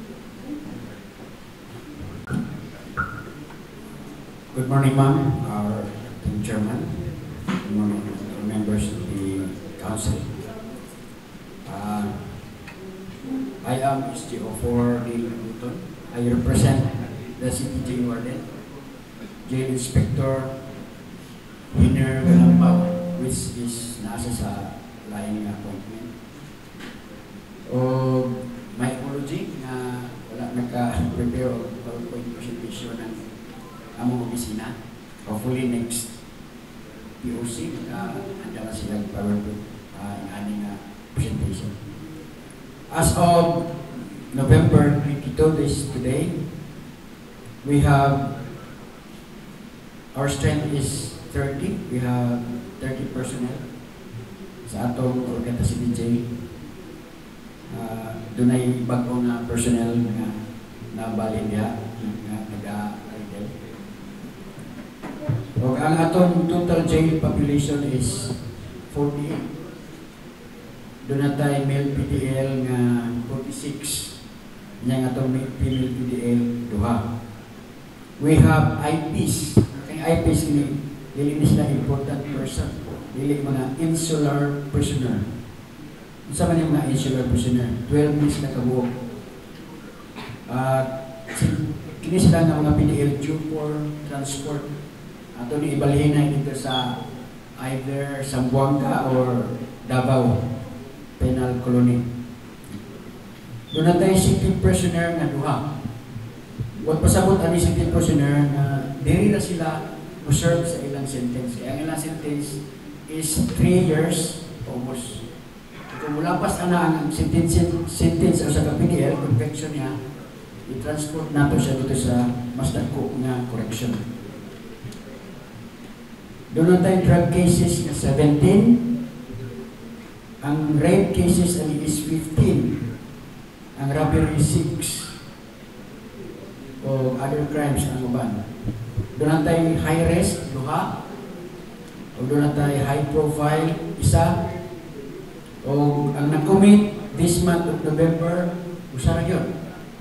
Good morning, ma'am, our acting chairman. Good morning, members of the council. Uh, I am S G O four Neil Newton. I represent the City Jail Warden, Jail Inspector Winner Galampaw, which is nasa sa lying appointment. O my apology na wala nagka-prepare o PowerPoint presentation ng among opisina. Hopefully next P O C uh, andala silang PowerPoint uh, in aning uh, presentation. As of November twenty-second, this today, we have our strength is thirty. We have thirty personnel sa atong Oroquita City Jail. Uh, dunay bagong na personnel nga nabali niya nga nag-idle. O ang atong total jail population is forty-eight. Doon na tayo male P D L nga forty-six. Yang atong female P D L duha. We have I Ps. Ang I Ps ini dili sila important person. Dili mga insular prisoner. Unsa man yung mga insular prisoner? twelve minutes na kabuok. Uh, kini sila nga mga P D L due for transport. Ato ni ibalhin na dito sa either Zamboanga or Davao Penal Colony. Doon na tayo sixteen prisoner nga duha. Huwag pasabot ani sixteen prisoner na diri na sila userve sa ilang sentence. Ang ilang sentence is three years almost. Kung mulapas na ang sentence, sentence o sa P D L, conviction niya, i-transport nato siya dito sa mas dako nga correction. Doon na tayo drug cases na seventeen. Ang rape cases ani is fifteen. Ang robbery six. O other crimes ang uban. Doon na tayo high risk, duha. O doon na tayo high profile, isa. O ang nag-commit this month of November, usa ra yun.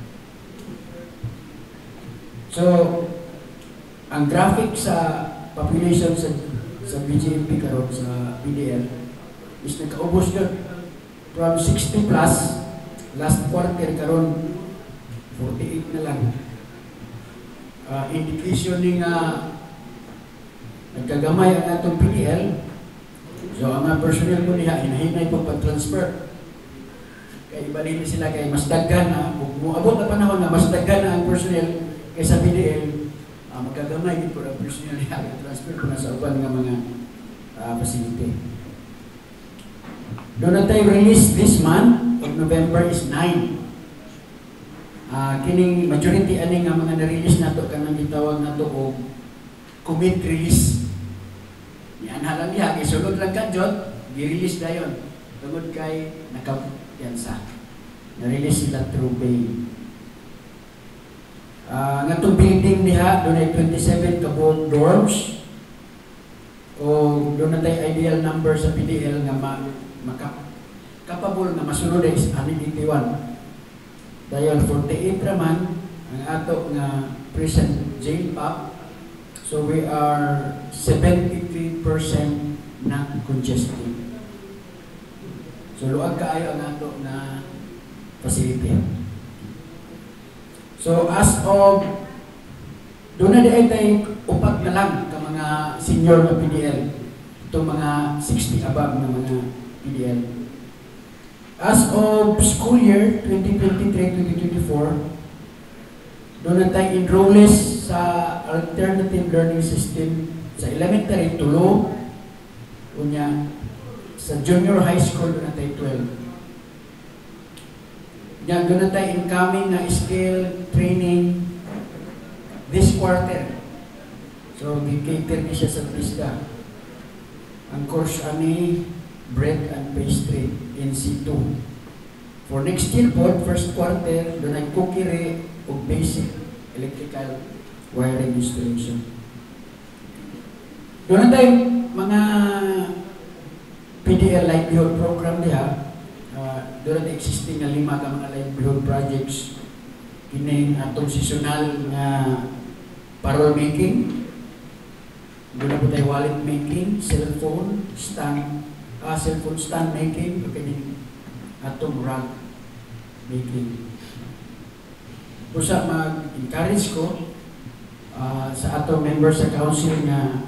So, ang graphic sa population sa sa B J M P karon sa P D L is nakaubos yun from sixty plus last quarter karon forty-eight na lang. Uh, indication ni nga nagkagamay ang atong P D L. So ang mga personnel mo niya hinahinay po pag-transfer. Kaya ibalhin sila kay mas daghan na muabot na panahon na mas daghan na ang personnel kaysa P D L. Uh, magkagamay din po ang personnel niya transfer po na sa uban nga mga uh, facility. Doon na tayo release this month of November is nine. Uh, kining majority ani nga mga na-release nato kanang gitawag nato og commit release. Yan halang niya, isulod lang kadjot, gi-release dayon. Tungod kay nakapiyansa. Na-release sila through bail. Uh, nga itong building niya, doon ay twenty-seven kabuong dorms. O doon na tayo ideal number sa P D L nga ma, maka, capable na masunod is one eighty-one. Dahil forty-eight raman ang ato nga prison jail pop. So we are seventy-three percent not congested. So luag kaayo ang ato na facility. So as of doon na di ay upat na lang ka mga senior na P D L. Itong mga sixty above na mga P D L. As of school year twenty twenty-three twenty twenty-four, doon na tayo enrollees sa alternative learning system sa elementary tulo, unya sa junior high school doon na tayo twelve. Yan, doon na tayo incoming na skill training this quarter. So, di-cater niya siya sa pista. Ang course ani, bread and pastry in C two. For next year po, first quarter, doon ay kukiri o basic electrical wiring installation. Doon na tayo mga P D L livelihood program diha. Uh, doon na existing na lima ka mga livelihood projects. Kining atong seasonal nga parol making. Doon na po tayo wallet making, cellphone stand, ah, cellphone stand making, kining atong rug making. Pusa mag-encourage ko uh, sa atong members sa council nga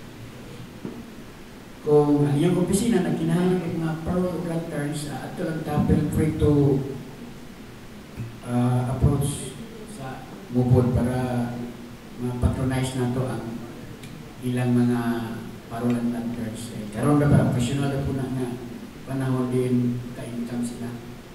kung ang iyong opisina na kinahanglan ng mga parole lanterns, uh, ato lang tapel free to uh, approach sa mubod para ma-patronize na to ang ilang mga parole lanterns. Eh, karon na ba, occasional na po na nga panahon din ka-income sila.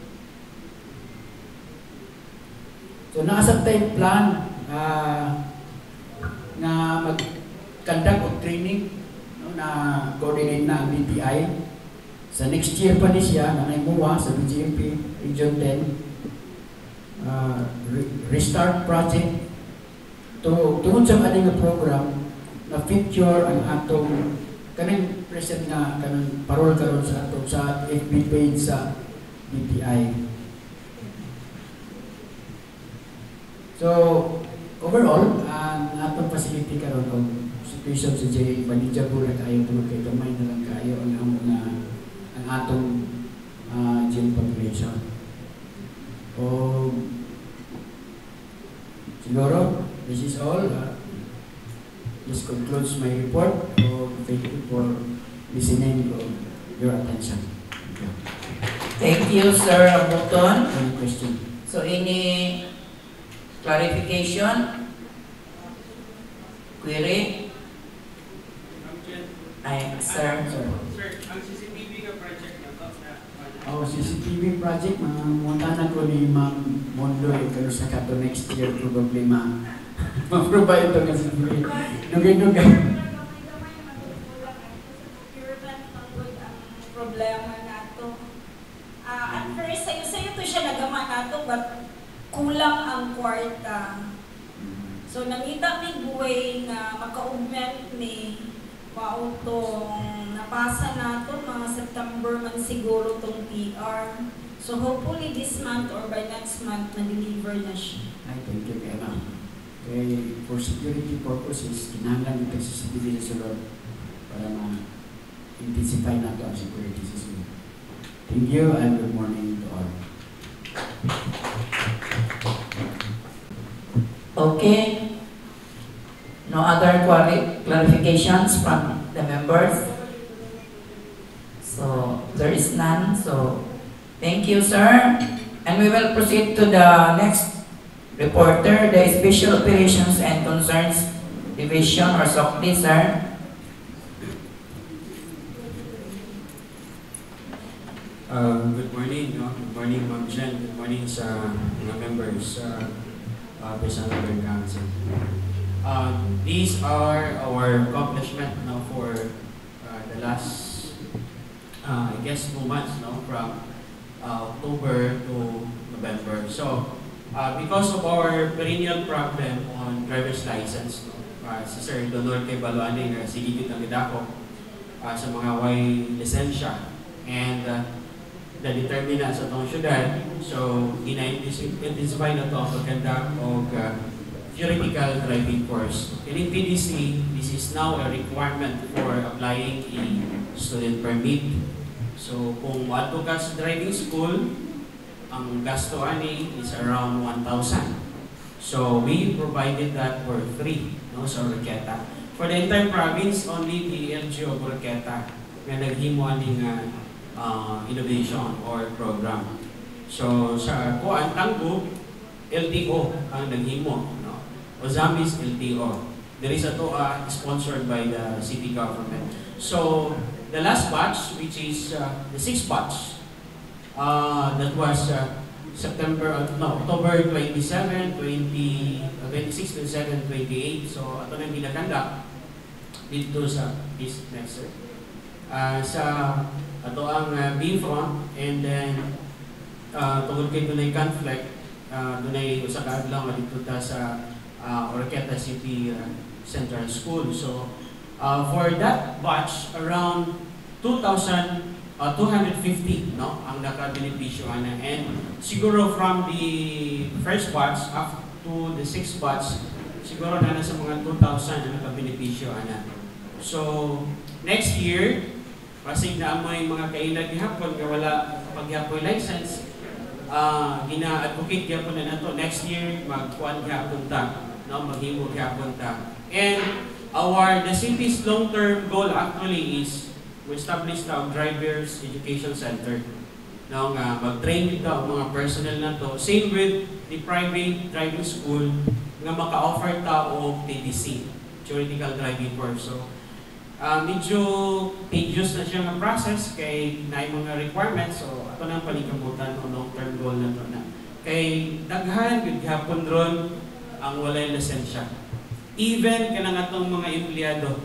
So nasa tayong plan uh, na mag-conduct o training no, na coordinate na ang D T I. Sa next year pa ni siya, na may M U A sa B G M P Region ten, uh, re restart project to tungod sa ating program na feature ang atong kanang present nga kanang parol karon sa atong sa F B page sa D T I. So, overall, ang atong facility karon o situation sa J. Manageable na kayo tulog kay gamay na lang kayo ang ang, uh, ang atong uh, jail population. O siguro, this is all. Uh, this concludes my report. So, thank you for listening to your attention. Thank you, Sir Abuton. Any question? So, any clarification? Query? Ay, sir. Sir, ang C C T V nga project na to na Oh, C C T V project, mga muntanan ko ni Ma'am Mondoy, pero sa kato next year, probably ma ma-provide ito kasi dugay-dugay. Problema nato. Uh, at first, sayo-sayo to siya nagama nato, but kulang ang kwarta. So, nangita mi buhay na maka-augment ni mautong napasa nato mga September man siguro tong P R. So, hopefully this month or by next month, na-deliver na siya. Ay, thank you kaya ma'am. Okay, for security purposes, kinahanglan yung C C T V sa sulod para ma-intensify nato ang security system. Thank you and good morning to all. Okay. No other clarifications from the members? So, there is none. So, thank you, sir. And we will proceed to the next reporter, the Special Operations and Concerns Division, or S O C D, sir. Uh, good morning, no? Good morning, Ma'am Jen. Good morning sa mga members sa uh, Pesanatang Council. Uh, these are our accomplishments no, for uh, the last, uh, I guess, two months, no, from uh, October to November. So, uh, because of our perennial problem on driver's license, no, uh, si Sir Donor kay Baluane na silipit ang idako uh, sa mga way lisensya, and uh, na-determine sa itong syudad. So, ina-intensify na ito ang pagkanda o uh, theoretical driving course. And in P D C, this is now a requirement for applying a student permit. So kung wato ka sa driving school, ang gasto ani is around one thousand. So we provided that for free, no, sa Oroquieta. For the entire province, only the L G O of Oroquieta nga naghimo aning uh, uh, innovation or program. So sa kuan Tanggo, L T O ang naghimo, no? Ozamis L T O. There is a to uh, sponsored by the city government. So the last batch, which is uh, the sixth batch, uh, that was uh, September, uh, no, October twenty-seven, twenty, uh, twenty-six, twenty-seven, twenty-eight. So ato nang ginaganda dito sa this next year. Uh, sa ato ang uh, B-front, and then uh, tungod kay dunay conflict, uh, dunay usa ka adlaw dito ta sa uh, Oroquieta City uh, Central School. So uh, for that batch, around two thousand two hundred fifty, no, ang naka-benepisyo ana. And siguro from the first batch up to the sixth batch, siguro na nasa mga two thousand ang naka-benepisyo ana. So next year, pasig na amoy mga kailan gihapon nga wala pagyapoy license, uh, gina-advocate gyapon na nato next year magkuan gyapon ta, no, maghimo gyapon ta. And our the city's long-term goal actually is we establish the Drivers Education Center. Now nga mag-train dito ang mga personnel na to. Same with the private driving school nga maka-offer ta og T D C, theoretical driving course. So uh, medyo tedious na siya nga process kay naay mga requirements. So ato nang palikabutan o long-term goal na to na. Kay daghan gud gihapon ron ang walay lisensya. Even kanang atong mga empleyado,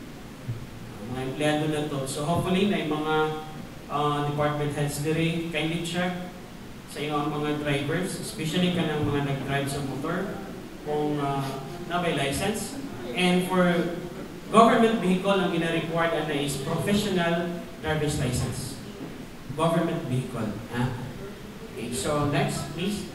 mga empleyado na to. So hopefully na mga uh, department heads diri kindly check sa inyong mga drivers, especially kanang mga nag-drive sa motor kung uh, na may license. And for government vehicle, ang gina-required na is professional driver's license. Government vehicle. Huh? Okay, so next please.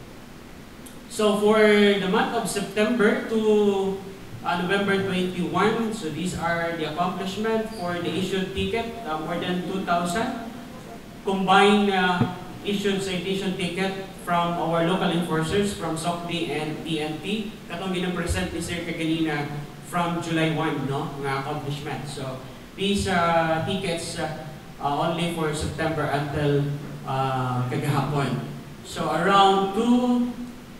So for the month of September to Uh, November twenty-first, so these are the accomplishment for the issued ticket, uh, more than two thousand. Combined uh, issued citation ticket from our local enforcers from S O C D and T N T. Katong gina-present ni Sir kaganina from July first, no, nga accomplishment. So these uh, tickets uh, uh, only for September until uh, kagahapon. So around two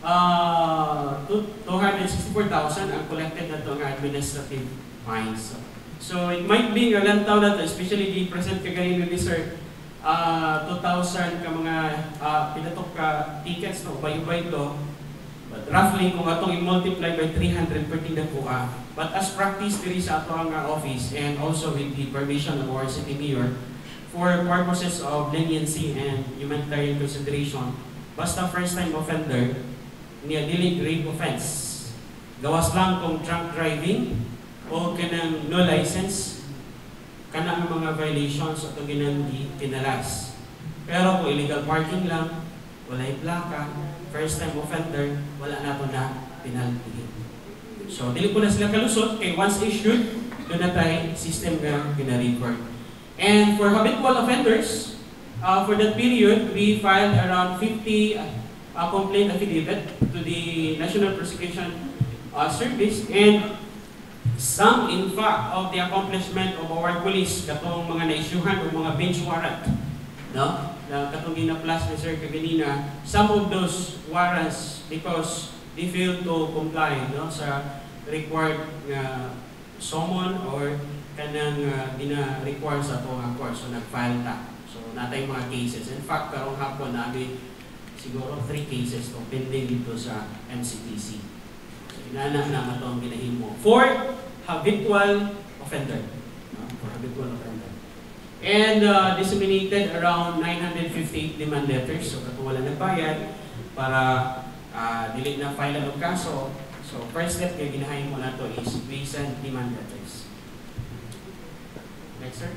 Uh, two hundred sixty-four thousand ang collected na ito ang administrative fines. So it might be nga lantaw na ito, especially di present kaganina ni Sir, uh, two thousand ka mga uh, pinatok ka tickets, no, ubay-ubay ito. But roughly, kung atong i-multiply by three hundred per tingnan po ka. But as practice diri sa ato ang office and also with the permission of our City Mayor, for purposes of leniency and humanitarian consideration, basta first-time offender, niya dili grave offense. Gawas lang kung drunk driving o kanang no license, kana ang mga violations ato ginang penalize. Pero kung illegal parking lang, walay plaka, first time offender, wala na to na penalty. So dili po na sila kalusot kay once issued, doon na tayo system nga gina-record. And for habitual offenders, uh, for that period, we filed around fifty uh, a complaint affidavit to the National Prosecution uh, Service, and some in fact of the accomplishment of our police katong mga na-issuehan o mga bench warrant, no, na katong gina-plus ni Sir kaganina, some of those warrants because they fail to comply, no, sa required uh, summon or kanang uh, gina-require sa ato nga court. So nag-file ta. So natay mga cases. In fact, karong hapon namin siguro three cases to pending dito sa M C T C. So, inaanak naman ito ang ginahimo for habitual offender. No? For habitual offender. And uh, disseminated around nine hundred fifty-eight demand letters. So, kung wala nagbayad, para uh, dili na file ang kaso. So, first step kaya ginahimo na ito is recent demand letters. Next, sir.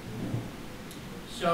So,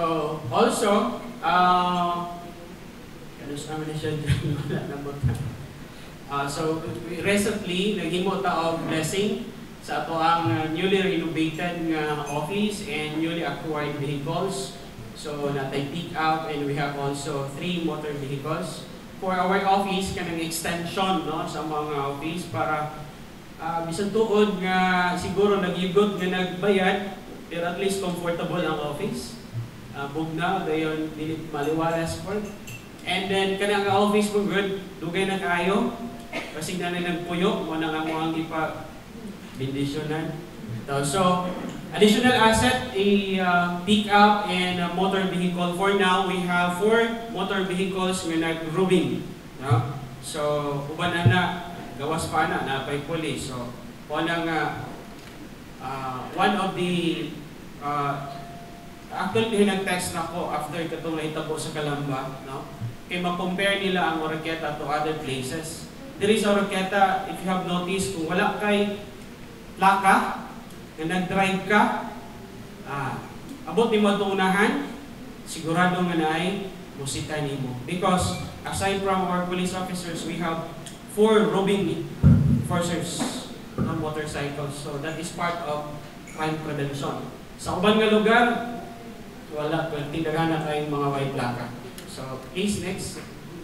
also, uh, Kanus naman na siya wala na mo. Uh, so recently naghimo ta og blessing sa ato ang uh, newly renovated nga office and newly acquired vehicles. So natay pick up and we have also three motor vehicles for our office, kanang extension no sa mga office para uh, bisan tuod nga siguro nagigot nga nagbayad pero at least comfortable ang office. Uh, bugnaw dayon dili maliwalas po. And then kanang office mo good dugay na kaayo kasi na nagpuyo mo na nga mo ang ipa bendisyonan. So additional asset a uh, pick up and a motor vehicle. For now we have four motor vehicles nga nag-grooving, no? So uban na na gawas pa na napay police. So kuan nga uh, one of the uh, actually nag-text na ko after katong nahitabo sa Calamba, no? Kay ma-compare nila ang Oroquieta to other places. There is Oroquieta, if you have noticed, kung wala kay plaka na nag-drive ka, ah, abot ni mo itong unahan, sigurado nga na ay musita nimo. Because aside from our police officers, we have four roving enforcers on motorcycles. So that is part of crime prevention. Sa uban nga lugar, wala, tindagan na kayong mga white plaka. So please, next.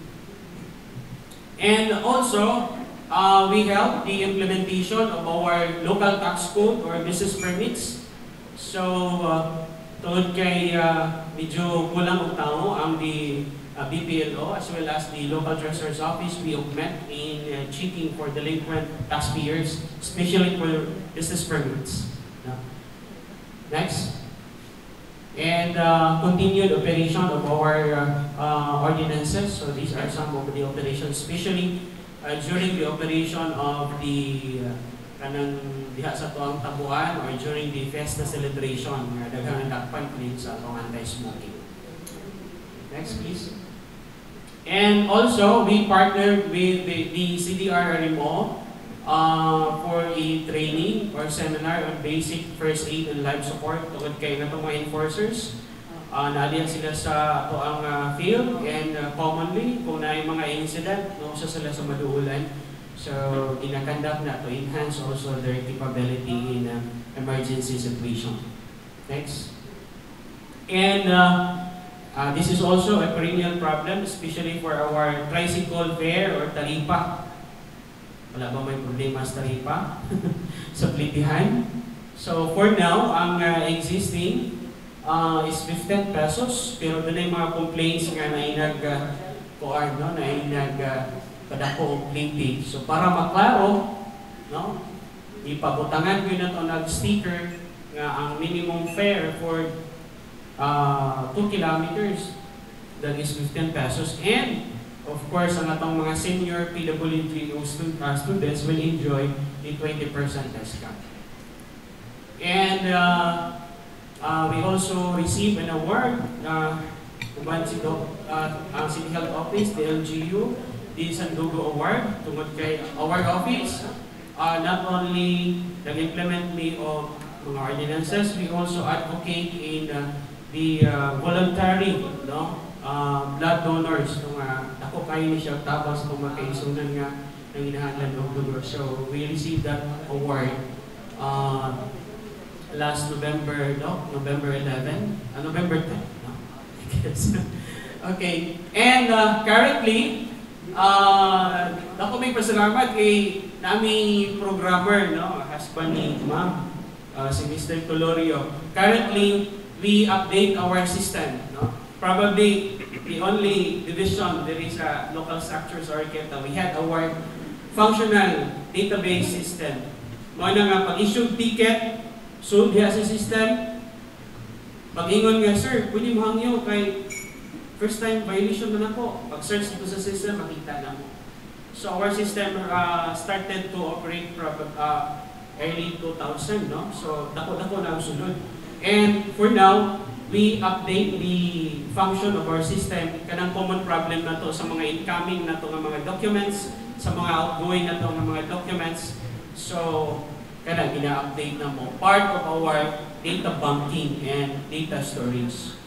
And also, uh, we help the implementation of our local tax code or business permits. So, uh, tungod kay uh, medyo kulang og tao ang the uh, B P L O as well as the local treasurer's office, we augment in uh, checking for delinquent taxpayers, especially for business permits. Uh, next. And uh, continued operation of our uh, uh, ordinances. So these are some of the operations, especially uh, during the operation of the uh, kanang diha sa tuang tabuan or during the Fiesta celebration nga daghang dakpan clean sa atong anti-smoking. Next, please. And also, we partnered with the, the C D R R M O Uh, for a training or seminar on basic first aid and life support tungod kay natong mga enforcers. Uh, Naadiyan sila sa ato ang uh, field and uh, commonly kung na mga incident, no, sa sila sa maduulan. So, ginakandak na to enhance also their capability in uh, emergency situation. Next. And uh, uh, this is also a perennial problem, especially for our tricycle fare or taripa. Wala ba may problema sa taripa sa plitihan? So for now, ang uh, existing uh, is fifteen pesos, pero doon ay mga complaints nga na inag uh, kuan, no, na inag uh, padako og pliti. So para maklaro, no, ipabutangan ko na to nag-sticker nga ang minimum fare for uh, two kilometers, that is fifteen pesos, and of course, ang atong mga senior P W D O stud uh, students will enjoy the twenty percent discount. And uh, uh, we also receive an award uh, uban si Doc, uh, ang City Health Office, the L G U, the Sandugo Award, tungod kay our office, uh, not only nag-implement me of mga ordinances, we also advocate in uh, the uh, voluntary, no, Uh, blood donors, nung uh, ako kayo ni siya tapos kung makaisunan nga ng inahanlan ng dugo. So we received that award uh, last November, no? November eleventh, uh, November tenth, no? Okay, and uh, currently, uh, ako may pasalamat kay nami programmer, no? Husband ni ma'am, uh, si Mister Tolorio. Currently, we update our system, no? Probably the only division there is a local structures or Oroquieta. We had our functional database system. Mga na nga, pag-issue ticket, so diha sa system, pag-ingon nga, sir, pwede mo hangyo kay first time violation na ako. Pag-search dito sa system, makita na mo. So our system uh, started to operate from uh, early two thousand, no? So dako-dako na ang sunod. And for now, we update the function of our system. Kanang common problem na to sa mga incoming na to ng mga documents, sa mga outgoing na to ng mga documents. So, kanang gina-update na mo. Part of our data banking and data storage.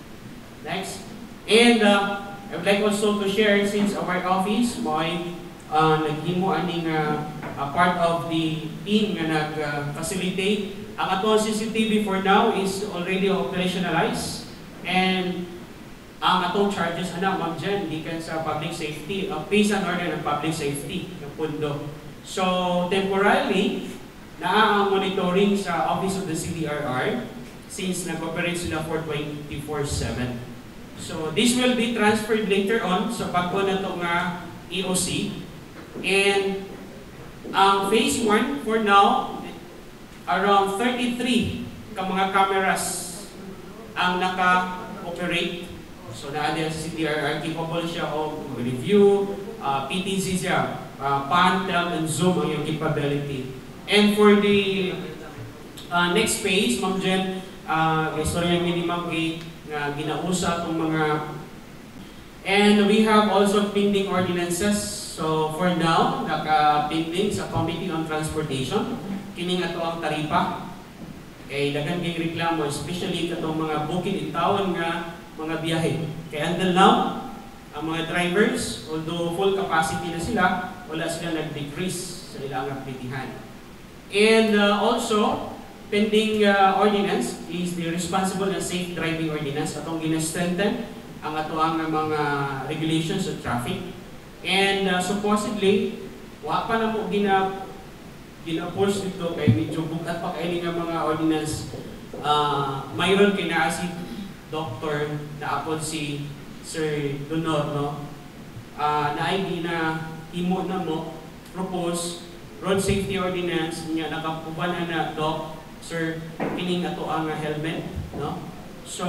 Next. And uh, I would like also to share, since our office may uh, naghimo aning uh, uh, part of the team nga nag-facilitate. Ang atong C C T V for now is already operationalized, and ang atong charges ana ma'am Jen gikan sa public safety, uh, based on order ng public safety ng pundo. So temporarily naa ang monitoring sa Office of the C D R R since nag-operate sila for twenty-four seven. So this will be transferred later on sa bago na ito nga E O C. And ang phase one for now, around thirty-three ka mga cameras ang naka-operate. So na sa C D R R, capable siya of review, uh, P T Z siya, uh, pan, tilt, and zoom ang yung capability. And for the uh, next phase, Ma'am Jen, uh, istorya minimum eight na ginausa itong mga, and we have also pending ordinances. So for now, naka-pending sa Committee on Transportation, kining ato ang taripa. Kay dagan kay reklamo, especially katong mga bukid itawan nga mga biyahe. Kaya until now, ang mga drivers, although full capacity na sila, wala sila nag-decrease sa ilang apetihan. And uh, also, pending uh, ordinance is the Responsible and Safe Driving Ordinance. Atong gina-strengthen ang ato ang mga regulations sa traffic. And uh, supposedly, wa pa na mo gina gina-push dito kay medyo bukat pa kayo nga mga ordinance. Uh, mayroon kina si Doctor na apod si Sir Donor, no? Uh, na I D na imo na mo propose road safety ordinance niya nakapuban na Doc, Sir, kining ato ang helmet, no? So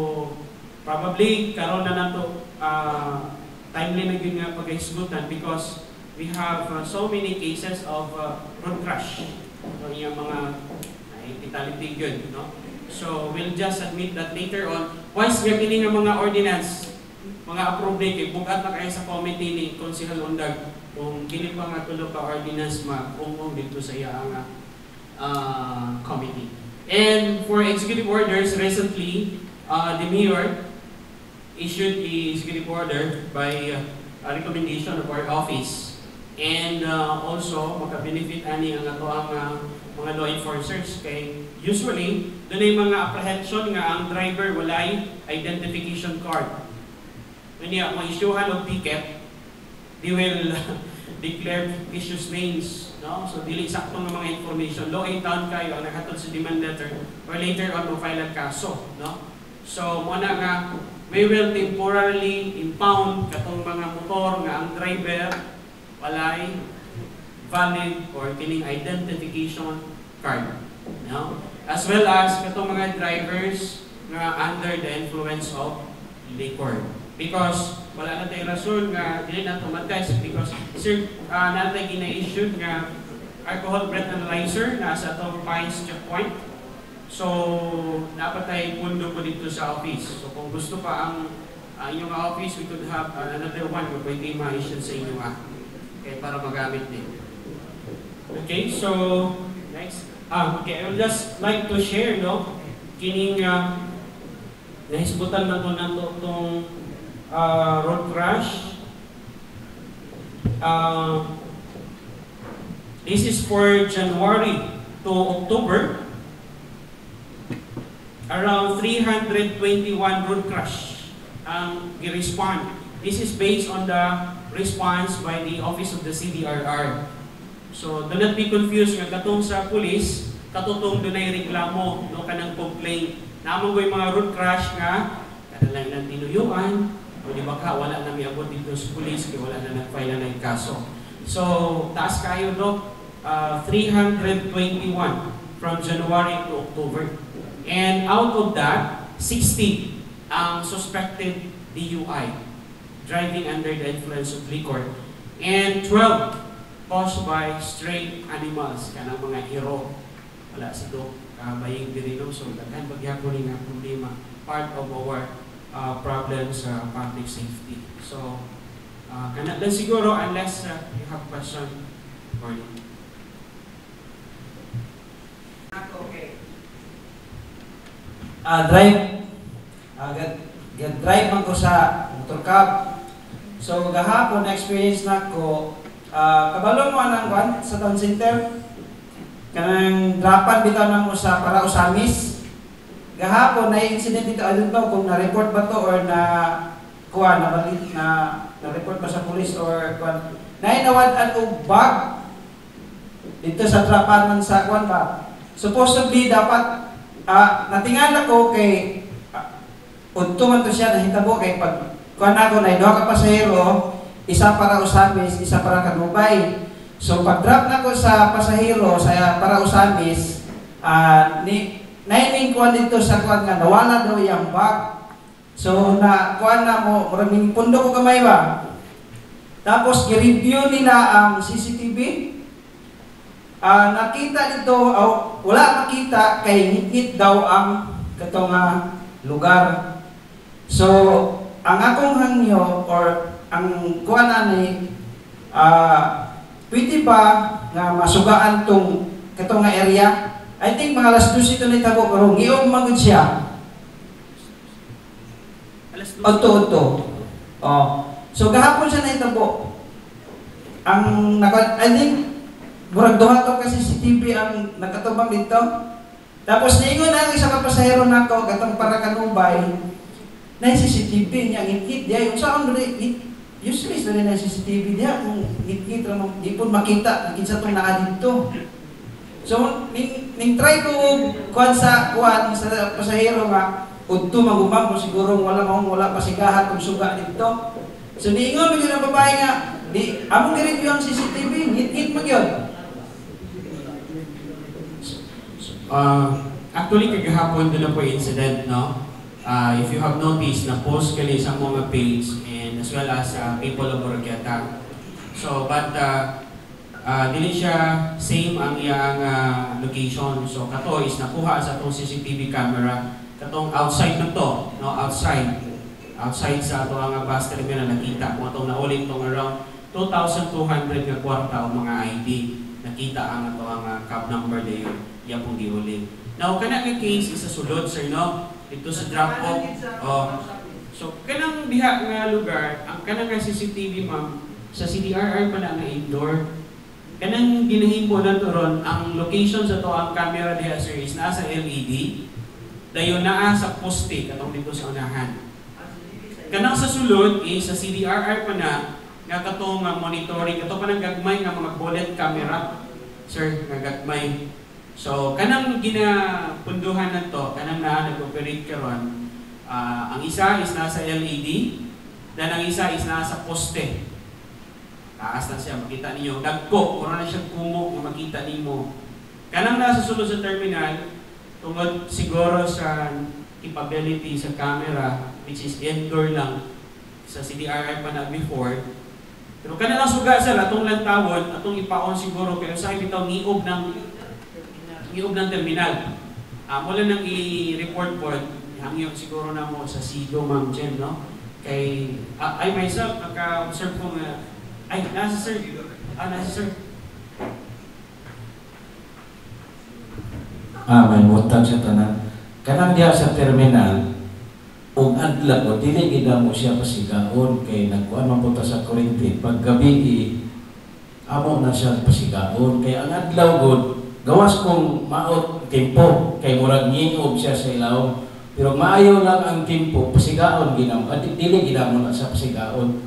probably karon na nato uh, timely na gyud nga pag-executan because we have uh, so many cases of uh, road crash. So yung mga fatality yun, no? So we'll just admit that later on. Once nga kini nga mga ordinance, mga approved kay bukat na kayo sa committee ni Konsehal Undag kung kini pa nga tulo ka ordinance ma-umong dito sa iya ang uh, committee. And for executive orders, recently uh, the mayor issued the executive order by uh, a recommendation of our office, and uh, also maka-benefit ani ang ato ang uh, mga law enforcers kay usually dunay mga apprehension nga ang driver walay identification card. Kanya mo isyuhan og ticket, they will declare issues names, no? So dili sakto nga mga information, law in town kayo ang nakatud sa demand letter or later on mo file ang kaso, no? So mo na nga we will temporarily impound katong mga motor nga ang driver walay valid or kining identification card, no? As well as katong mga drivers nga under the influence of liquor, because wala na tayo rason nga dili na tumatest because sir uh, natay gina-issued nga alcohol breath analyzer na sa atong Pines checkpoint. So dapat tayo pundo po dito sa office. So kung gusto pa ang uh, inyong office, we could have uh, another one na pwede ma-issue sa inyo ah, okay, para magamit din. Okay, so next. Ah, okay, I would just like to share, no, kining uh, nahisbutan na to na to itong uh, road crash. Uh, this is for January to October. Around three hundred twenty-one road crash ang gi-respond. This is based on the response by the Office of the C D R R. So, do not be confused nga katong sa police, katutong dunay reklamo, no, kanang complaint. Namang ko'y mga road crash nga, kadalang ng tinuyuan, o di ba ka, wala na may abot dito sa police, kaya wala na nag-file na ng kaso. So, taas kayo, Doc, uh, three hundred twenty-one from January to October. And out of that, sixty ang suspected D U I, driving under the influence of liquor, and twelve caused by stray animals, kanang mga hero. Wala sa do, kabaying dirino, so daghan pagyapon nga problema, part of our uh, problems sa uh, public safety. So, uh, kana lang siguro unless uh, you have question for me. Okay. Uh, drive, uh, get, get drive man ko sa motor cab. So, gahapon na experience na ko, Uh, kabalo mo anang kwan sa town center. Kanang drapan bitaw na mo sa para usamis. Gahapon na incident dito adto kung na-report ba to or na kuan na balit na na-report ba sa police or kuan. Nainawad og bag dito sa drapan man sa kuan ba. Supposedly dapat uh, natingala ko kay uh, udto man to siya nahitabo kay pag kuan ako na duha ka pasahero, isa para usamis, isa para kanubay. So pag-drop na ko sa pasahero sa para usamis, uh, ni naining kuan dito sa kuan nga nawala daw yung bag. So na kuan na mo, maraming pundo ko kamay ba. Tapos i-review nila ang C C T V. Uh, nakita dito, oh, wala makita kay ngit-ngit daw ang katong uh, lugar. So ang akong hangyo or ang kuan ani uh, pwede ba nga masugaan tong katong nga area? I think mga alas dos ito na itabo pero ngiyong magod siya. Oto-oto. Oh. So gahapon siya na itabo. Ang naka, I think murag duha to kasi C C T V ang nakatubang dito. Tapos niingon ang isa ka pasahero nako katong para kanubay. Na C C T V niya ngit-ngit dia yung sound dili useless na rin ang C C T V dia kung ngit-ngit ra mo di pun makita kinsa tong naa dito. So ning ning try ko kuan sa kuan sa pasahero nga udto magumam kung siguro wala maong wala pasigahan kung suga dito. So niingon mo ang babae nga di among gi-review ang C C T V ngit-ngit magyod. Uh, actually kagahapon doon na po incident, no? Uh, if you have noticed, na-post kali sa mga page and as well as uh, people of Oroquieta. So, but uh, uh, dili siya same ang iyang uh, location. So, kato is nakuha sa itong C C T V camera. Katong outside na to, no? Outside. Outside sa ito ang bus terminal nakita. Kung itong naulit itong around two thousand two hundred na kwarta o mga I D. Nakita ang ito ang uh, cab number na yun. Yan pong giuling. Now, kana nga case is sa sulod, sir, no? Ito sa drop-off. Oh. So, kanang diha nga lugar, ang kanang nga C C T V, ma'am, sa C D R R pa na nga indoor. Kanang ginahimo na to ron, ang location sa to, ang camera diha, sir, is nasa L E D. Dayon naa sa poste, katong dito sa unahan. Kanang sa sulod, is sa C D R R pa na, nga katong uh, monitoring, kato pa ng gagmay nga mga bullet camera, sir, nga gagmay. So, kanang ginapunduhan na to, kanang na nag-operate karon, uh, ang isa is nasa L E D, dan ang isa is nasa poste. Taas na siya, makita ninyo. Dagko, mura na siya kumo, makita ninyo. Kanang nasa sulod sa terminal, tungod siguro sa capability sa camera, which is indoor lang, sa C D R R pa na before. Pero kanang suga sa atong lantawon, atong ipaon siguro, kaya sa bitaw niob ng Iog ng terminal. Uh, mula nang i-report po, hangyon siguro na mo sa S I D O, Ma'am Jen, no? Kay, uh, I myself, naka-observe ko nga, ay, nasa sir, ah, nasa sir. Ah, may mutag siya tanan. Kanang diha sa terminal, ug adlaw, dili gid mo siya pasigaon, kay nagkuan man punta sa kuryente. Pag gabi, amo na siya pasigaon. Kay ang adlaw gud, gawas kong maot tempo kay murag ngiob siya sa ilaw, pero maayo lang ang tempo pasigaon ginam at dili ginamo na sa pasigaon.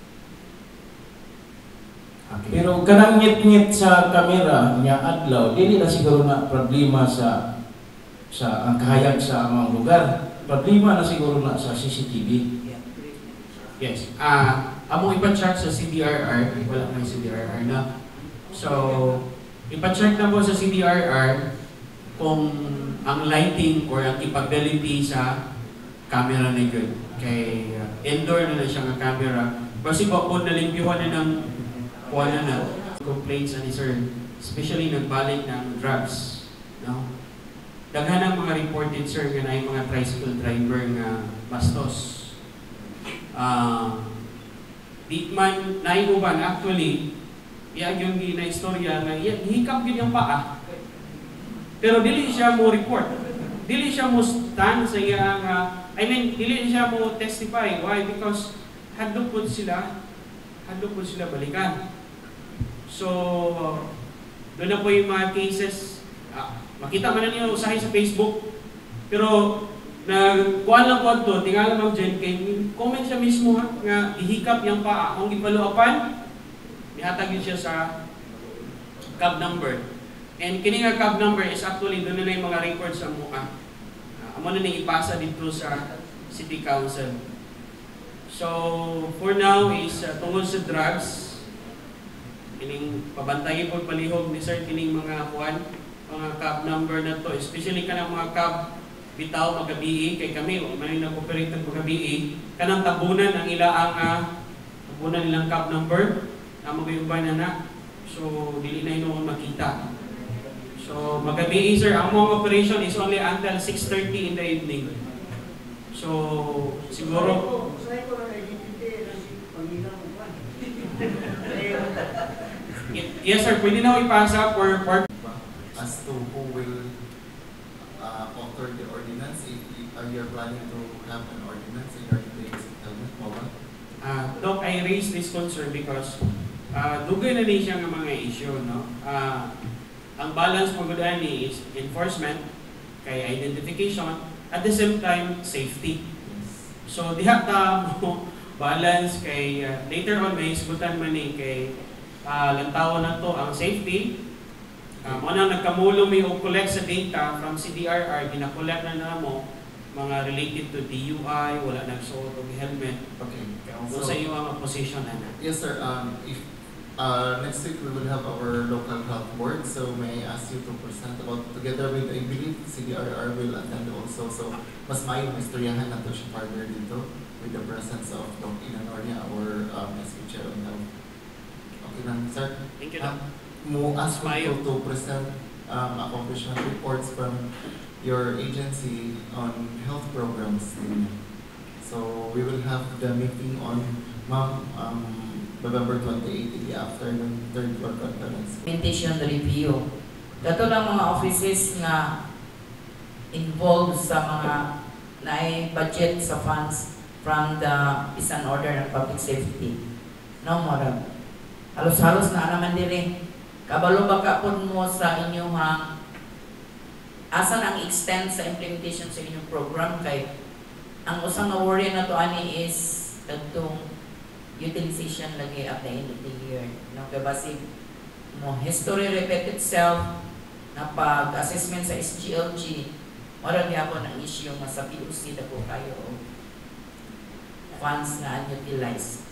Okay. Pero kanang ngit-ngit sa kamera nya adlaw dili na siguro na problema sa sa ang kahayag sa among lugar, problema na siguro na sa C C T V. Yes. Ah, uh, among ipa-check sa C D R R, wala may C D R R na. So ipa-check na po sa C D R R kung ang lighting or ang capability sa camera na yun. Kay uh, indoor na na siya ng camera. Kasi po po nalimpyuhan na ng kuha na na complaints ni sir. Especially nagbalik ng drugs. No? Daghan ang mga reported sir nga na yung mga tricycle driver nga bastos. Uh, di man naiuban actually iya yung gina-istorya nga hikap yun yung paa. Pero dili siya mo report. Dili siya mo stand sa iyang, uh, I mean, dili siya mo testify. Why? Because hadlok po sila, hadlok po sila balikan. So, doon na po yung mga cases. Ah, makita man na niyo usahay sa Facebook. Pero, nagkuhan lang po ito, tingala Ma'am Jen, kay comment siya mismo ha, nga ihikap yung paa. Kung ipaluapan, ihatag yun siya sa cab number. And kini nga cab number is actually doon na yung mga records sa mukha. Uh, amo na nang ipasa dito sa City Council. So, for now is uh, tungkol sa drugs, kining pabantayin po palihog ni Sir kining mga kuan, mga cab number na to, especially kanang mga cab bitaw magabi kay kami o may nag-operate ng magabi kanang tabunan ang ilaang uh, tabunan nilang cab number na magayuban na na. So, dili na ino makita. So, magabi sir, ang mga operation is only until six thirty in the evening. So, siguro yes sir, pwede na ipasa for, for as to who will uh, author the ordinance, if you are you planning to have an ordinance regarding the use of helmet, mobile? Uh, Doc, I raise this concern because uh, dugay na din siya ng mga issue, no? Uh, ang balance mo gud ani is enforcement, kay identification, at the same time, safety. So, diha ta mo balance kay uh, later on may isgutan man ni kay uh, lantawan na to ang safety. Uh, mo nang nagkamulong may collect sa data from C D R R, gina-collect na namo mga related to D U I, wala nagsuot og helmet. Okay. So, sa iyo ang position na. Yes sir, um, if uh, next week we will have our local health board, so may I ask you to present about, together with, I believe C D R R will attend also, so mas maayong istoryahan na to siya partner dito with the presence of Doc Inanoria, our um, S P Chair on Health. Okay na, sir? Thank you, Um, Doc. mo ask Mayo. you to present um, accomplishment reports from your agency on health programs. So we will have the meeting on Ma'am, um, November twenty-eighth in the afternoon, third floor conference. Implementation review. Dato lang mga offices nga involved sa mga naay budget sa funds from the Peace and Order ng Public Safety. No more. Halos-halos na naman dili. Kabalo ba ka po mo sa inyong uh, asan ang extent sa implementation sa inyong program kay ang usang na worry na to ani is kadtong utilization lagi at the end of the year. No, kay basi mo history repeat itself na pag-assessment sa S G L G mara gyapon ang issue nga sa P O C dako kayo og funds na unutilized.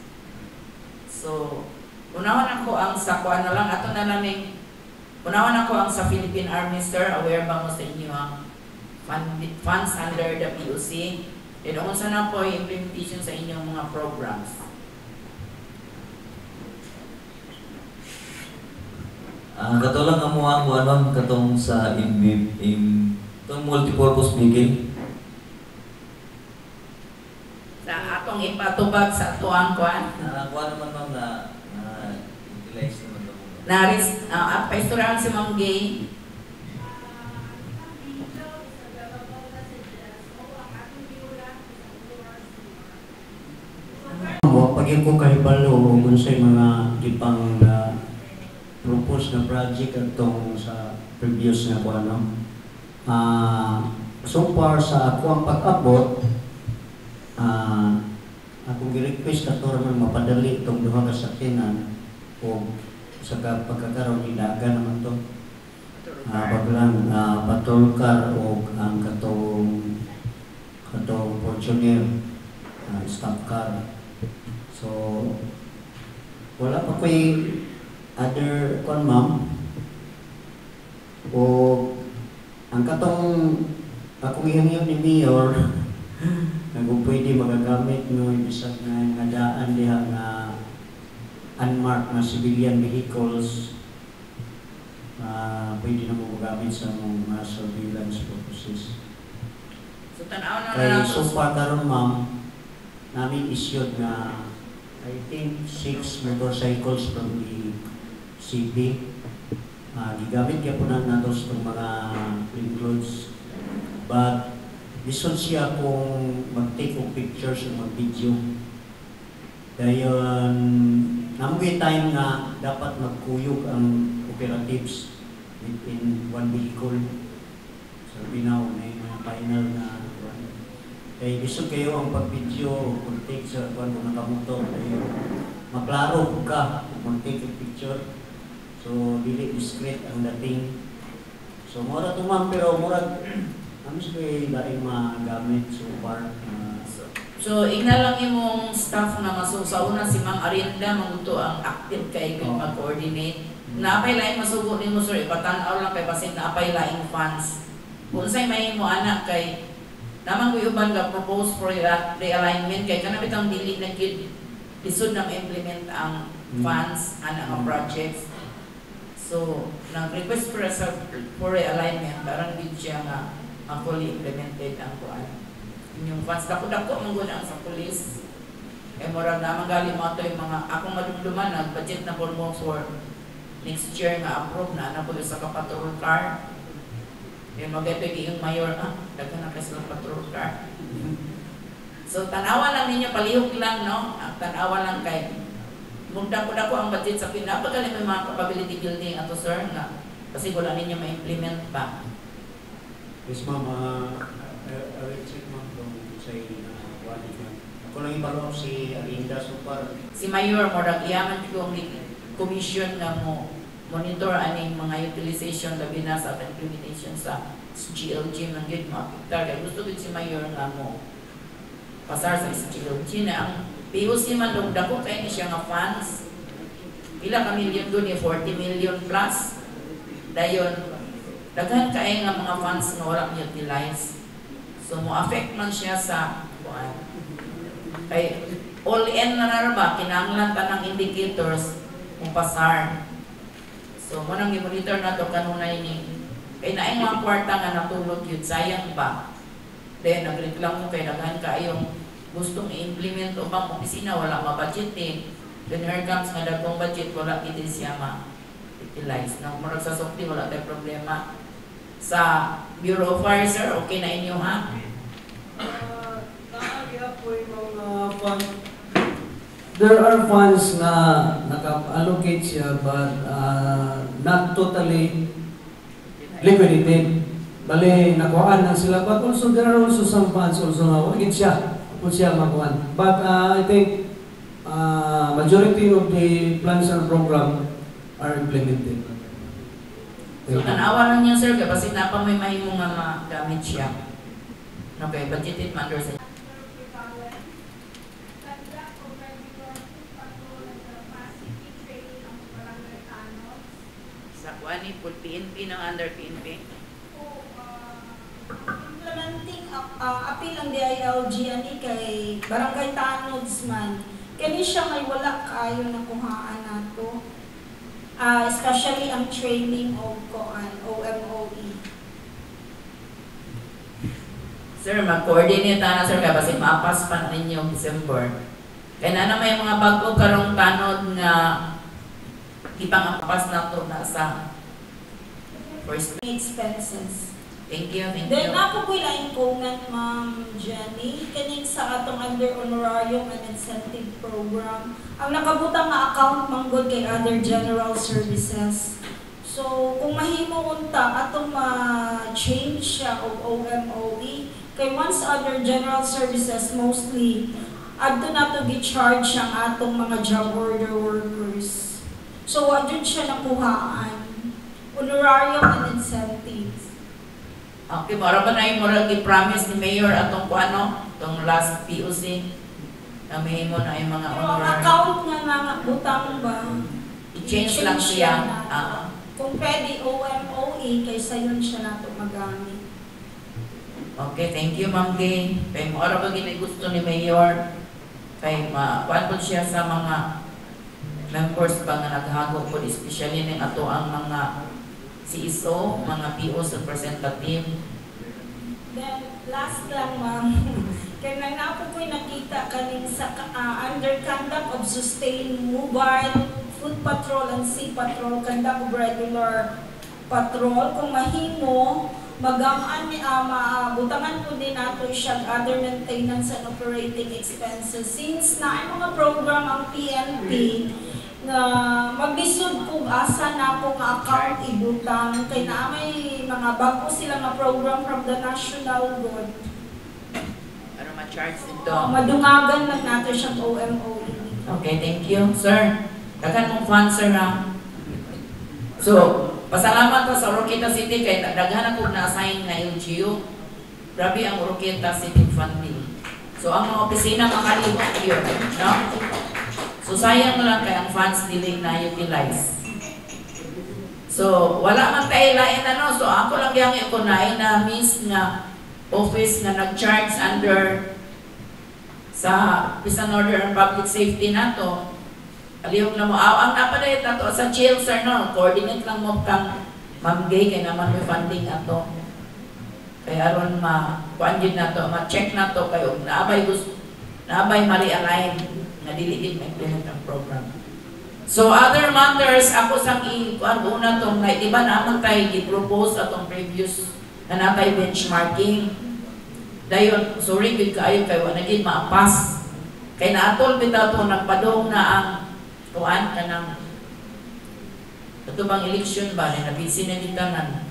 So, unawan ako ang sa kuan na lang ato na naming unawan ako ang sa Philippine Army, sir, aware ba mo sa inyo ang fund, funds under the P O C? Then unsa na po yung implementation sa inyong mga programs? Ah, uh, katulad ang mga kuanon katong sa im im itong multipurpose vehicle. Sa atong ipatubag sa tuang kuan? Ah, uh, kuan naman ma'am na utilize naman ito. Naris, uh, paisturahan si Ma'am Gay. Pag ko kahibalo kung sa mga ipang uh, propose na project atong sa previous na ko ano. Uh, so far sa ako ang pag-abot, uh, akong gi-request kato man mapadali itong duha ka sakyanan o sa pagkakaroon ilaga naman to. Uh, paglang uh, patrol car o ang katong katong Fortuner uh, stop car. So wala pa ko'y other kon ma'am o ang katong akong ihangyo ni Mayor na kung pwede magagamit no bisag na nga daan diha nga unmarked na civilian vehicles uh, pwede na mo magamit sa mga surveillance purposes. So tanaw na Kaya lang so far karon ma'am namin issued na I think six motorcycles from the C P. Uh, gigamit kaya po na nato sa mga clothes. But listen siya kung mag-take of pictures o mag-video. Dayon namugi time nga dapat magkuyog ang operatives within one vehicle. Sa binaw na yung mga final na kaya gusto kayo ang pag-video kung take sa kung nakamotor kayo maklaro ka kung take a picture. So, dili discreet ang dating. So, mura to ma'am, pero mura ano siya daing magamit so far. Uh, So, igna lang imong staff nga maso sa una si Ma'am Arinda maguto ang active kay kung Oh. mag-coordinate. Naapay laing masugo nimo sir, ipatan-aw lang kay basin naapay laing funds. Kung unsay mahimo anak kay naman ko uban nga propose for that realignment kay kanabit ang dili na gid lisod na ma-implement ang funds ana nga projects. So, nag-request for, for realignment parang gid siya nga ang fully implemented ang kuan. Yung funds dako-dako mangguna ang sa police. Eh murag na magali mo to yung mga akong madumduman nag budget na po mo for next year nga approve na na po sa patrol car. Eh magito yung mayor ah daghan na kasi ng patrol car. So tanawa lang ninyo palihog lang no. Ang tanawa lang kay mugda po dako ang budget sa pinapagaling may mga capability building ato sir nga kasi wala ninyo ma-implement pa. yes ma'am, uh, I will check ma'am kung sa quality ma'am. Ako lang ibalo si Arinda so far. Si Mayor murag iyaman ko ang commission nga mo monitor aning mga utilization labi na sa implementation sa G L G man gid maapektar kay gusto gid si Mayor nga mo pasar sa G L G na ang P O C man dog dako kay ni siya nga funds pila ka million gud ni forty million plus dayon daghan kay nga mga funds nga wala utilize so mo affect man siya sa kuan kay all in na na ba kinahanglan tanang indicators kung pasar. So mo nang i-monitor na to kanunay ni kay naay mga kwarta nga natulog yun sayang ba. Then nagreklamo kay daghan kaayong gustong i-implement ubang opisina wala ma-budget eh. Then here comes nga dagkong budget wala gid siya ma-utilize. Nang murag sa sukti wala tay problema. Sa Bureau of Fire sir, okay na inyo ha? Uh, naagya po yung mga fund. There are funds na naka-allocate siya but uh, not totally liquidated. Bali, nakuhaan lang sila. But also, there are also some funds also na wagit siya. Kung siya makuhaan. But uh, I think uh, majority of the plans and program are implemented. So tanawa lang niya sir, kaya kasi napa may mahimo nga magamit siya. Okay, budgeted man sa sa kuani po P N P ng under P N P. Implementing uh, appeal ang D I L G ani kay Barangay Tanods man. Kani siya may wala kayo nakuhaan nato. Uh, especially ang training of koan O M O E. Sir, mag-coordinate na sir kaya kasi mapas pa ninyo December. Kaya na naman yung mga bago karong tanod na ipang-apas na to na sa first Expenses. Thank you, thank Then you. ako po yung comment, Ma'am Jenny, kaning sa atong under honorarium and incentive program. Ang nakabutang nga account manggod kay other general services. So, kung mahimo unta atong ma-change siya og O M O E, kay once other general services mostly adto na to gi-charge ang atong mga job order workers. So, adto siya nakuhaan. Honorarium and incentives. Okay, mara ba na yung mura i-promise ni Mayor atong kung ano, itong last P O C na may mo na yung mga Pero ang honorary. account nga nga butang ba? I-change lang siya. Ah. Kung pwede O M O E, kaysa yun siya nato magamit. Okay, thank you, Ma'am Gay. Kaya mo ba gini gusto ni Mayor? Kaya ma-kuan po siya sa mga members ba nga naghago po, especially ng ato ang mga C S O, mga P Os representative. Then, last lang, ma'am. Kaya nang napo ko'y nakita kaning sa uh, under conduct of sustained mobile, food patrol, and sea patrol, conduct of regular patrol. Kung mahimo, magamaan ni ama, uh, butangan po din nato siya other maintenance and operating expenses. Since na ay mga program ang P N P, nga maglisod kung asa na ako nga account ibutang kay na may mga bago sila nga program from the national good. Ano ma-charge dito? Uh, madungagan lang natin siya O M O E. Okay, thank you, sir. Dagan mong fund, sir, ha? So, pasalamat ta sa Oroqueta City kay daghan ako na-assign nga L G U. Grabe ang Oroqueta City funding. So, ang mga opisina makalibot yun, no? So, sayang lang kay ang funds dili na utilize. So, wala man tayo lain ano. So, ako lang yung ikunain na miss nga office na nag-charge under sa Peace and Order and Public Safety na to. Aliyog na mo. Aw, ang napaday tato sa chill, sir, no? Coordinate lang mo kang Ma'am Gay, kaya naman may funding ato. Kaya aron ma, kuan din na to, ma-check na to kayo. Naabay gusto, naabay ma-realign na dili din ma-implement ang program. So other matters, ako sang i-kuan una tong, di ba naman tayo i-propose atong previous na natay benchmarking. Dayon, sorry, good kayo kayo, naging maapas. Kaya naatol bitaw to, nagpadong na ang kuan ka ng ito bang election ba, na nabisi na ditanan.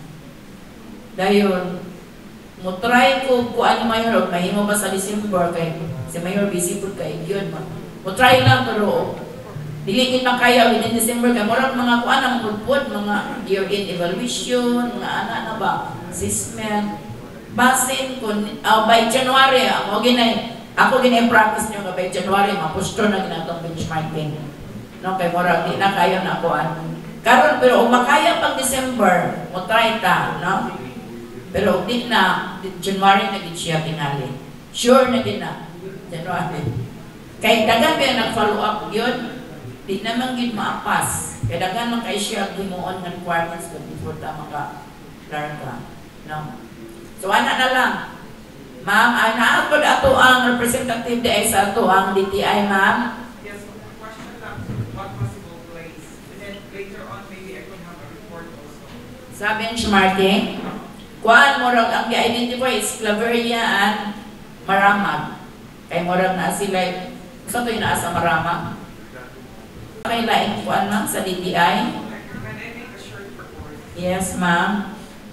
Dayon, mo try ko kuan yung mayor, mahimo ba sa December kay si mayor busy po kay yun. Mo try lang pero dili na kaya within December kay murag mga kuan ang pudpud, mga year-end evaluation, mga ana na ba, assessment. Basin kun uh, by January ako ginay ako ginay practice nyo nga by January mapusto na ginatong benchmarking. No kay murag di na kaya na kuan. Karon pero kung makaya pag December, mo try ta, no? Pero di na, January na gid siya tingali. Sure na gid na, January. Kay dagan ba nag-follow up yun, di naman gid maapas. Kay dagan man kay siya gimuon nga requirements ko before ta maka-larga. No? So ana na lang. Ma'am, ana ako ato ang representative di ay sa ato ang D T I, ma'am. Yes, so the question lang, what possible place? And then later on, maybe I can have a report also. Sa benchmarking, kuan morag ang i-identify is Claveria and Maramag. Kay morag na sila, gusto to yung naasa Maramag. May lain kuan ma'am sa D T I? Can I make a short report? Yes, ma'am.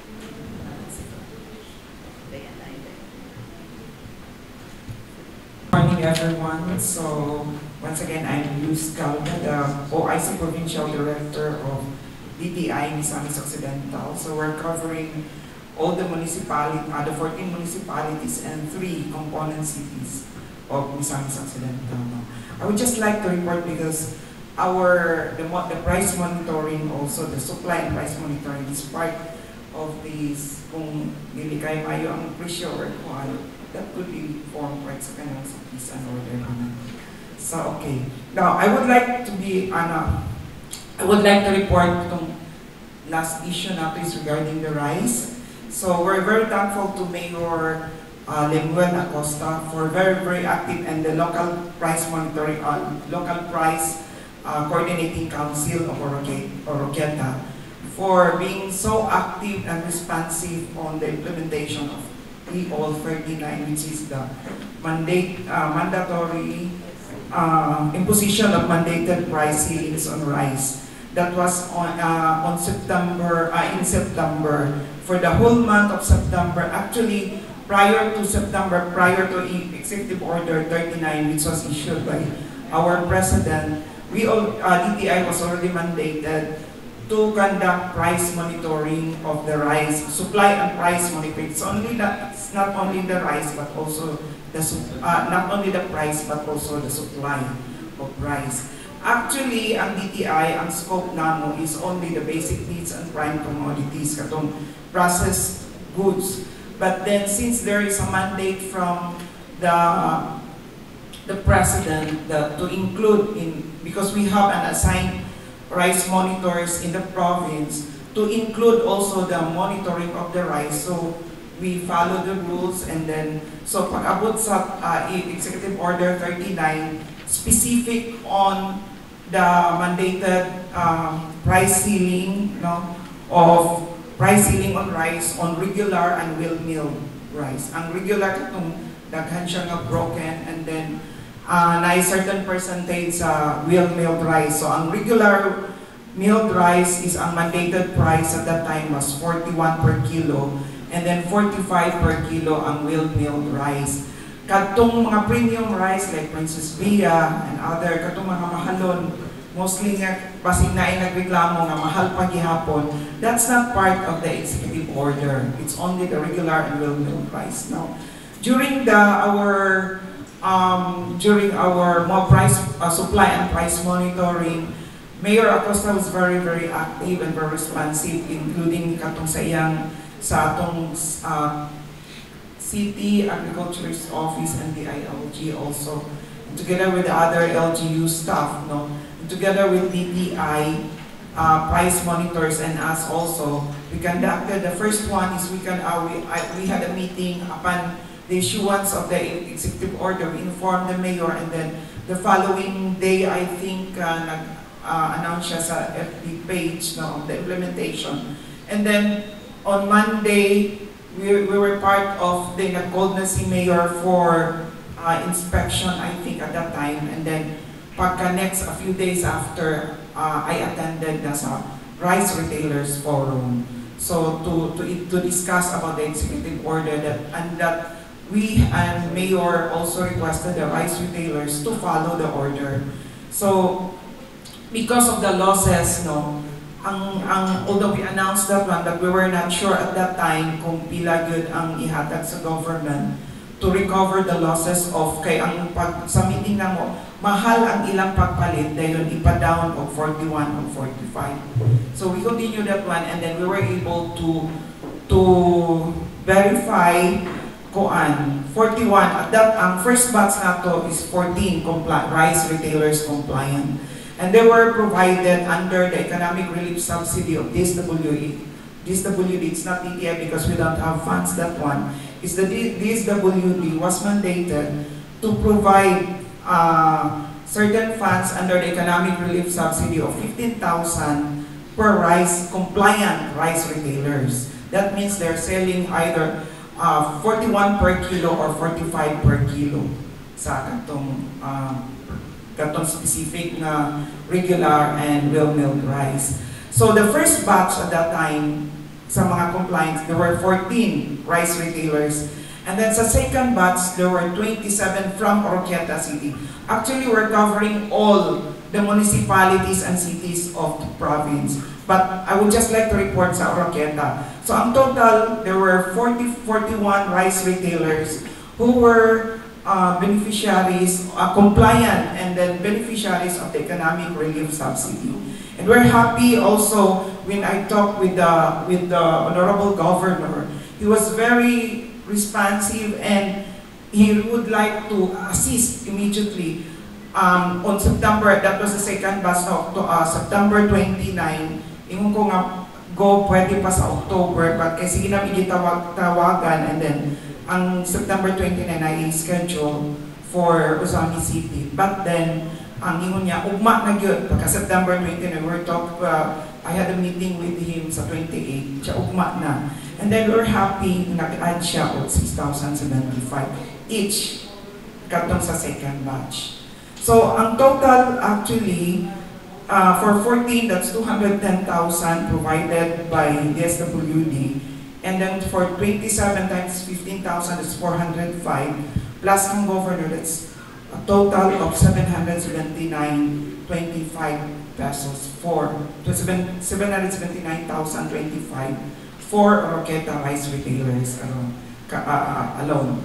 Morning everyone. So once again, I'm Luz Calda, the O I C Provincial Director of D T I Misamis Occidental. So we're covering all the municipalities, uh, the fourteen municipalities and three component cities of Misamis Occidental. I would just like to report because our the, the price monitoring, also the supply and price monitoring is part of this. Kung dili kay mayo ang presyo or kuan, that could be formed right sa kanang sa Peace and Order. So okay. Now I would like to be ano, I would like to report itong last issue natin is regarding the rice. So we're very thankful to Mayor uh, Lemuel Acosta for very very active and the local price monitoring on uh, local price uh, coordinating council of Oroqueta for being so active and responsive on the implementation of E O L thirty-nine, which is the mandate uh, mandatory uh, imposition of mandated price ceilings on rice. That was on uh, on September uh, in September for the whole month of September. Actually, prior to September, prior to Executive Order thirty-nine, which was issued by our president, we all uh, D T I was already mandated to conduct price monitoring of the rice, supply and price monitoring. It's only that it's not only the rice, but also the uh, not only the price, but also the supply of rice. Actually, ang D T I, ang scope namo is only the basic needs and prime commodities, katong processed goods. But then, since there is a mandate from the the president that to include in, because we have an assigned rice monitors in the province, to include also the monitoring of the rice. So we follow the rules, and then so pag-abot sa uh, Executive Order thirty-nine, specific on the mandated um, price ceiling, no, of price ceiling on rice on regular and well milled rice. Ang regular katong daghan siya nga broken, and then uh, na certain percentage sa wheel milled rice. So ang regular milled rice is ang mandated price at that time was forty-one per kilo, and then forty-five per kilo ang wheel milled rice. Katong mga premium rice like Princess Bia and other, katong mga mahalon, mostly nga basig na ay nagreklamo nga mahal pa gihapon, that's not part of the executive order. It's only the regular and wheel milled rice. Now, during the our um, during our more price uh, supply and price monitoring, Mayor Acosta was very very active and very responsive, including katong sa iyang sa atong uh, City Agriculture's Office and the I L G also, and together with the other L G U staff, no, and together with D T I uh, price monitors and us also, we conducted the first one is we can uh, we I, we had a meeting upon the issuance of the executive order. We informed the mayor, and then the following day, I think, uh, nag uh, announce siya sa F B page, no, of the implementation, and then on Monday. We, we were part of the nag-called na si Mayor for uh, inspection, I think, at that time. And then, pagka next, a few days after, uh, I attended na sa Rice Retailers Forum. So, to, to, to discuss about the executive order that, and that we and Mayor also requested the rice retailers to follow the order. So, because of the losses, no, Ang, ang, although we announced that one, but we were not sure at that time kung pila good ang ihatag sa government to recover the losses of, kay ang pag, sa meeting na mo, mahal ang ilang pagpalit, dayon ipa-down of forty-one or forty-five. So we continue that one, and then we were able to to verify kuan forty-one. At that, ang first batch na to is fourteen compli rice retailers compliant. And they were provided under the economic relief subsidy of D S W D. D S W D, it's not D T I because we don't have funds, that one. Is the D S W D was mandated to provide uh, certain funds under the economic relief subsidy of fifteen thousand per rice compliant rice retailers. That means they're selling either uh, forty-one per kilo or forty-five per kilo sa katong uh, katong specific na regular and well-milled rice. So the first batch at that time, sa mga compliance, there were fourteen rice retailers. And then sa second batch, there were twenty-seven from Oroquieta City. Actually, we're covering all the municipalities and cities of the province. But I would just like to report sa Oroquieta. So ang total, there were forty, forty-one rice retailers who were Uh, beneficiaries, uh, compliant, and then beneficiaries of the economic relief subsidy. And we're happy also when I talked with the with the Honorable Governor. He was very responsive, and he would like to assist immediately. Um, on September, that was the second batch of uh, September twenty-ninth. Ingon ko nga go pwede pa sa October, but kasi ginamit gitawag tawagan, and then ang September twenty-ninth ay schedule for Ozami City. But then, ang ingon niya, ugma na yun. Pagka September twenty-ninth, we were talk, uh, I had a meeting with him sa twenty-eighth. Siya ugma na. And then we're happy, nag-add siya of six thousand seventy-five each katong sa second batch. So, ang total actually, uh, for fourteen, that's two hundred ten thousand provided by D S W D. And then for twenty-seven times fifteen thousand, that's four hundred five. Plus ang governor, that's a total of seven hundred seventy-nine thousand twenty-five pesos for seven hundred seventy-nine thousand twenty-five for Oroquieta rice retailers uh, uh, alone.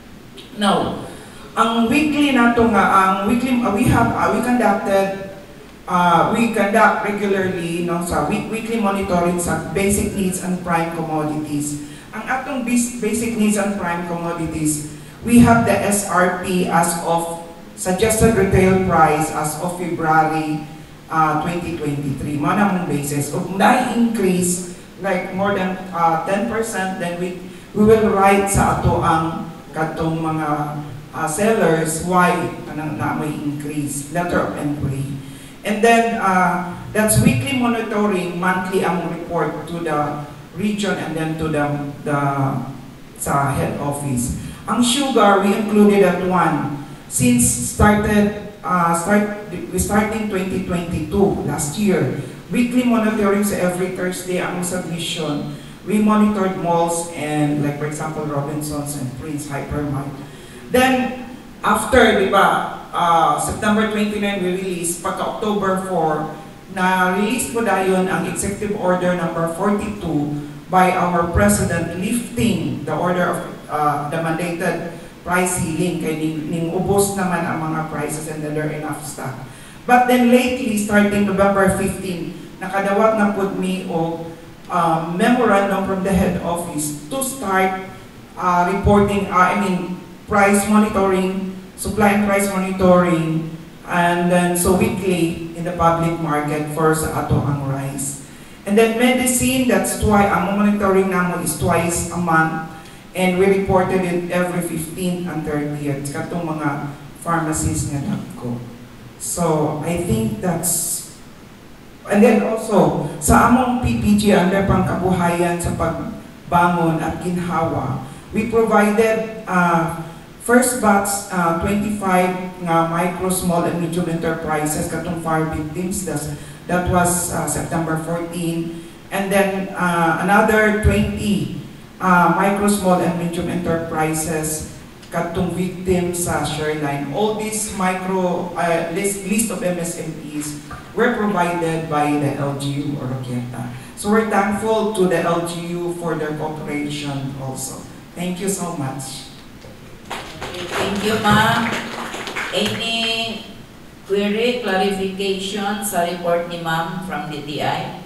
Now, ang weekly nato nga, ang weekly, uh, we have, uh, we conducted Uh, we conduct regularly no, sa week weekly monitoring sa basic needs and prime commodities. Ang atong basic needs and prime commodities, we have the S R P as of suggested retail price as of February uh, twenty twenty-three. Mo na mong basis. Kung na-increase like more than uh, ten percent, then we we will write sa ato ang katong mga uh, sellers why anang na may increase, letter of inquiry. And then, uh, that's weekly monitoring, monthly ang report to the region and then to the, the sa head office. Ang sugar, we included at one. since started, uh, start, we started in twenty twenty-two, last year, weekly monitoring sa every Thursday ang submission. We monitored malls and like for example Robinsons and Prince Hypermart. Then after, di ba, uh, September twenty-nine we released, pagka October four, na-release po dayon ang Executive Order number forty-two by our President lifting the order of uh, the mandated price ceiling kay ning, ning ubos naman ang mga prices and then there are enough stock. But then lately, starting November fifteenth, nakadawat na pud mi og um, memorandum from the head office to start uh, reporting, uh, I mean, price monitoring, supply and price monitoring, and then so weekly in the public market for sa ato ang rice. And then medicine, that's why ang monitoring namo is twice a month, and we reported it every fifteenth and thirtieth katong mga pharmacies nga nagko. So I think that's, and then also sa among P P G under pangkabuhayan sa pagbangon at ginhawa, we provided uh, first batch uh, twenty-five nga micro, small and medium enterprises katong fire victims. That's, that was uh, September fourteenth, and then uh, another twenty uh, micro, small and medium enterprises katong victims sa Shoreline. All these micro uh, list, list of M S M Es were provided by the L G U or Oroquieta. So we're thankful to the L G U for their cooperation also. Thank you so much. Okay, thank you, ma'am. Any query, clarification sa report ni ma'am from D T I?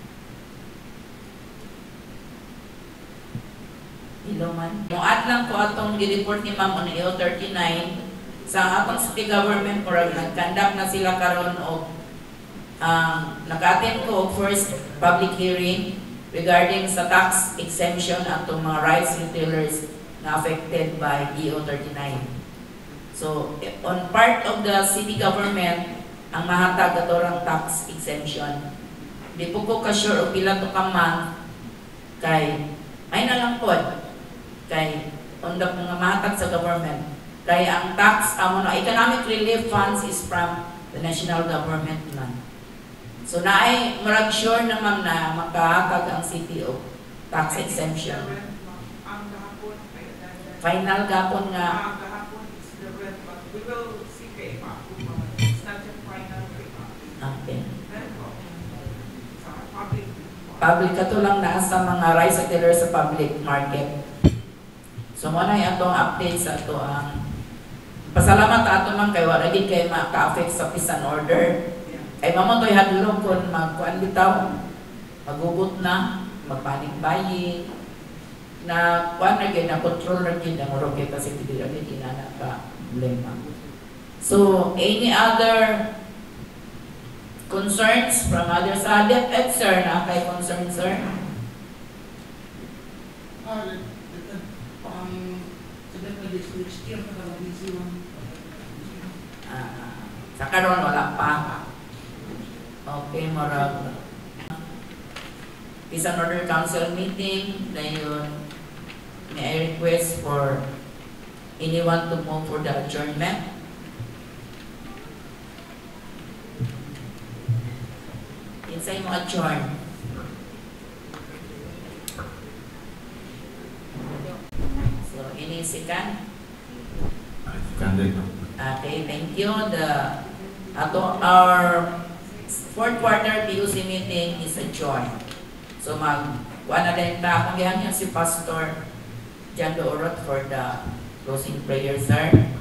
Hello, man. Muad lang ko atong gi-report ni ma'am on A O thirty-nine sa atong city government murag nagkandak na sila karon og ang um, nag-attend ko og first public hearing regarding sa tax exemption atong mga rice retailers na affected by A O thirty-nine. So, on part of the city government, ang mahatag atorang tax exemption. Di po ko ka-sure o pila to ka month kay ay na lang po kay on the mga mahatag sa government. Kay ang tax, amo na economic relief funds is from the national government lang. So na ay murag sure naman na makahatag ang city o tax exemption. Final gapon nga. We will see kay approval. It's not your final approval. Okay. Public. Public kato lang naa sa mga rice retailers sa public market. So mo na atong update sa ato ang pasalamat ato man kay wala gid kay maka-affect sa pisan order. Ay mamo toy hadlok kon magkuan bitaw. Magugot na, magpanic buying na kuan na gid na control ra gid ang Oroquieta City dili gid inana ka problema. So any other concerns from other side? Ed sir, na kay concern sir? Ah, sa karon wala pa. Okay, marag. Peace and Order Council meeting, dayon may I request for anyone to move for the adjournment? Insay mo adjourn. So, any second? Okay, thank you. The ato our fourth quarter P U C meeting is adjourned. So mag wala din ta kung gihan si Pastor Jan Doorot for the closing prayer, sir.